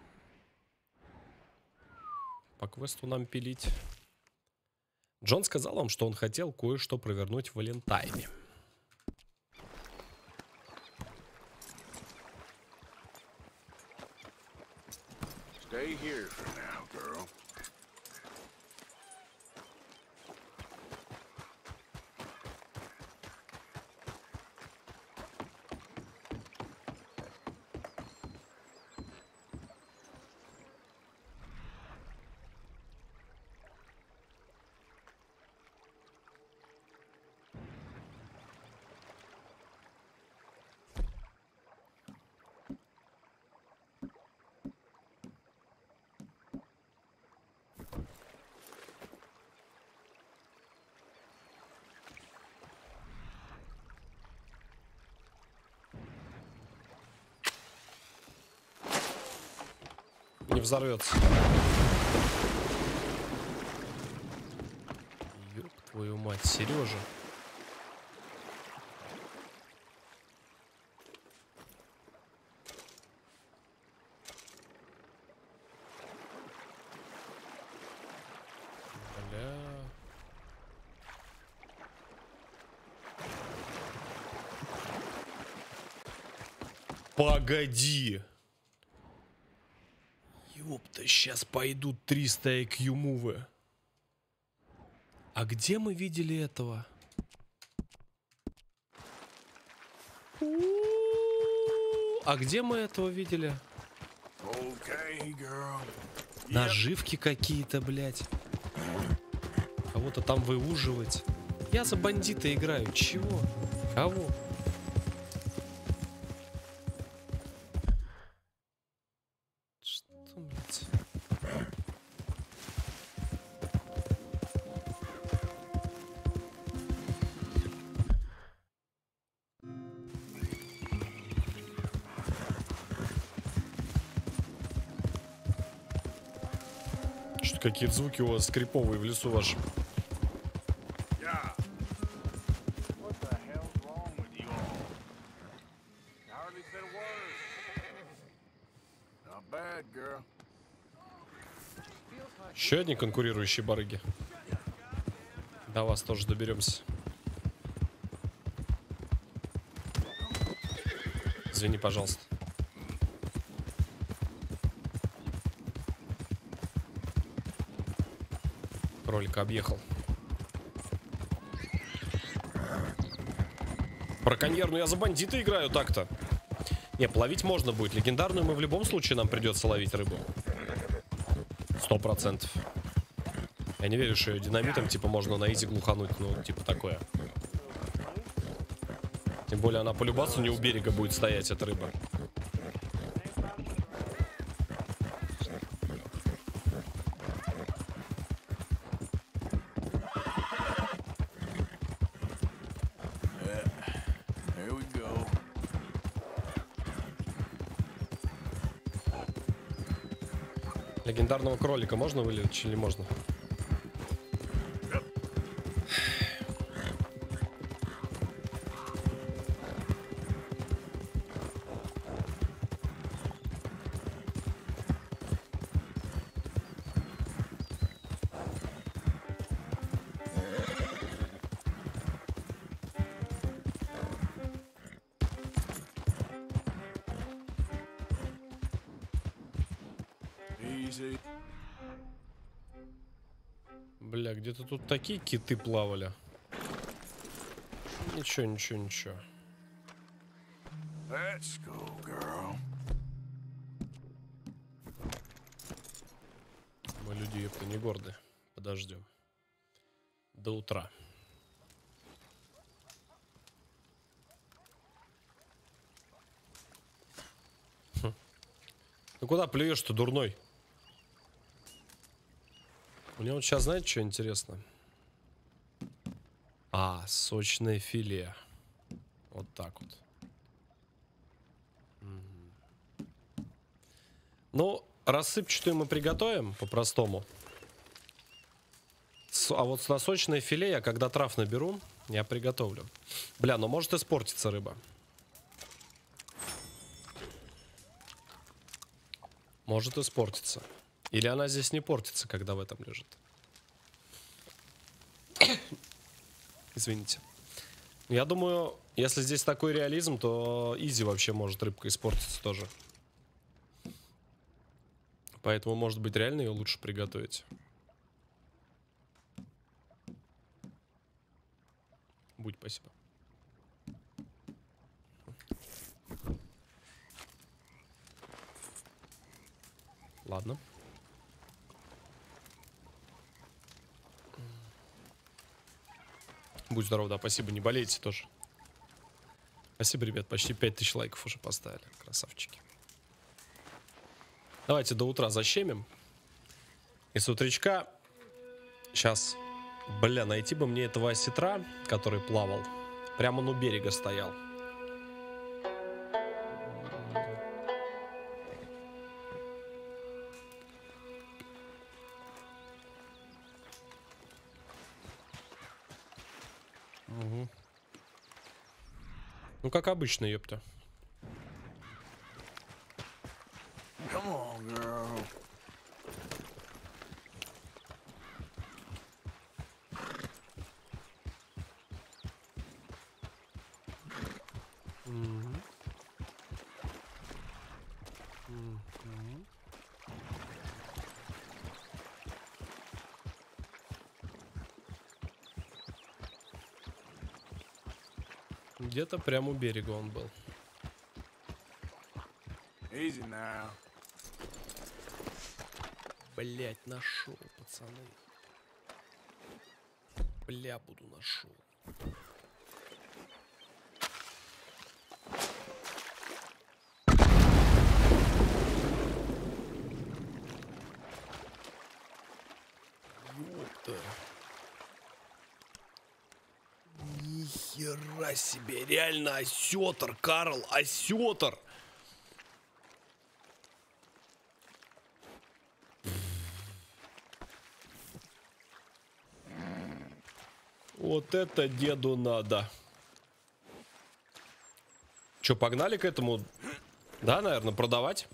По квесту нам пилить. Джон сказал вам, что он хотел кое-что провернуть в Валентайне. Stay here for now, girl. Не взорвется. Ёб твою мать, Сережа. Бля. Погоди. Ёпта, сейчас пойдут 300 IQ мувы. А где мы видели этого? А где мы этого видели? Наживки какие-то, блядь. Кого-то там выуживать. Я за бандита играю. Чего? Кого? Что, блядь? Что, какие звуки у вас скриповые в лесу вашем? Еще одни конкурирующие барыги. До вас тоже доберемся. Извини, пожалуйста. Кролика объехал. Браконьер, ну я за бандита играю так-то. Не, половить можно будет. Легендарную мы в любом случае нам придется ловить рыбу. 100%. Я не верю, что ее динамитом типа можно на изи глухануть. Ну, типа такое. Тем более она по любасу не у берега будет стоять, эта рыба. Легендарного кролика можно вылечить или можно? Бля, где-то тут такие киты плавали. Ничего, ничего, ничего. Let's go, girl. Мы люди, ёпта, не горды. Подождем. До утра. Хм. Ну куда плюешь-то, дурной? Мне вот сейчас, знаете, что интересно? А, сочное филе. Вот так вот. Ну, рассыпчатую мы приготовим по-простому. А вот на сочное филе я, когда трав наберу, я приготовлю. Бля, ну может испортиться рыба. Может испортиться. Или она здесь не портится, когда в этом лежит. Извините. Я думаю, если здесь такой реализм, то изи вообще может рыбка испортиться тоже. Поэтому, может быть, реально ее лучше приготовить. Будь спасибо. Ладно. Будь здоров, да, спасибо, не болейте тоже. Спасибо, ребят, почти 5000 лайков уже поставили, красавчики. Давайте до утра защемим. И с утречка сейчас, бля, найти бы мне этого осетра, который плавал. Прямо на берега стоял. Угу. Ну, как обычно, ёпта. Come on, girl. Где-то прямо у берега он был. Easy now. Блять, нашел, пацаны. Бля, буду нашел. Ёпта. Нихера себе, реально осётр, Карл, осётр. Вот это деду надо. Че, погнали к этому? Да, наверное, продавать.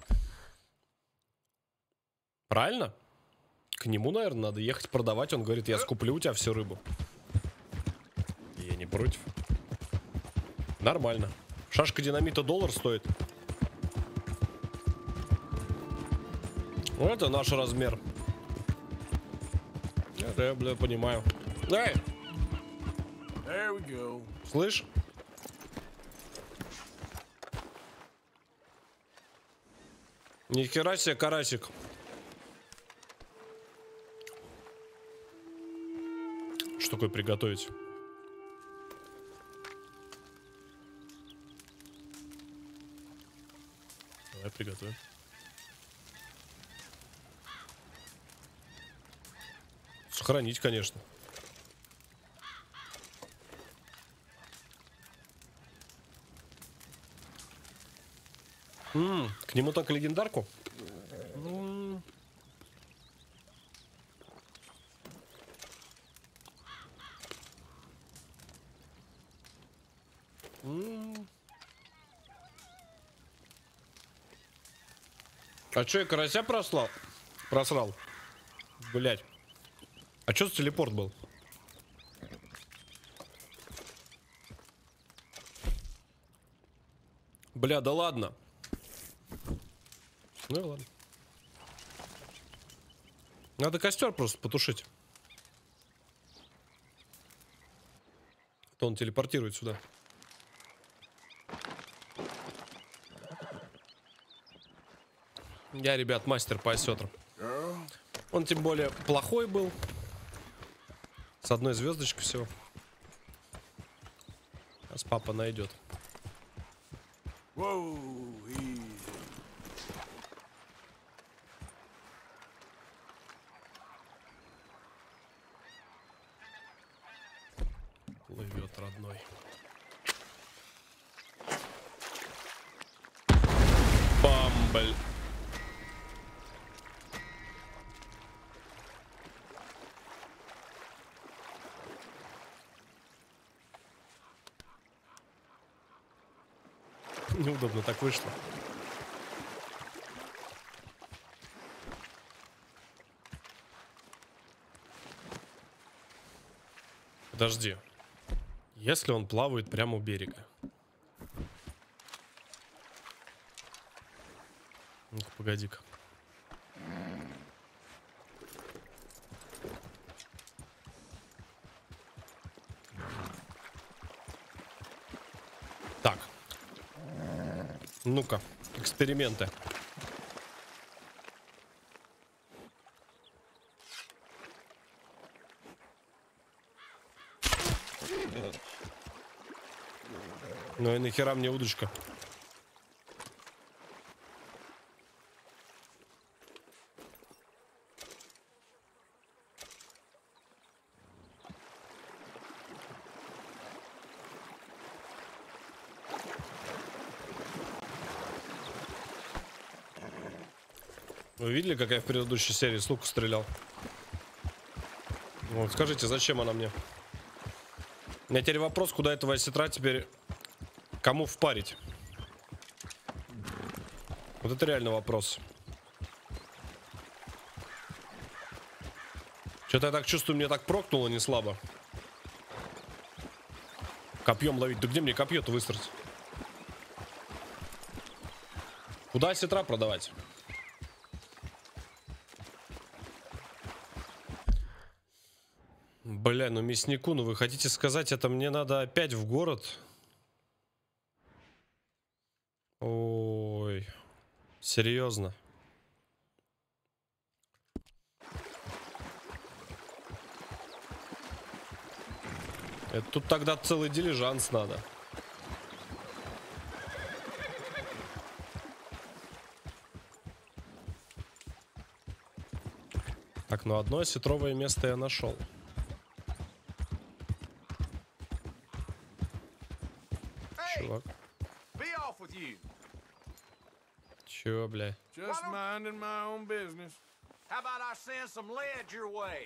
Правильно? К нему, наверное, надо ехать продавать. Он говорит, я скуплю у тебя всю рыбу. Я не против. Нормально. Шашка динамита $1 стоит. Это наш размер. Это я, бля, понимаю. Эй! There we go. Слышь? Нихера себе, карасик. Что такое приготовить? Давай приготовим. Сохранить, конечно. К нему только легендарку? А чё, я карася просрал? Блять. А чё за телепорт был? Бля, да ладно. Ну ладно. Надо костер просто потушить. То он телепортирует сюда. Я, ребят, мастер по осетрам. Он тем более плохой был. С одной звездочкой всего. Сейчас папа найдет. Плывет родной. Бамбль. Неудобно так вышло. Подожди. Если он плавает прямо у берега. Ну-ка, погоди-ка. Так. Ну-ка, эксперименты. Ну и нахера мне удочка? Вы видели, как я в предыдущей серии с лука стрелял? Вот, скажите, зачем она мне? У меня теперь вопрос, куда этого осетра теперь... Кому впарить? Вот это реально вопрос. Что-то я так чувствую, мне так прокнуло не слабо. Копьем ловить. Да где мне копье-то высрать? Куда осетра продавать? Бля, ну мяснику, ну вы хотите сказать, это мне надо опять в город? Ой, серьезно. Это тут тогда целый дилижанс надо. Так, ну одно осетровое место я нашел. Чувак. Чё, бля? Just minding my own business. How about I send some lead your way?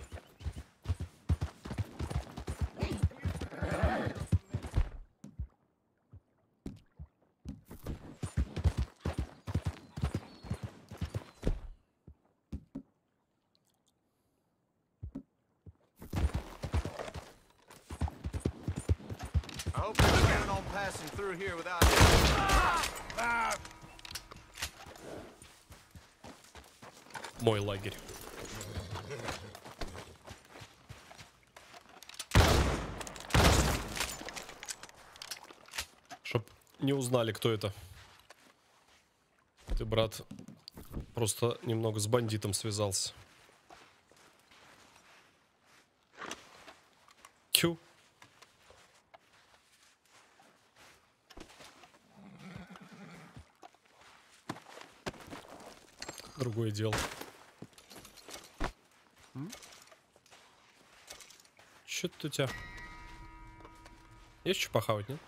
I hope you're planning on passing through here without. Мой лагерь. Чтоб не узнали, кто это. Ты, брат, просто немного с бандитом связался. Тю. Другое дело. Чё тут у тебя? Есть что похавать, нет?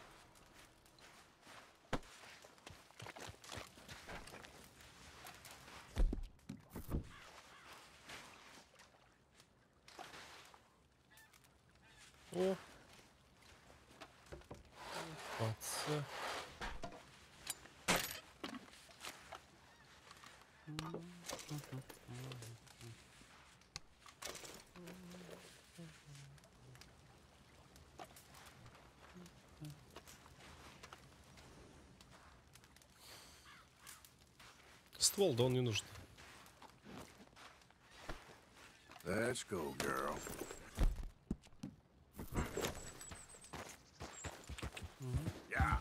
О. Отца. Ствол, да он не нужен. Let's go, girl. Yeah.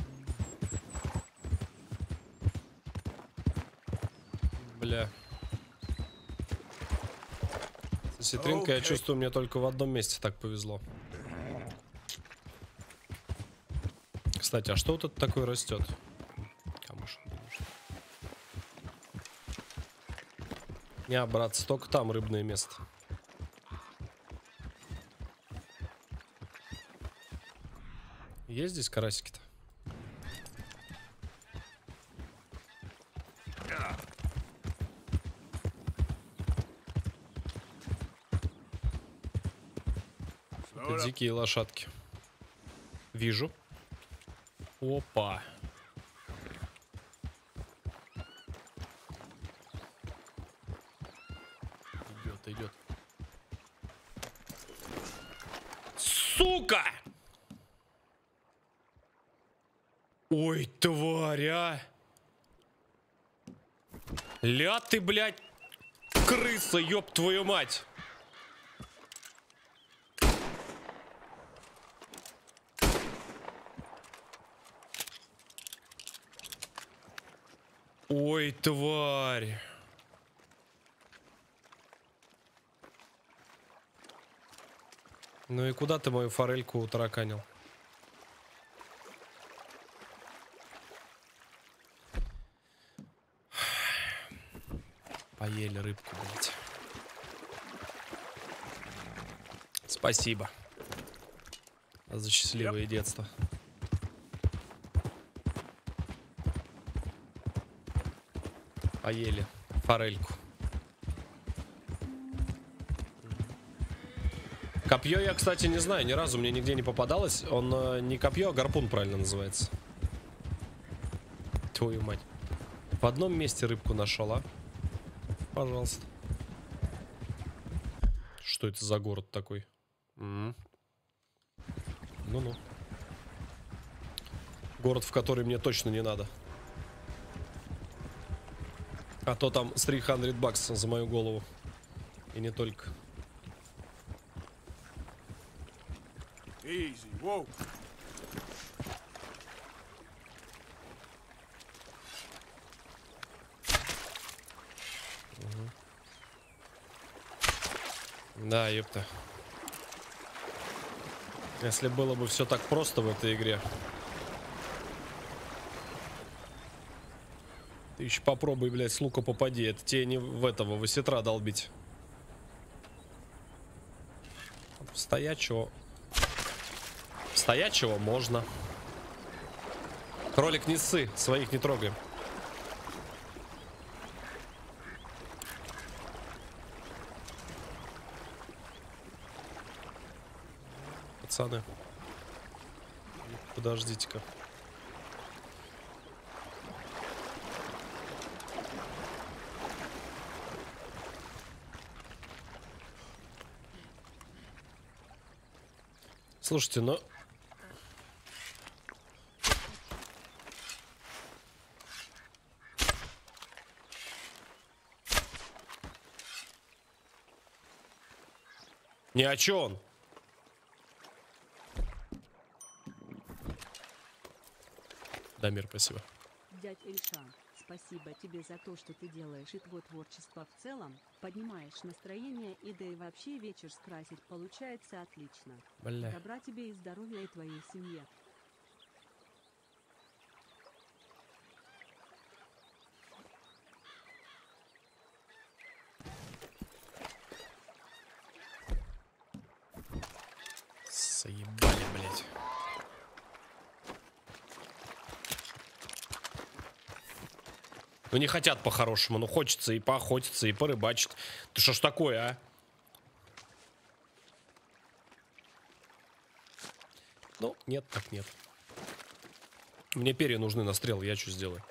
Бля. С осетринкой, я чувствую, мне только в одном месте так повезло. Кстати, а что вот это такое растет? Камыш. Не, брат, столько там рыбное место. Есть здесь карасики-то? Это дикие лошадки. Вижу. Опа. Идет. Сука! Ой, тварь, а! Ля ты, блядь, крыса, ёб твою мать! Ой, тварь! Ну и куда ты мою форельку утараканил? Поели рыбку, блядь. Спасибо за счастливое детство. Поели форельку. Копье я, кстати, не знаю, ни разу мне нигде не попадалось. Он не копье, а гарпун правильно называется. Твою мать. В одном месте рыбку нашел, а? Пожалуйста. Что это за город такой? Ну-ну. Город, в который мне точно не надо. А то там с 300 баксов за мою голову. И не только. Easy, whoa. Да, ёпта. Если было бы все так просто в этой игре. Ты еще попробуй, блядь, с лука попади. Это тебе не в этого, в осетра долбить. Стоячего. Стоячего можно. Кролик, не ссы, своих не трогаем. Пацаны. Подождите-ка. Слушайте, но... Ни о чем. Дамир, спасибо. Дядь Эльша, спасибо тебе за то, что ты делаешь, и твое творчество в целом. Поднимаешь настроение, и да и вообще вечер скрасить получается отлично. Бля. Добра тебе и здоровья и твоей семье. Заебали, блядь. Ну не хотят по-хорошему, ну хочется и поохотиться, и порыбачить. Ты что ж такое, а? Ну, нет, так нет. Мне перья нужны на стрел, я что сделаю?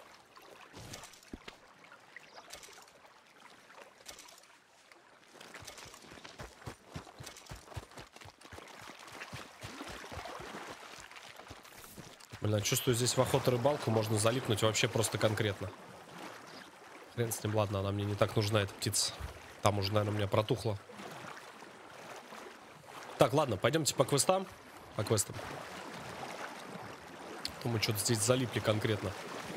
Блин, чувствую, здесь в охоту-рыбалку можно залипнуть вообще просто конкретно. Хрен с ним, ладно, она мне не так нужна, эта птица. Там уже, наверное, у меня протухло. Так, ладно, пойдемте по квестам. По квестам. То мы что-то здесь залипли конкретно.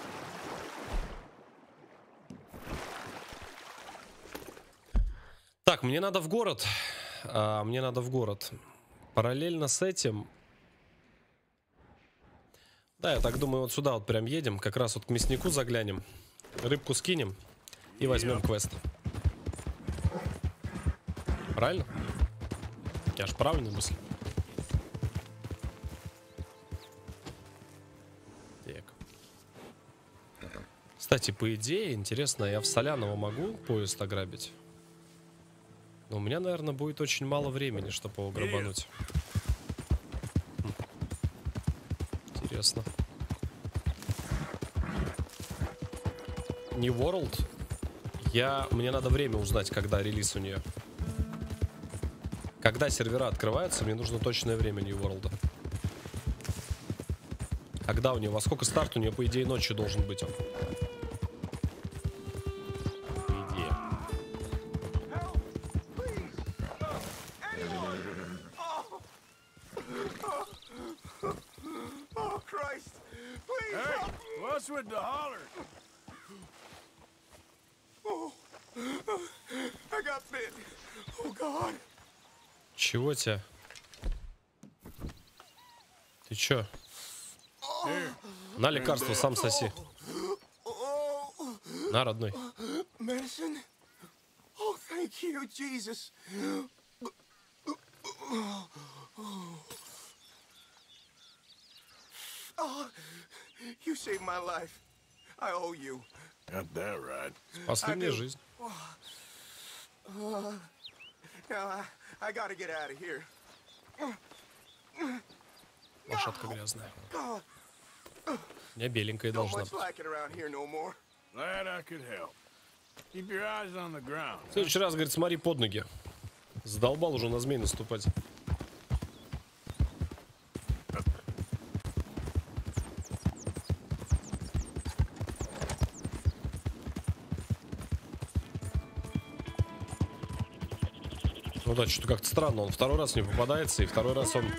Так, мне надо в город. Мне надо в город. Параллельно с этим... Да, я так думаю, вот сюда вот прям едем. Как раз вот к мяснику заглянем. Рыбку скинем. И возьмем квест. Правильно? Я ж правильно мыслю. Так. Кстати, по идее, интересно, я в Соляново могу поезд ограбить? Но у меня, наверное, будет очень мало времени, чтобы его грабануть. Интересно. New World. Мне надо время узнать, когда релиз у нее. Когда сервера открываются, мне нужно точное время New World. Когда у нее? Во сколько старт у нее, по идее, ночью должен быть он? По идее. Hey, what's with the holler? I got bit. Oh God. Чего тебе? Ты чё? На лекарство, сам соси. На, родной. Medicine? Oh, thank you, Jesus. Oh, you saved my life. I owe you. Got that right. Спасли мне жизнь. Now I gotta get out of here. Лошадка грязная. У меня беленькая должна быть. Glad I could help. Keep your eyes on the ground. В следующий раз, говорит, смотри под ноги. Задолбал уже на змей наступать. Ну да, что-то как-то странно. Он второй раз не попадается, и второй раз он...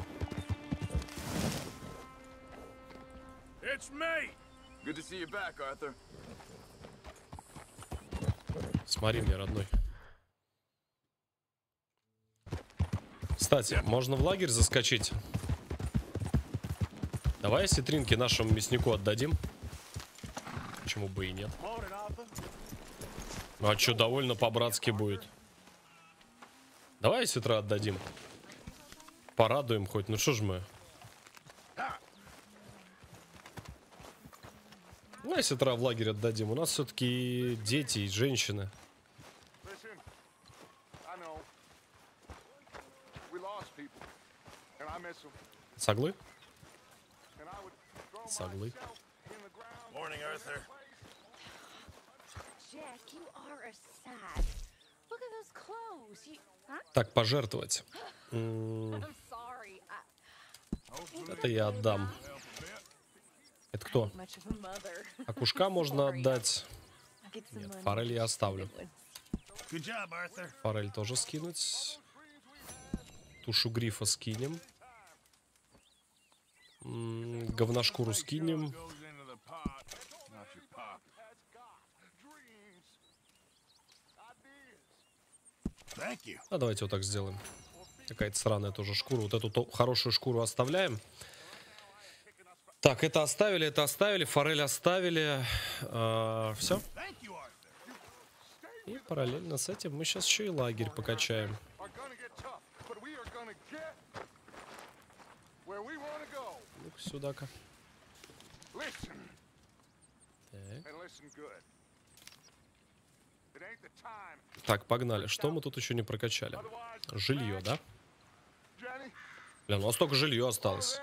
It's me. Good to see you back, Arthur. Смотри мне, родной. Кстати, можно в лагерь заскочить. Давай осетринки нашему мяснику отдадим. Почему бы и нет? Ну, а что, довольно по-братски будет. Давай осетра отдадим. Порадуем хоть. Ну что ж мы. Давай осетра в лагерь отдадим. У нас все-таки дети и женщины. Соглы? Соглы. Morning, Arthur. Jack, you are a sad. Look at those clothes. You... Huh? Так, пожертвовать. I'm sorry. Это я отдам. Это кто? Окушка можно отдать. Нет, форель я оставлю. Good job, Arthur. Форель тоже скинуть. Тушу грифа скинем. Говношкуру скинем. А давайте вот так сделаем. Какая-то сраная тоже шкура. Вот эту хорошую шкуру оставляем. Так, это оставили, форель оставили. Все. И параллельно с этим мы сейчас еще и лагерь покачаем. Ну-ка сюда-ка. Так, погнали. Что мы тут еще не прокачали? Жилье, да? Бля, у нас только жилье осталось.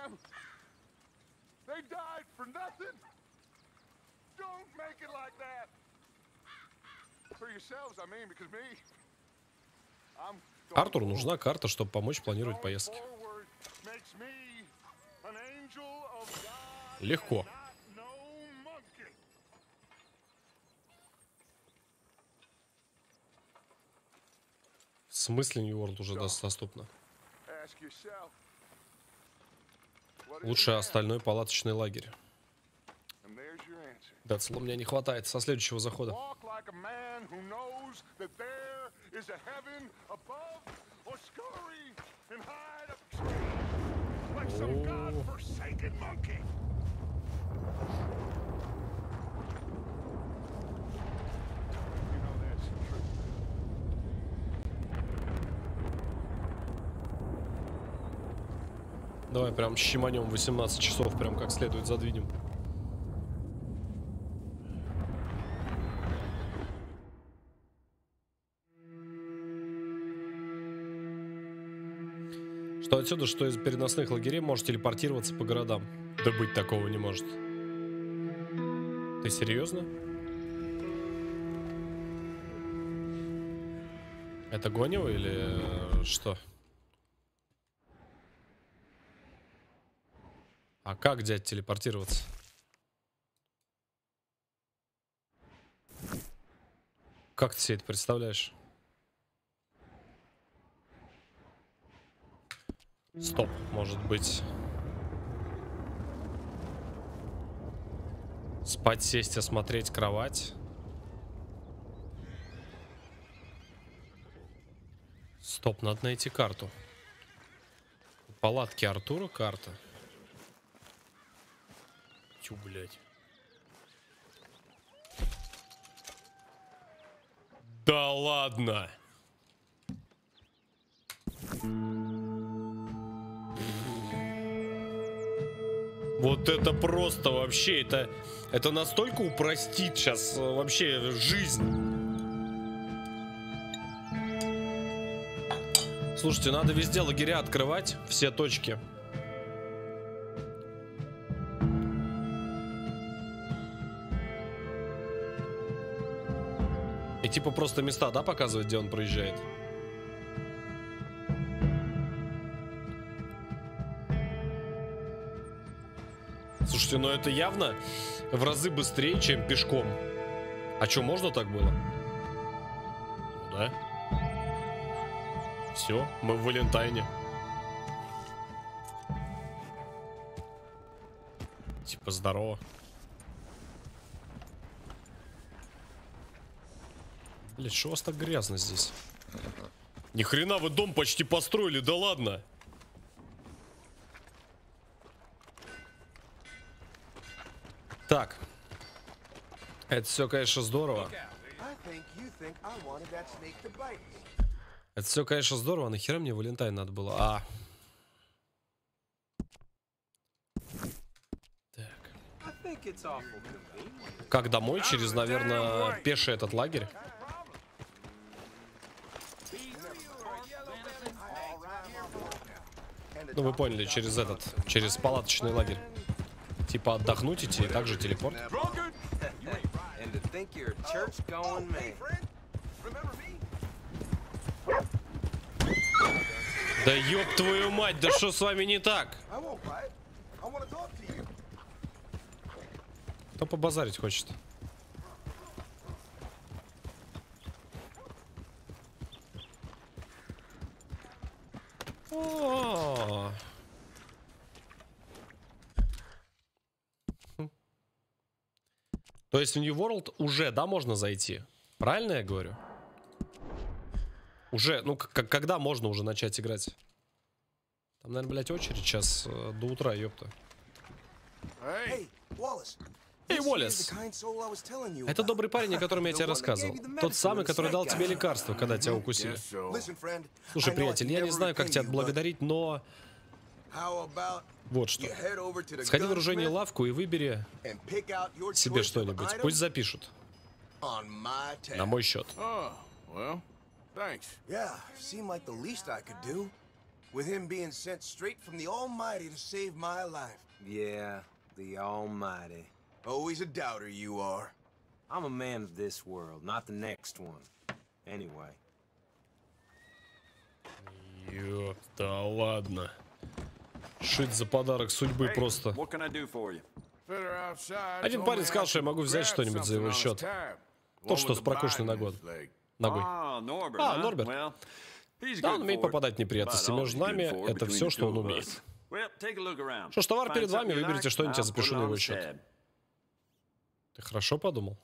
Артуру нужна карта, чтобы помочь планировать поездки. Легко. В смысле Нью-Ворлд уже доступно? Лучше остальной палаточный лагерь. Да, целом мне не хватает со следующего захода. Давай прям щеманем 18 часов, прям как следует задвинем. Что отсюда, что из переносных лагерей может телепортироваться по городам. Да быть такого не может. Ты серьезно? Это Гонево или что? А как, дядь, телепортироваться? Как ты себе это представляешь? Стоп, может быть. Спать, сесть, осмотреть кровать. Стоп, надо найти карту. Палатки Артура, карта. Тю, блядь. Да ладно. Вот это просто вообще, это настолько упростит сейчас вообще жизнь. Слушайте, надо везде лагеря открывать, все точки. И типа просто места, да, показывать, где он проезжает? Слушайте, ну это явно в разы быстрее, чем пешком. А что, можно так было? Ну да. Все, мы в Валентайне. Типа здорово. Блять, что у вас так грязно здесь? Ни хрена вы дом почти построили, да ладно. Так. Это все, конечно, здорово. Это все, конечно, здорово. Нахера мне Валентайн надо было? Так. Как домой? Через, наверное, пеший этот лагерь. Ну, вы поняли, через палаточный лагерь. Типа отдохнуть идти, и также телепорт. Да ёб твою мать, да что с вами не так? Кто побазарить хочет? О-о-о. То есть в New World уже, да, можно зайти? Правильно я говорю? Уже, ну, когда можно уже начать играть? Там, наверное, блядь, очередь сейчас до утра, ёпта. Эй, Уоллес! Это добрый парень, о котором я тебе рассказывал. Тот самый, который дал тебе лекарство, когда тебя укусили. Слушай, приятель, я не знаю, как тебя отблагодарить, но... Вот что. Сходи в оружейную лавку и выбери себе что-нибудь. Пусть запишут. На мой счет. Always a doubter you are. I'm a man of this world, not the next one. Anyway. Ёпта, ладно. Шить за подарок судьбы просто. Один парень сказал, что я могу взять что-нибудь за его счет. Тот, что с прокушенной ногой. Норберт. Да, он умеет попадать в неприятности. Между нами это все, что он умеет. Что ж, товар перед вами, выберите что-нибудь, я запишу на его счет. Ты хорошо подумал?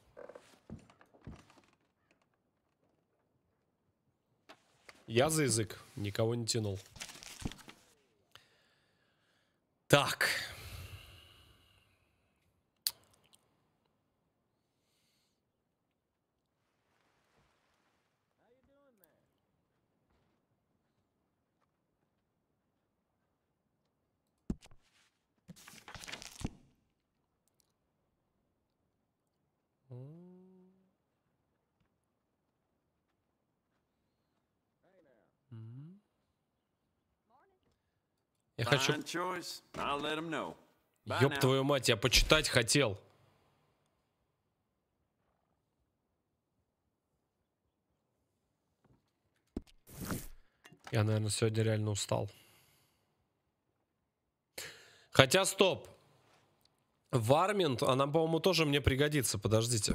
Я за язык никого не тянул. Так. Я хочу... Ёб твою мать, я почитать хотел. Я, наверное, сегодня реально устал. Хотя, стоп. Варминт, она, по-моему, тоже мне пригодится. Подождите.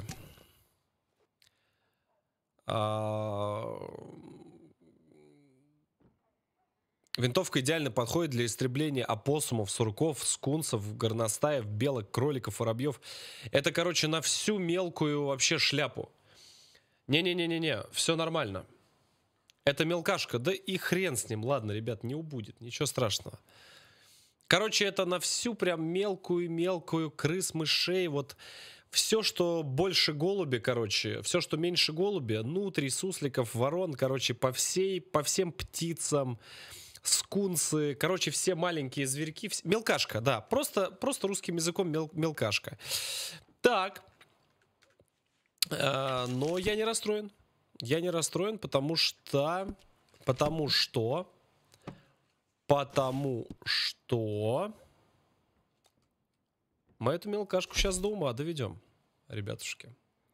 Винтовка идеально подходит для истребления опоссумов, сурков, скунсов, горностаев, белок, кроликов, воробьев. Это, короче, на всю мелкую вообще шляпу. Не-не-не-не-не, все нормально. Это мелкашка, да и хрен с ним. Ладно, ребят, не убудет, ничего страшного. Короче, это на всю прям мелкую крыс, мышей, вот все, что больше голуби, короче, все, что меньше голуби, нутрий, сусликов, ворон, короче, по всем птицам, скунсы, короче, все маленькие зверьки, мелкашка, да, просто русским языком мелкашка. Так, но я не расстроен. Я не расстроен, потому что мы эту мелкашку сейчас до ума доведем, ребятушки.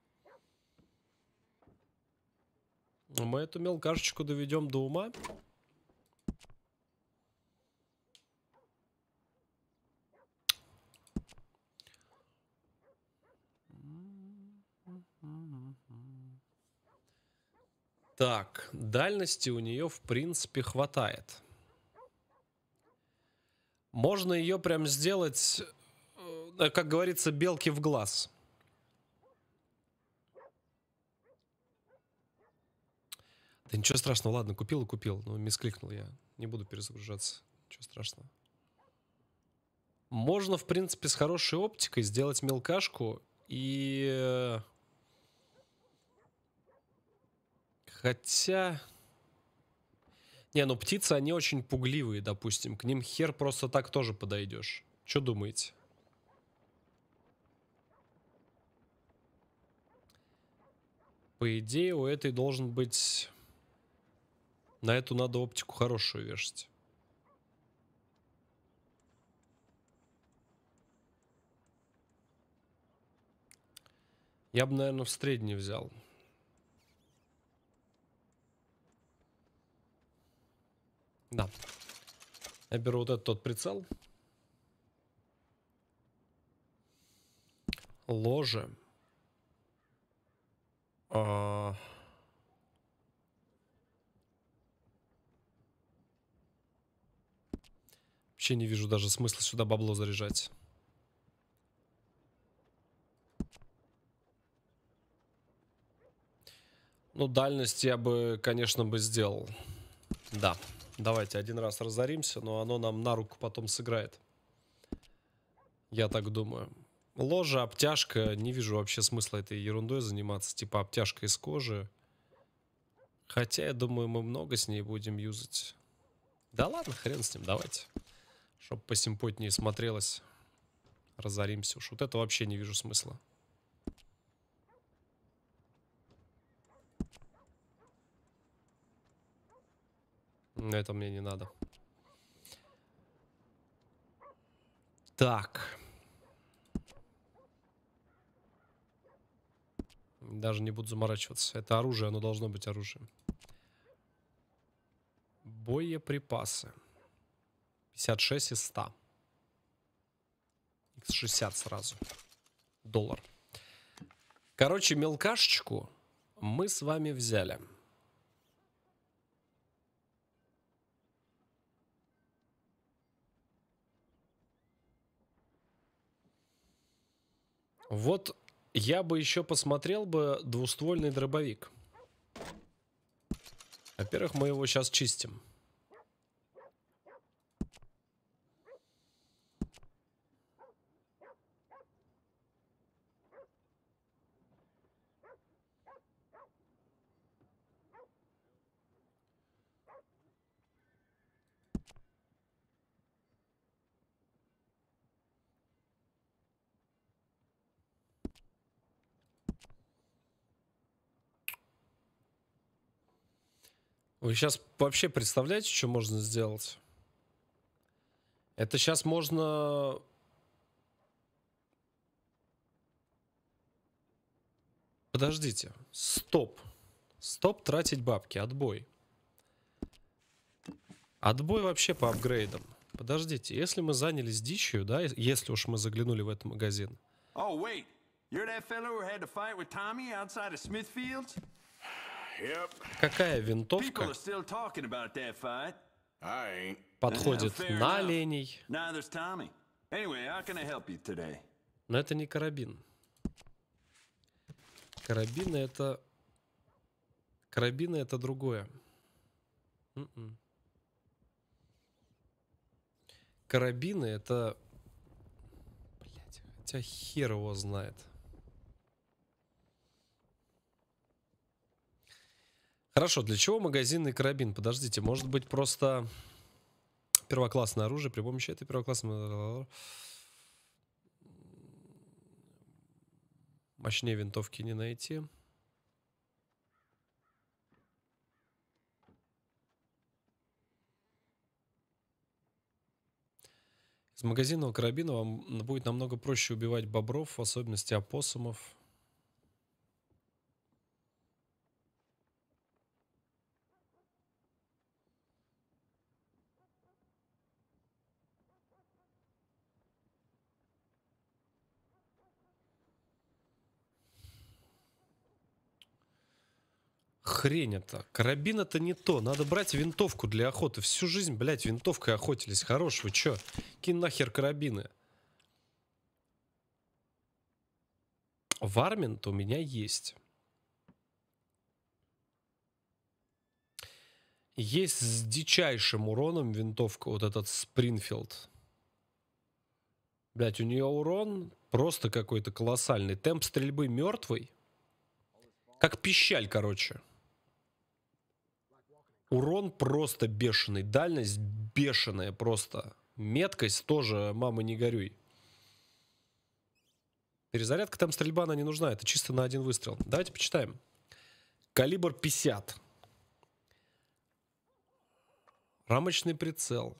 Мы эту мелкашечку доведем до ума. Так, дальности у нее, в принципе, хватает. Можно ее прям сделать, как говорится, белки в глаз. Да ничего страшного, ладно, купил и купил. Ну, мискликнул я. Не буду перезагружаться. Ничего страшного. Можно, в принципе, с хорошей оптикой сделать мелкашку и... Хотя... Не, ну птицы, они очень пугливые, допустим. К ним хер просто так тоже подойдешь. Что думаете? По идее, у этой должен быть... На эту надо оптику хорошую вешать. Я бы, наверное, в средний взял. Да. Я беру вот этот тот прицел. Ложе. Вообще не вижу даже смысла сюда бабло заряжать. Ну, дальность я бы, конечно, бы сделал. Да. Давайте один раз разоримся, но оно нам на руку потом сыграет. Я так думаю. Ложа, обтяжка. Не вижу вообще смысла этой ерундой заниматься. Типа обтяжка из кожи. Хотя, я думаю, мы много с ней будем юзать. Да ладно, хрен с ним, давайте. Чтоб посимпотнее смотрелось. Разоримся уж. Вот это вообще не вижу смысла. Это мне не надо. Так. Даже не буду заморачиваться. Это оружие, оно должно быть оружием. Боеприпасы. 56 из 100. X60 сразу. $1. Короче, мелкашечку мы с вами взяли. Вот я бы еще посмотрел бы двуствольный дробовик. Во-первых, мы его сейчас чистим. Вы сейчас вообще представляете, что можно сделать? Это сейчас можно... Подождите. Стоп. Стоп тратить бабки. Отбой. Отбой вообще по апгрейдам. Подождите. Если мы занялись дичью, да, если уж мы заглянули в этот магазин. Oh, wait. You're that fellow who had to fight with Tommy outside of Smithfields? Yep. Какая винтовка подходит на оленей? Но это не карабин. Карабины это другое. Карабины это... Блять, хотя хер его знает. Хорошо, для чего магазинный карабин? Подождите, может быть просто первоклассное оружие при помощи этой первоклассной... Мощнее винтовки не найти. Из магазинного карабина вам будет намного проще убивать бобров, в особенности опоссумов. Хрень это. Карабин это не то. Надо брать винтовку для охоты. Всю жизнь, блядь, винтовкой охотились. Хорош, вы чё? Какие нахер карабины? Варминт у меня есть. Есть с дичайшим уроном винтовка, вот этот Спрингфилд. Блять, у нее урон просто какой-то колоссальный. Темп стрельбы мертвый. Как пищаль, короче. Урон просто бешеный. Дальность бешеная просто. Меткость тоже, мама, не горюй. Перезарядка, там стрельба, она не нужна. Это чисто на один выстрел. Давайте почитаем. Калибр 50. Рамочный прицел.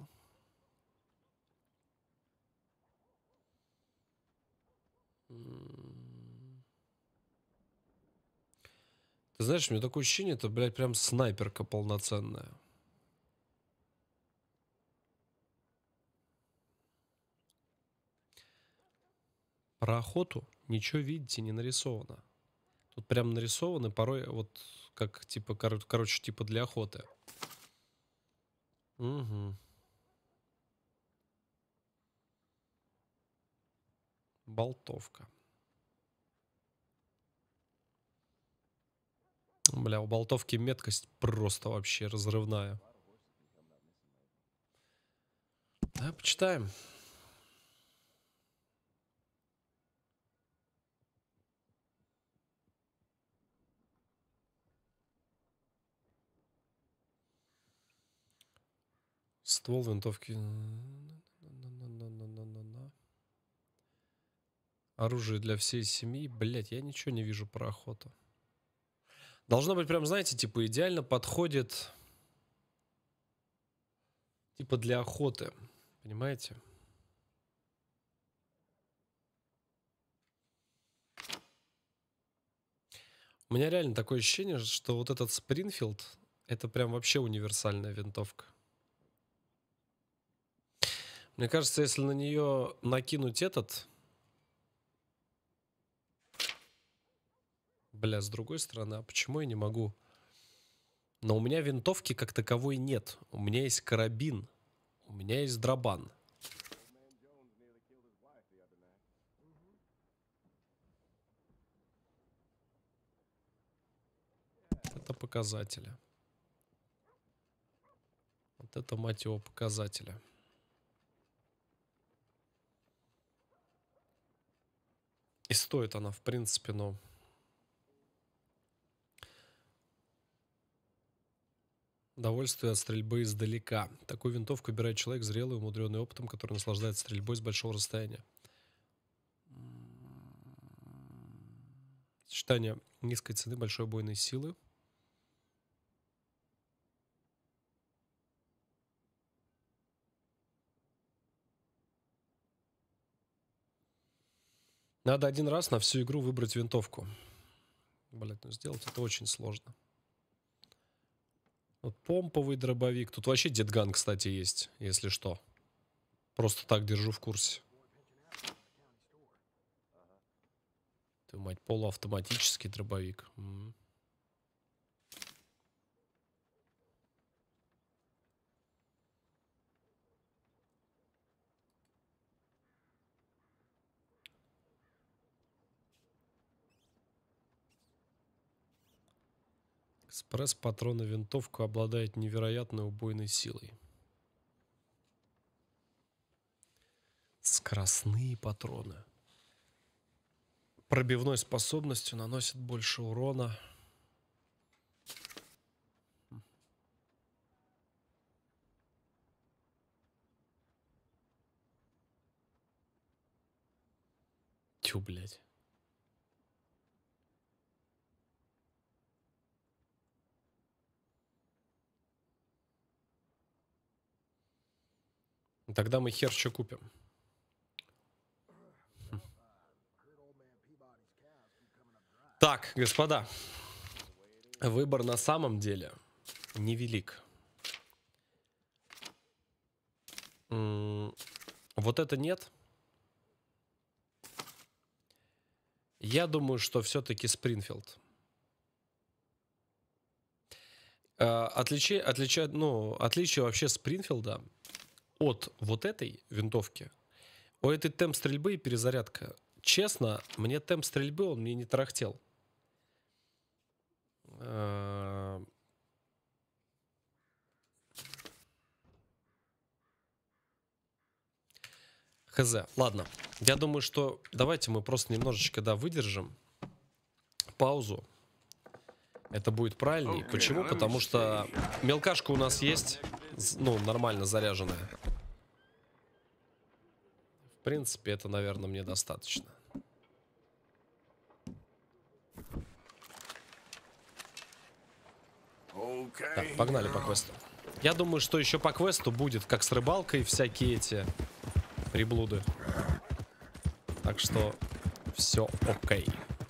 Ты знаешь, у меня такое ощущение, это, блядь, прям снайперка полноценная. Про охоту ничего, видите, не нарисовано. Тут прям нарисованы порой вот как типа, короче, типа для охоты. Угу. Болтовка. Бля, у болтовки меткость просто вообще разрывная. Да, почитаем. Ствол винтовки. Оружие для всей семьи. Блять, я ничего не вижу про охоту. Должно быть прям, знаете, типа идеально подходит типа для охоты. Понимаете? У меня реально такое ощущение, что вот этот Спрингфилд это прям вообще универсальная винтовка. Мне кажется, если на нее накинуть этот... Бля, с другой стороны, а почему я не могу? Но у меня винтовки как таковой нет. У меня есть карабин. У меня есть дробан. Это показатели. Вот это, мать его, показатели. И стоит она, в принципе, но... Удовольствие от стрельбы издалека. Такую винтовку выбирает человек зрелый, умудренный опытом, который наслаждается стрельбой с большого расстояния. Сочетание низкой цены, большой убойной силы. Надо один раз на всю игру выбрать винтовку. Блять, ну сделать это очень сложно. Вот помповый дробовик. Тут вообще дедган, кстати, есть, если что. Просто так держу в курсе. Ты, мать, полуавтоматический дробовик. Экспресс-патроны винтовка обладает невероятной убойной силой. Скоростные патроны. Пробивной способностью наносит больше урона. Тю, блядь. Тогда мы хер что купим. Так, господа. Выбор на самом деле невелик. Вот это нет. Я думаю, что все-таки Спрингфилд. Отличие вообще Спрингфилда от вот этой винтовки. У этой темп стрельбы и перезарядка. Честно, мне темп стрельбы он мне не тарахтел. Хз. Ладно. Я думаю, что давайте мы просто немножечко, да, выдержим паузу. Это будет правильней. Почему? Потому что мелкашка у нас есть, ну, нормально заряженная. В принципе, это, наверное, мне достаточно. Так, погнали по квесту. Я думаю, что еще по квесту будет, как с рыбалкой, всякие эти приблуды. Так что все окей.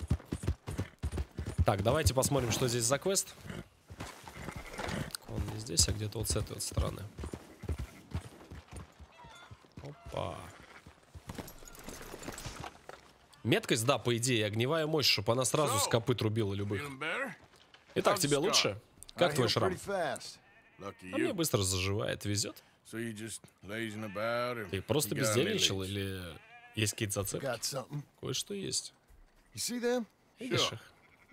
Так, давайте посмотрим, что здесь за квест. Он не здесь, а где-то вот с этой вот стороны. Опа. Меткость, да, по идее, огневая мощь, чтобы она сразу с копыт рубила любых. Итак, тебе лучше? Как твой шрам? А мне быстро заживает, везет. Ты просто бездельничал или есть какие-то зацепки? Кое-что есть. Видишь их?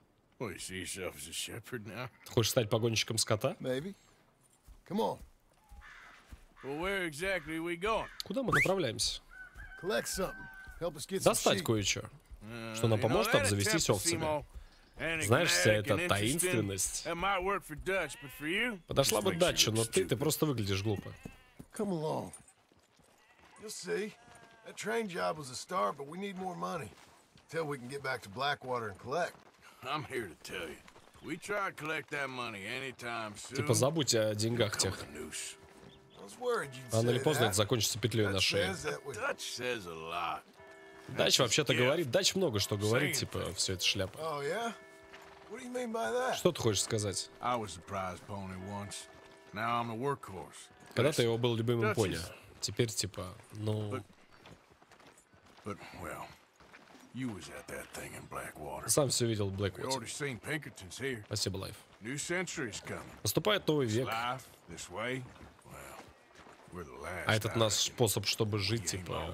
Ты хочешь стать погонщиком скота? Куда мы направляемся? Достать кое-что, что нам поможет обзавестись овцами. Знаешь, вся эта таинственность подошла бы Датчу, но ты просто выглядишь глупо. Типа забудь о деньгах тех. Рано или поздно это закончится петлей на шее. Дач вообще-то говорит, Дач много что говорит, типа, все это шляпа. Что ты хочешь сказать? Когда-то его был любимым пони. Теперь, типа, ну... Сам все видел в Блэквуде. Спасибо, Лайф. Наступает новый век. А этот наш способ, чтобы жить, типа...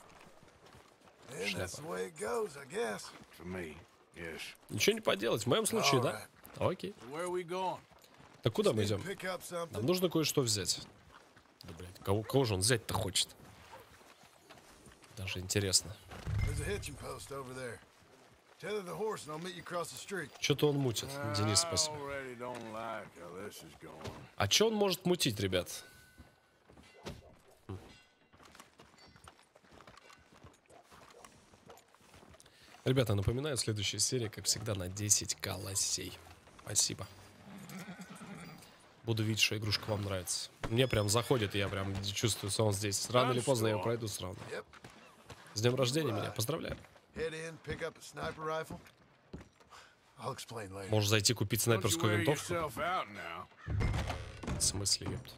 Шляпа. Ничего не поделать. В моем случае, да? Окей. Так куда мы идем? Нам нужно кое-что взять. Да, блядь, кого же он взять-то хочет? Даже интересно. Что-то он мутит. Денис, спасибо. А что он может мутить, ребят? Ребята, напоминаю, следующая серия, как всегда, на 10 лосей. Спасибо. Буду видеть, что игрушка вам нравится. Мне прям заходит, и я прям чувствую, что он здесь. Рано или поздно я его пройду все равно. С днем рождения меня, поздравляю. Можешь зайти купить снайперскую винтовку? В смысле, ёпт?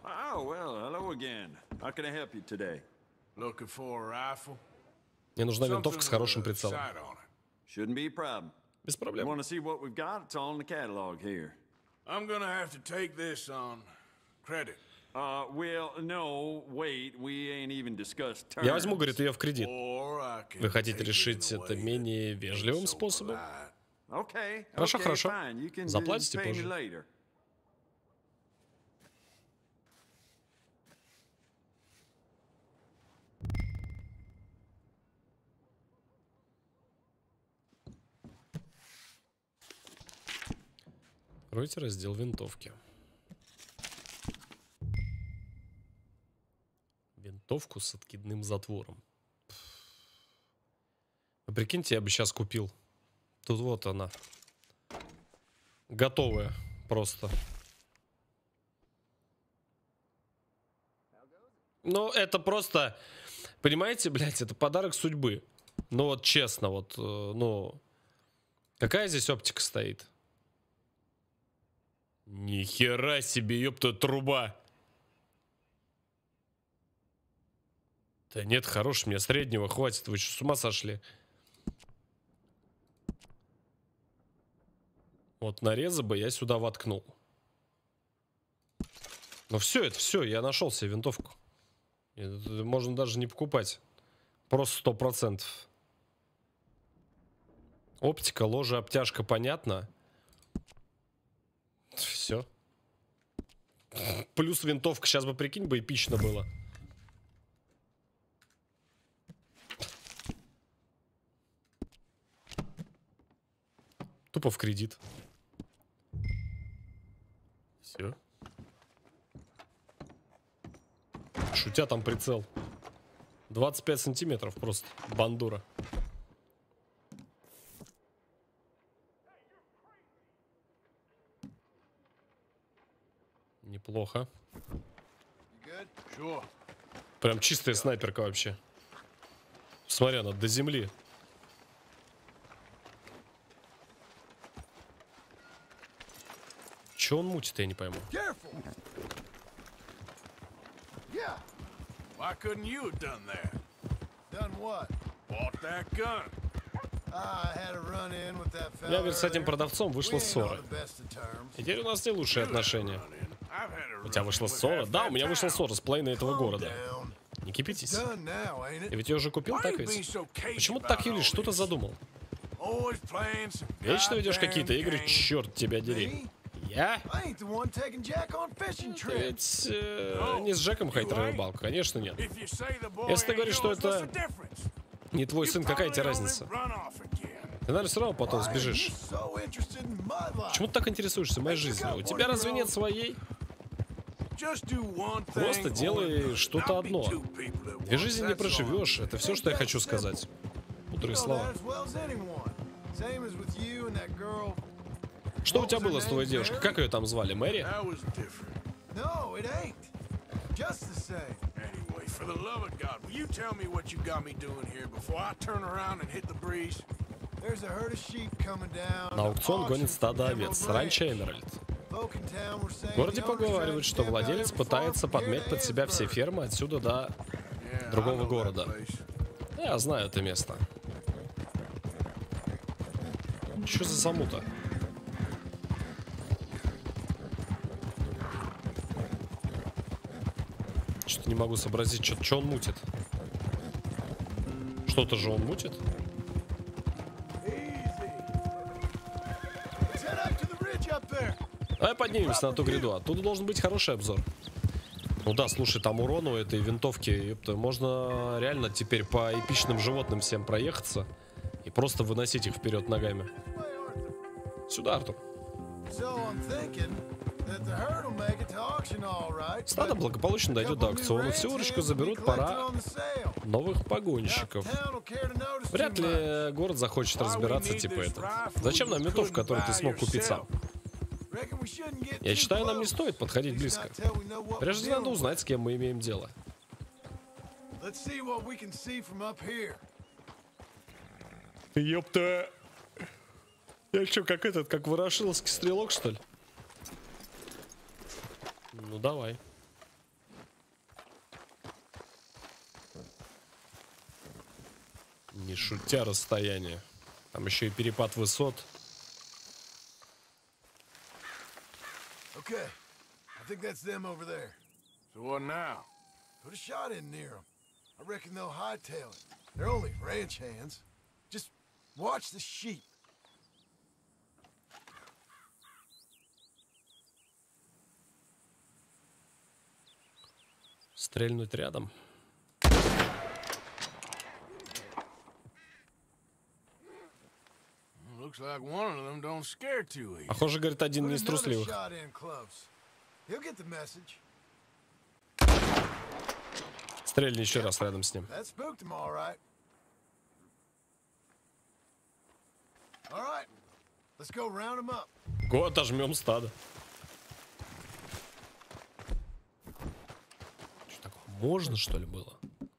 Мне нужна винтовка с хорошим прицелом. Shouldn't be a problem. Без проблем. You want to see what we've got? It's all in the catalog here. I'm gonna have to take this on credit. Well, no, wait, we ain't even discussed terms. Я возьму, говорит, ее в кредит. Вы хотите решить это менее вежливым способом? Хорошо, хорошо. Заплатите позже. Откройте раздел винтовки. Винтовку с откидным затвором. Вы прикиньте, я бы сейчас купил. Тут вот она. Готовая просто. Ну, это просто... Понимаете, блядь, это подарок судьбы. Ну, вот честно, вот, ну... Какая здесь оптика стоит? Ни хера себе, ёпта, труба. Да нет, хорош, мне среднего хватит. Вы что, с ума сошли? Вот нареза бы я сюда воткнул. Ну все, это все, я нашел себе винтовку. Это можно даже не покупать. Просто 100%. Оптика, ложа, обтяжка, понятно. Все. Плюс винтовка. Сейчас бы, прикинь, бы эпично было. Тупо в кредит. Все. Шутя, там прицел. 25 сантиметров просто. Бандура. Неплохо. Прям чистая снайперка вообще. Смотри, она до земли. Че он мутит, я не пойму. Why couldn't you have done that? Done what? Bought that gun. I had a run-in with that fella. Я, говорит, с этим продавцом вышла ссора. И теперь у нас не лучшие отношения. У тебя вышла ссора? Да, у меня вышла ссора с половиной этого города. Не кипятись. Ты ведь ее уже купил, так ведь? Почему ты так юлишь? Что ты задумал? Вечно ведешь какие-то игры, черт тебя дери. Я? Ты ведь не с Джеком ходить на рыбалку? Конечно, нет. Если ты говоришь, что это не твой сын, какая тебе разница? Ты, наверное, все равно потом сбежишь. Почему ты так интересуешься моей жизнью? У тебя разве нет своей? Просто делай что-то одно. Две жизни не проживешь. Это все, что я хочу сказать. Мудрые слова. Что у тебя было с твоей девушкой? Как ее там звали? Мэри? На аукцион гонит стадо овец. Ранчо Эмеральд. В городе поговаривают, что владелец пытается подмять под себя все фермы отсюда до другого города. Я знаю это место. Что за замута? Что-то не могу сообразить, что он мутит. Что-то же он мутит. Давай поднимемся на ту гряду. Оттуда должен быть хороший обзор. Ну да, слушай, там урон у этой винтовки. Ёпта, можно реально теперь по эпичным животным всем проехаться и просто выносить их вперед ногами. Сюда, Артур. Стадо благополучно дойдет до аукциона. Всю выручку заберут пара новых погонщиков. Вряд ли город захочет разбираться типа это. Зачем нам винтовка, которую ты смог купить сам? Я считаю, нам не стоит подходить близко. Прежде надо узнать, с кем мы имеем дело. Ёпта. Я что, как этот, как ворошиловский стрелок, что ли? Ну, давай. Не шутя расстояние. Там еще и перепад высот. Okay, I think that's them over there. So what now? Put a shot in near them. I reckon they'll hightail it. They're only ranch hands. Just watch the sheep. Стрельнуть рядом. Looks like one of them don't scare too easy. Похоже, говорит, один не из трусливых. Стрельни еще раз рядом с ним. Го, отожмем стадо. Что такое? Можно, что ли, было?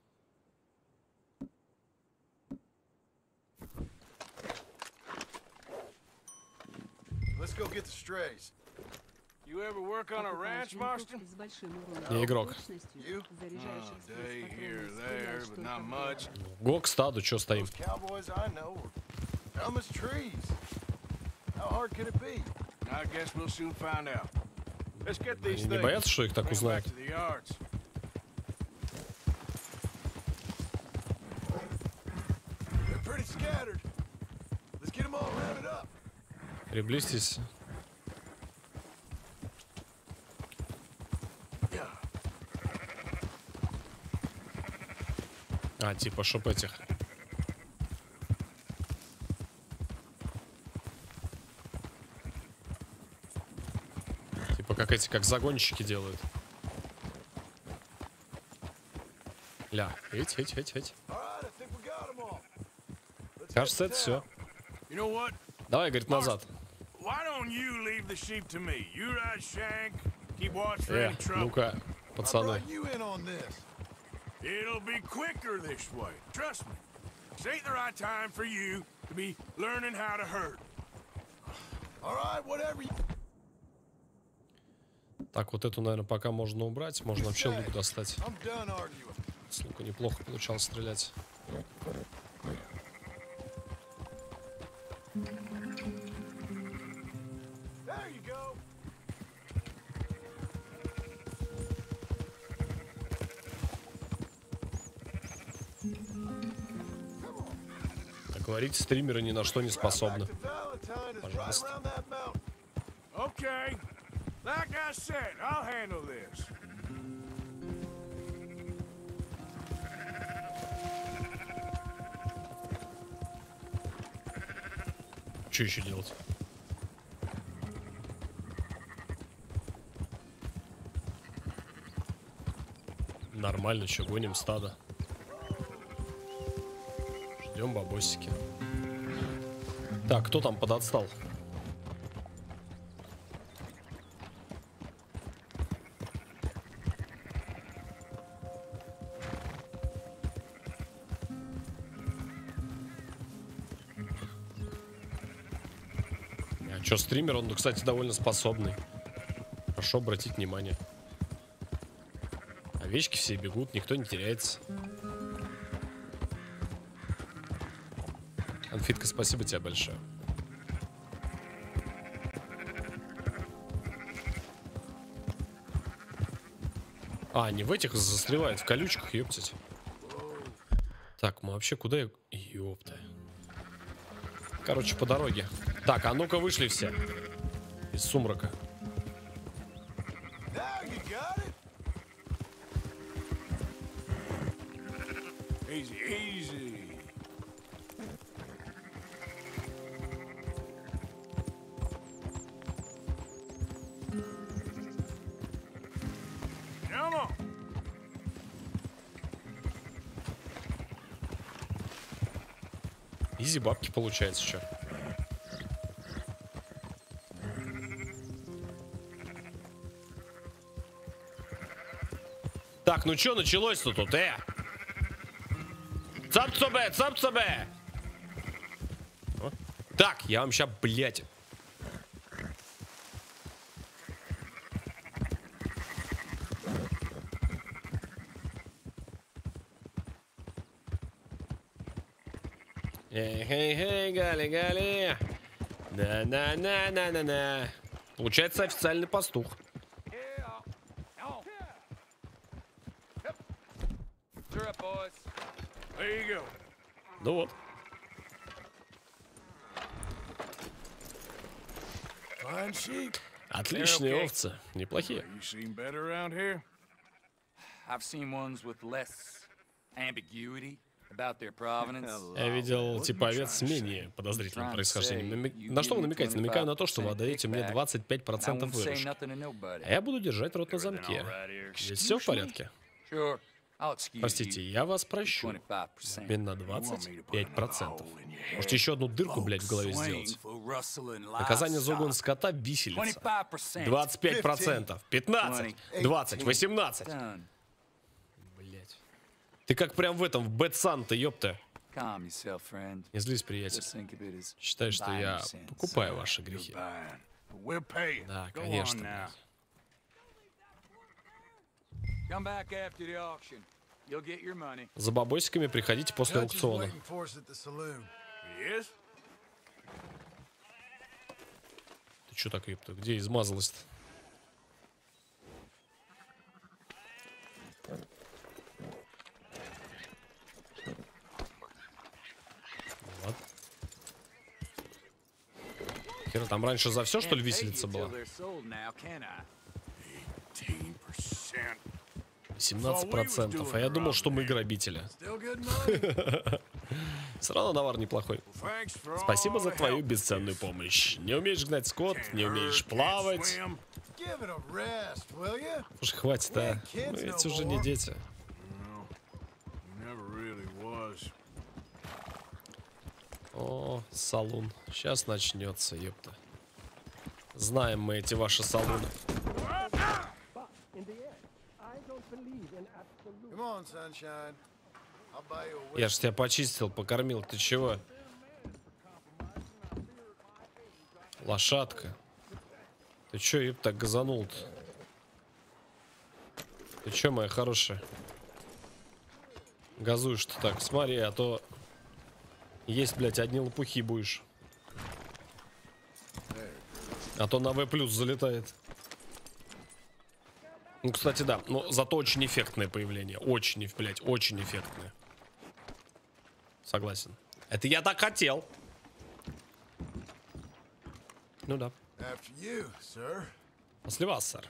Let's go get the strays. You ever work on a ranch, Marston? Не игрок. Day here or there, but not much. Го к стаду, что стоим? Cowboys I know are dumb as trees. How hard could it be? I guess we'll soon find out. Let's get these Не боятся, что их так узнают? They're pretty scattered. Let's get them all rounded up. Приблизьтесь. А, типа, чтоб этих. Типа как эти, как загонщики делают. Ля, эть. Кажется, это все. Давай, говорит, назад. Ну-ка, пацаны. Так, вот эту, наверное, пока можно убрать. Можно вообще лук достать. С лука неплохо получалось стрелять. Так говорите, стримеры ни на что не способны. Пожалуйста. Like I said, I'll handle this. Что еще делать? Нормально, что гоним стадо. Ждем бабосики. Так, кто там подотстал? Что, стример, он, кстати, довольно способный. Прошу обратить внимание. Овечки все бегут, никто не теряется. Анфитка, спасибо тебе большое. А, они в этих застревают, в колючках, ёптать. Так, мы вообще куда? Ёпта. Короче, по дороге. Так, а ну-ка вышли все из сумрака. Изи бабки получается, что. Так, ну что началось-то тут, Цап-цабе, цап-цабе! Так, я вам ща, блядь. Эй, гали-гали. На-на-на-на-на-на. Получается официальный пастух. Ну вот. Отличные овцы. Неплохие. Я видел типа овец с менее подозрительным происхождением. На что вы намекаете? Намекаю на то, что вы отдаете мне 25% выручки. А я буду держать рот на замке. Ведь все в порядке? Простите, я вас прощу. Обмен на 25%. Можете еще одну дырку, блядь, в голове сделать. Наказание за угон скота — виселица. 25%. 15. 20. 18. Блядь. Ты как прям в этом, в Bad Santa, ёпта. Не злись, приятель. Считай, что я покупаю ваши грехи. Да, конечно, блядь. За бабосиками приходите после аукциона. Ты чё так, ёпта? Где измазалась-то? Вот. Хера, там раньше за все, что ли, виселица была? 17%. А я думал, что мы грабители. Все равно товар неплохой. Спасибо за твою бесценную помощь. Не умеешь гнать скот, не умеешь плавать. Give it a rest, will you? Уж хватит, а. Мы ведь уже не дети. Never really was. О, салон. Сейчас начнется, ёпта. Знаем мы эти ваши салоны. Come on, sunshine. I'll buy you a Я ж тебя почистил, покормил. Ты чего? Лошадка. Ты чё, ёпта, так газанул-то? Ты чё, моя хорошая? Газуешь ты так. Смотри, а то есть, блядь, одни лопухи будешь. А то на В+ залетает. Ну, кстати, да. Но зато очень эффектное появление. Очень, блядь, очень эффектное. Согласен. Это я так хотел. Ну да. After you, sir. После вас, сэр.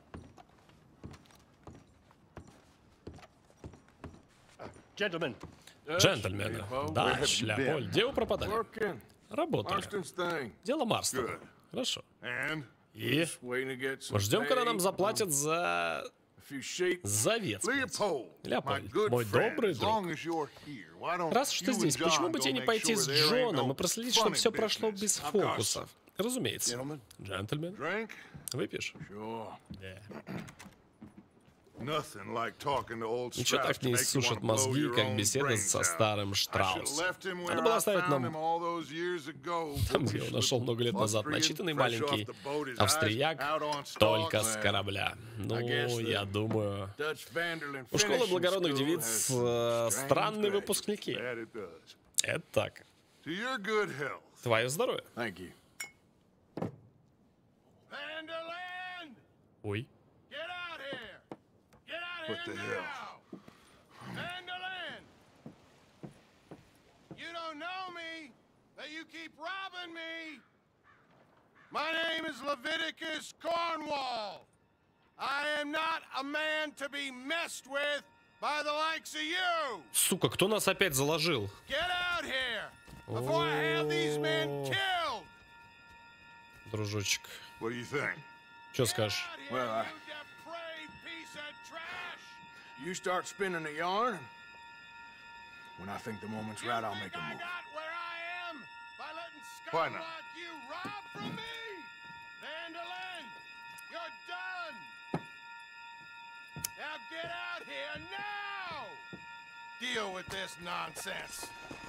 Gentlemen. Джентльмены. Да, Шляполь. Где вы пропадали? Работали. Дело Марстона. Хорошо. И мы ждем, когда нам заплатят за ветспить. Леопольд, мой добрый друг. Раз уж ты здесь, почему бы тебе не пойти с Джоном и проследить, чтобы все прошло без фокусов? Разумеется. Джентльмен. Выпьешь? Ничего так не иссушит мозги, как беседа со старым Штраусом. Надо было оставить нам там, где он нашел много лет назад, начитанный маленький австрияк только с корабля. Ну, я думаю, у школы благородных девиц странные выпускники. Это так. Твое здоровье. Ой. What the hell? Vandalin! You don't know me, but you keep robbing me. My name is Leviticus Cornwall. I am not a man to be messed with by the likes of you. Сука, кто нас опять заложил? Get out here before I have these men killed. Дружочек. What do you think? Что скажешь? Well, you start spinning the yarn. When I think the moment's right, I'll make a move. Why not? You rob from me, Vandalin. You're done. Now get out here now. Deal with this nonsense.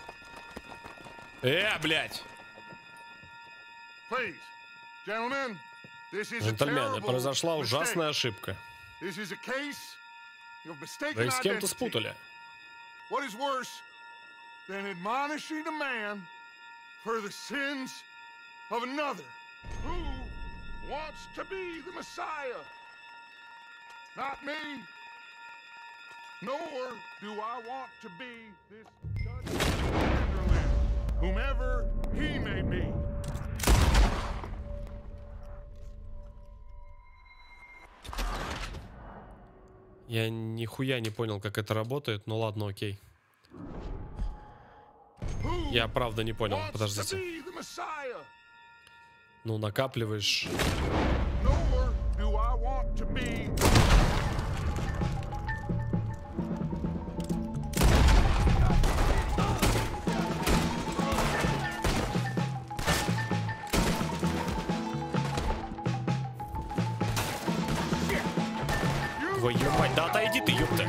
Блядь. Please, gentlemen, this is a Джентльмены, terrible произошла ужасная mistake. ошибка. This is a case of mistaken Вы их с кем-то identity. спутали. What is worse than admonishing a man for the sins of another who wants to be the Messiah? Not me. Nor do I want to be this Judge Vanderlyn, whomever he may be. Я нихуя не понял, как это работает, но ладно, окей. Я правда не понял, подождите. Ну, накапливаешь. Твою мать, да отойди ты, ёпта.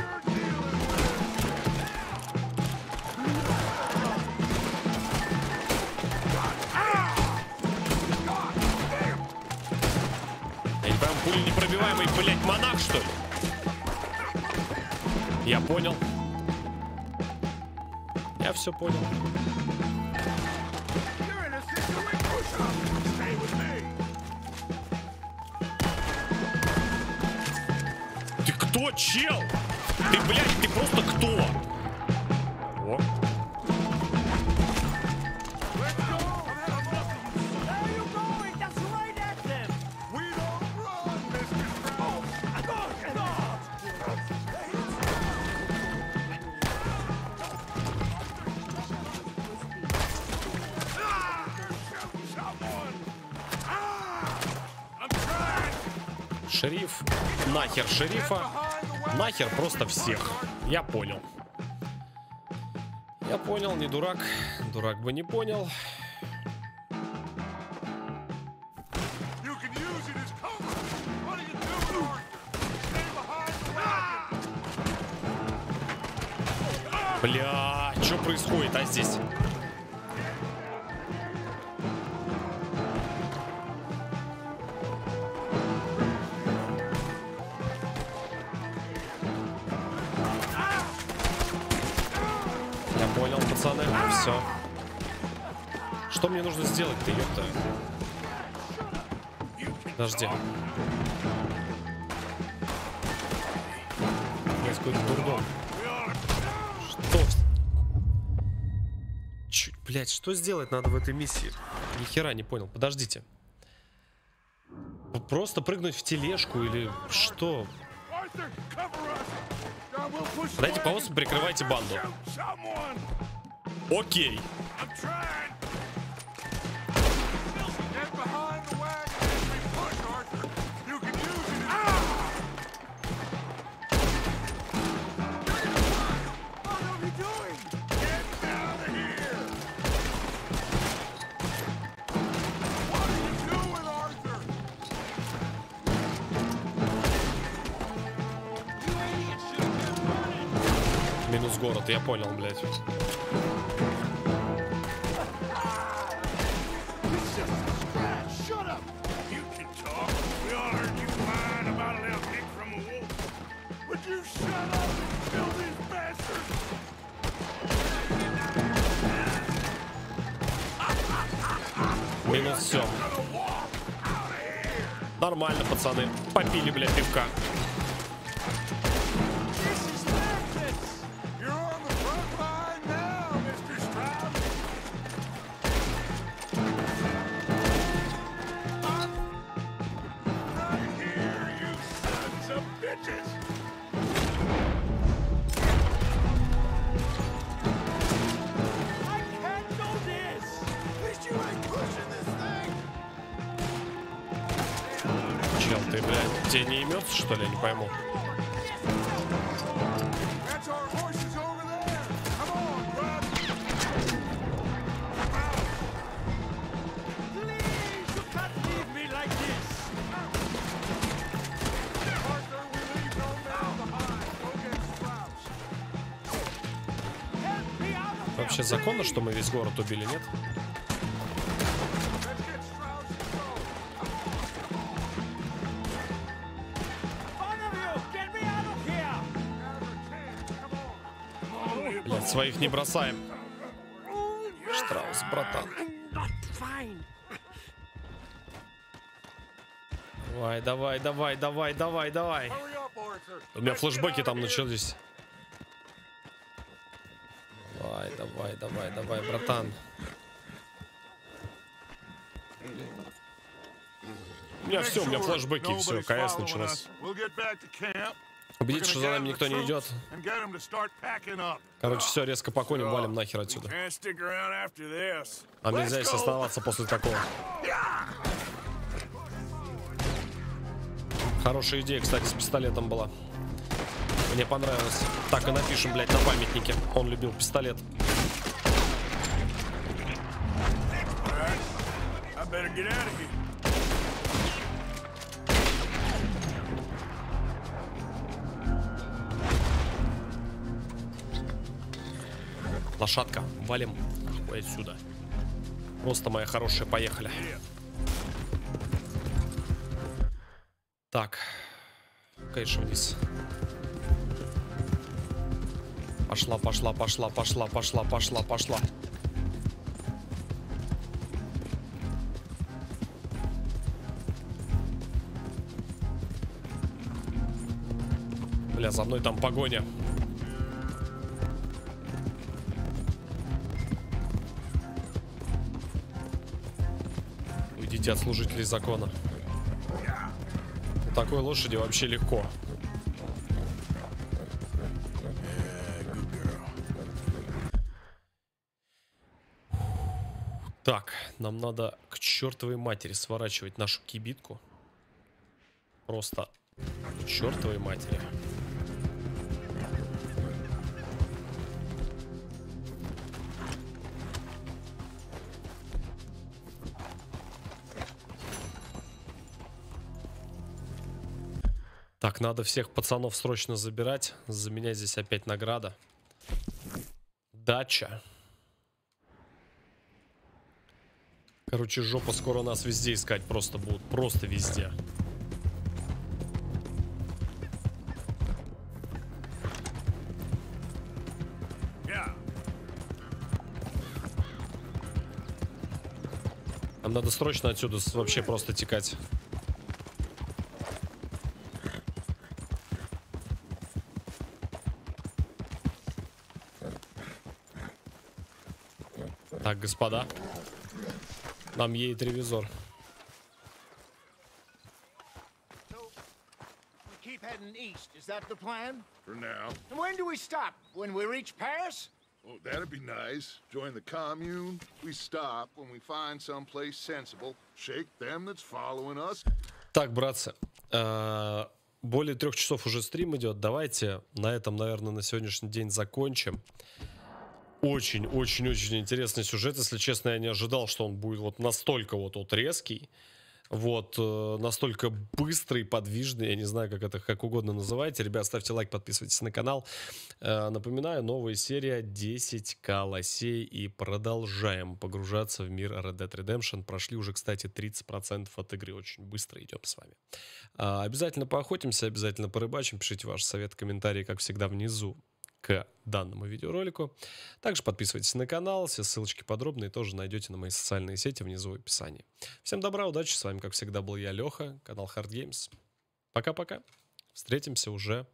Я не пойму, пули непробиваемый, блядь, монах, что ли? Я понял. Я все понял. Ты кто, чел? Ты, блядь, ты просто кто? О. Шериф. Нахер шерифа. Нахер просто всех. Я понял. Я понял, не дурак. Дурак бы не понял. Бля, что происходит, а здесь? Я понял, пацаны, все. Что мне нужно сделать-то, ёпта? Подожди. Есть какой-то дурдом. Блять, что сделать надо в этой миссии? Ни хера не понял. Подождите. Просто прыгнуть в тележку или что? Дайте паузу, прикрывайте банду. Окей. Минус город, я понял, блядь. Минус все. Нормально, пацаны. Попили, блядь, пивка. Чел, ты, блядь, тебе не имется, что ли? Я не пойму. Вообще законно, что мы весь город убили, нет? Блядь, своих не бросаем. Штраус, братан. Давай, давай, давай, давай, давай, давай. У меня флешбеки там начались. Давай, давай, давай, давай, братан. У меня все, у меня флешбеки, все, КС началось. Убедиться, что за нами никто не идет. Короче, все, резко по коням, валим нахер отсюда. А нельзя здесь оставаться после такого. Хорошая идея, кстати, с пистолетом была. Мне понравилось. Так и напишем, блядь, на памятнике. Он любил пистолет. Лошадка, валим отсюда. Просто, моя хорошая, поехали. Так, конечно, вниз. Пошла, пошла, пошла, пошла, пошла, пошла, пошла. Бля, за мной там погоня. Уйдите от служителей закона. У такой лошади вообще легко. Так, нам надо к чертовой матери сворачивать нашу кибитку. Просто к чертовой матери. Так, надо всех пацанов срочно забирать. За меня здесь опять награда. Дача. Короче, жопа скоро нас везде искать просто будут. Просто везде. Нам надо срочно отсюда вообще просто текать. Так, господа. Нам едет ревизор. Keep heading east. Is that the plan? For now. And when do we stop? When we reach Paris? Oh, that'd be nice. Join the commune. We stop when we find someplace sensible. Shake them that's following us. Так, братцы. Более 3 часов уже стрим идет. Давайте на этом, наверное, на сегодняшний день закончим. Очень-очень-очень интересный сюжет. Если честно, я не ожидал, что он будет вот настолько вот резкий. Вот, настолько быстрый, подвижный. Я не знаю, как это как угодно называете. Ребят, ставьте лайк, подписывайтесь на канал. Напоминаю, новая серия 10К лосей. И продолжаем погружаться в мир Red Dead Redemption. Прошли уже, кстати, 30% от игры. Очень быстро идем с вами. Обязательно поохотимся, обязательно порыбачим. Пишите ваши советы, комментарии, как всегда, внизу к данному видеоролику. Также подписывайтесь на канал. Все ссылочки подробные тоже найдете на мои социальные сети внизу в описании. Всем добра, удачи. С вами, как всегда, был я, Леха. Канал Hard Games. Пока-пока. Встретимся уже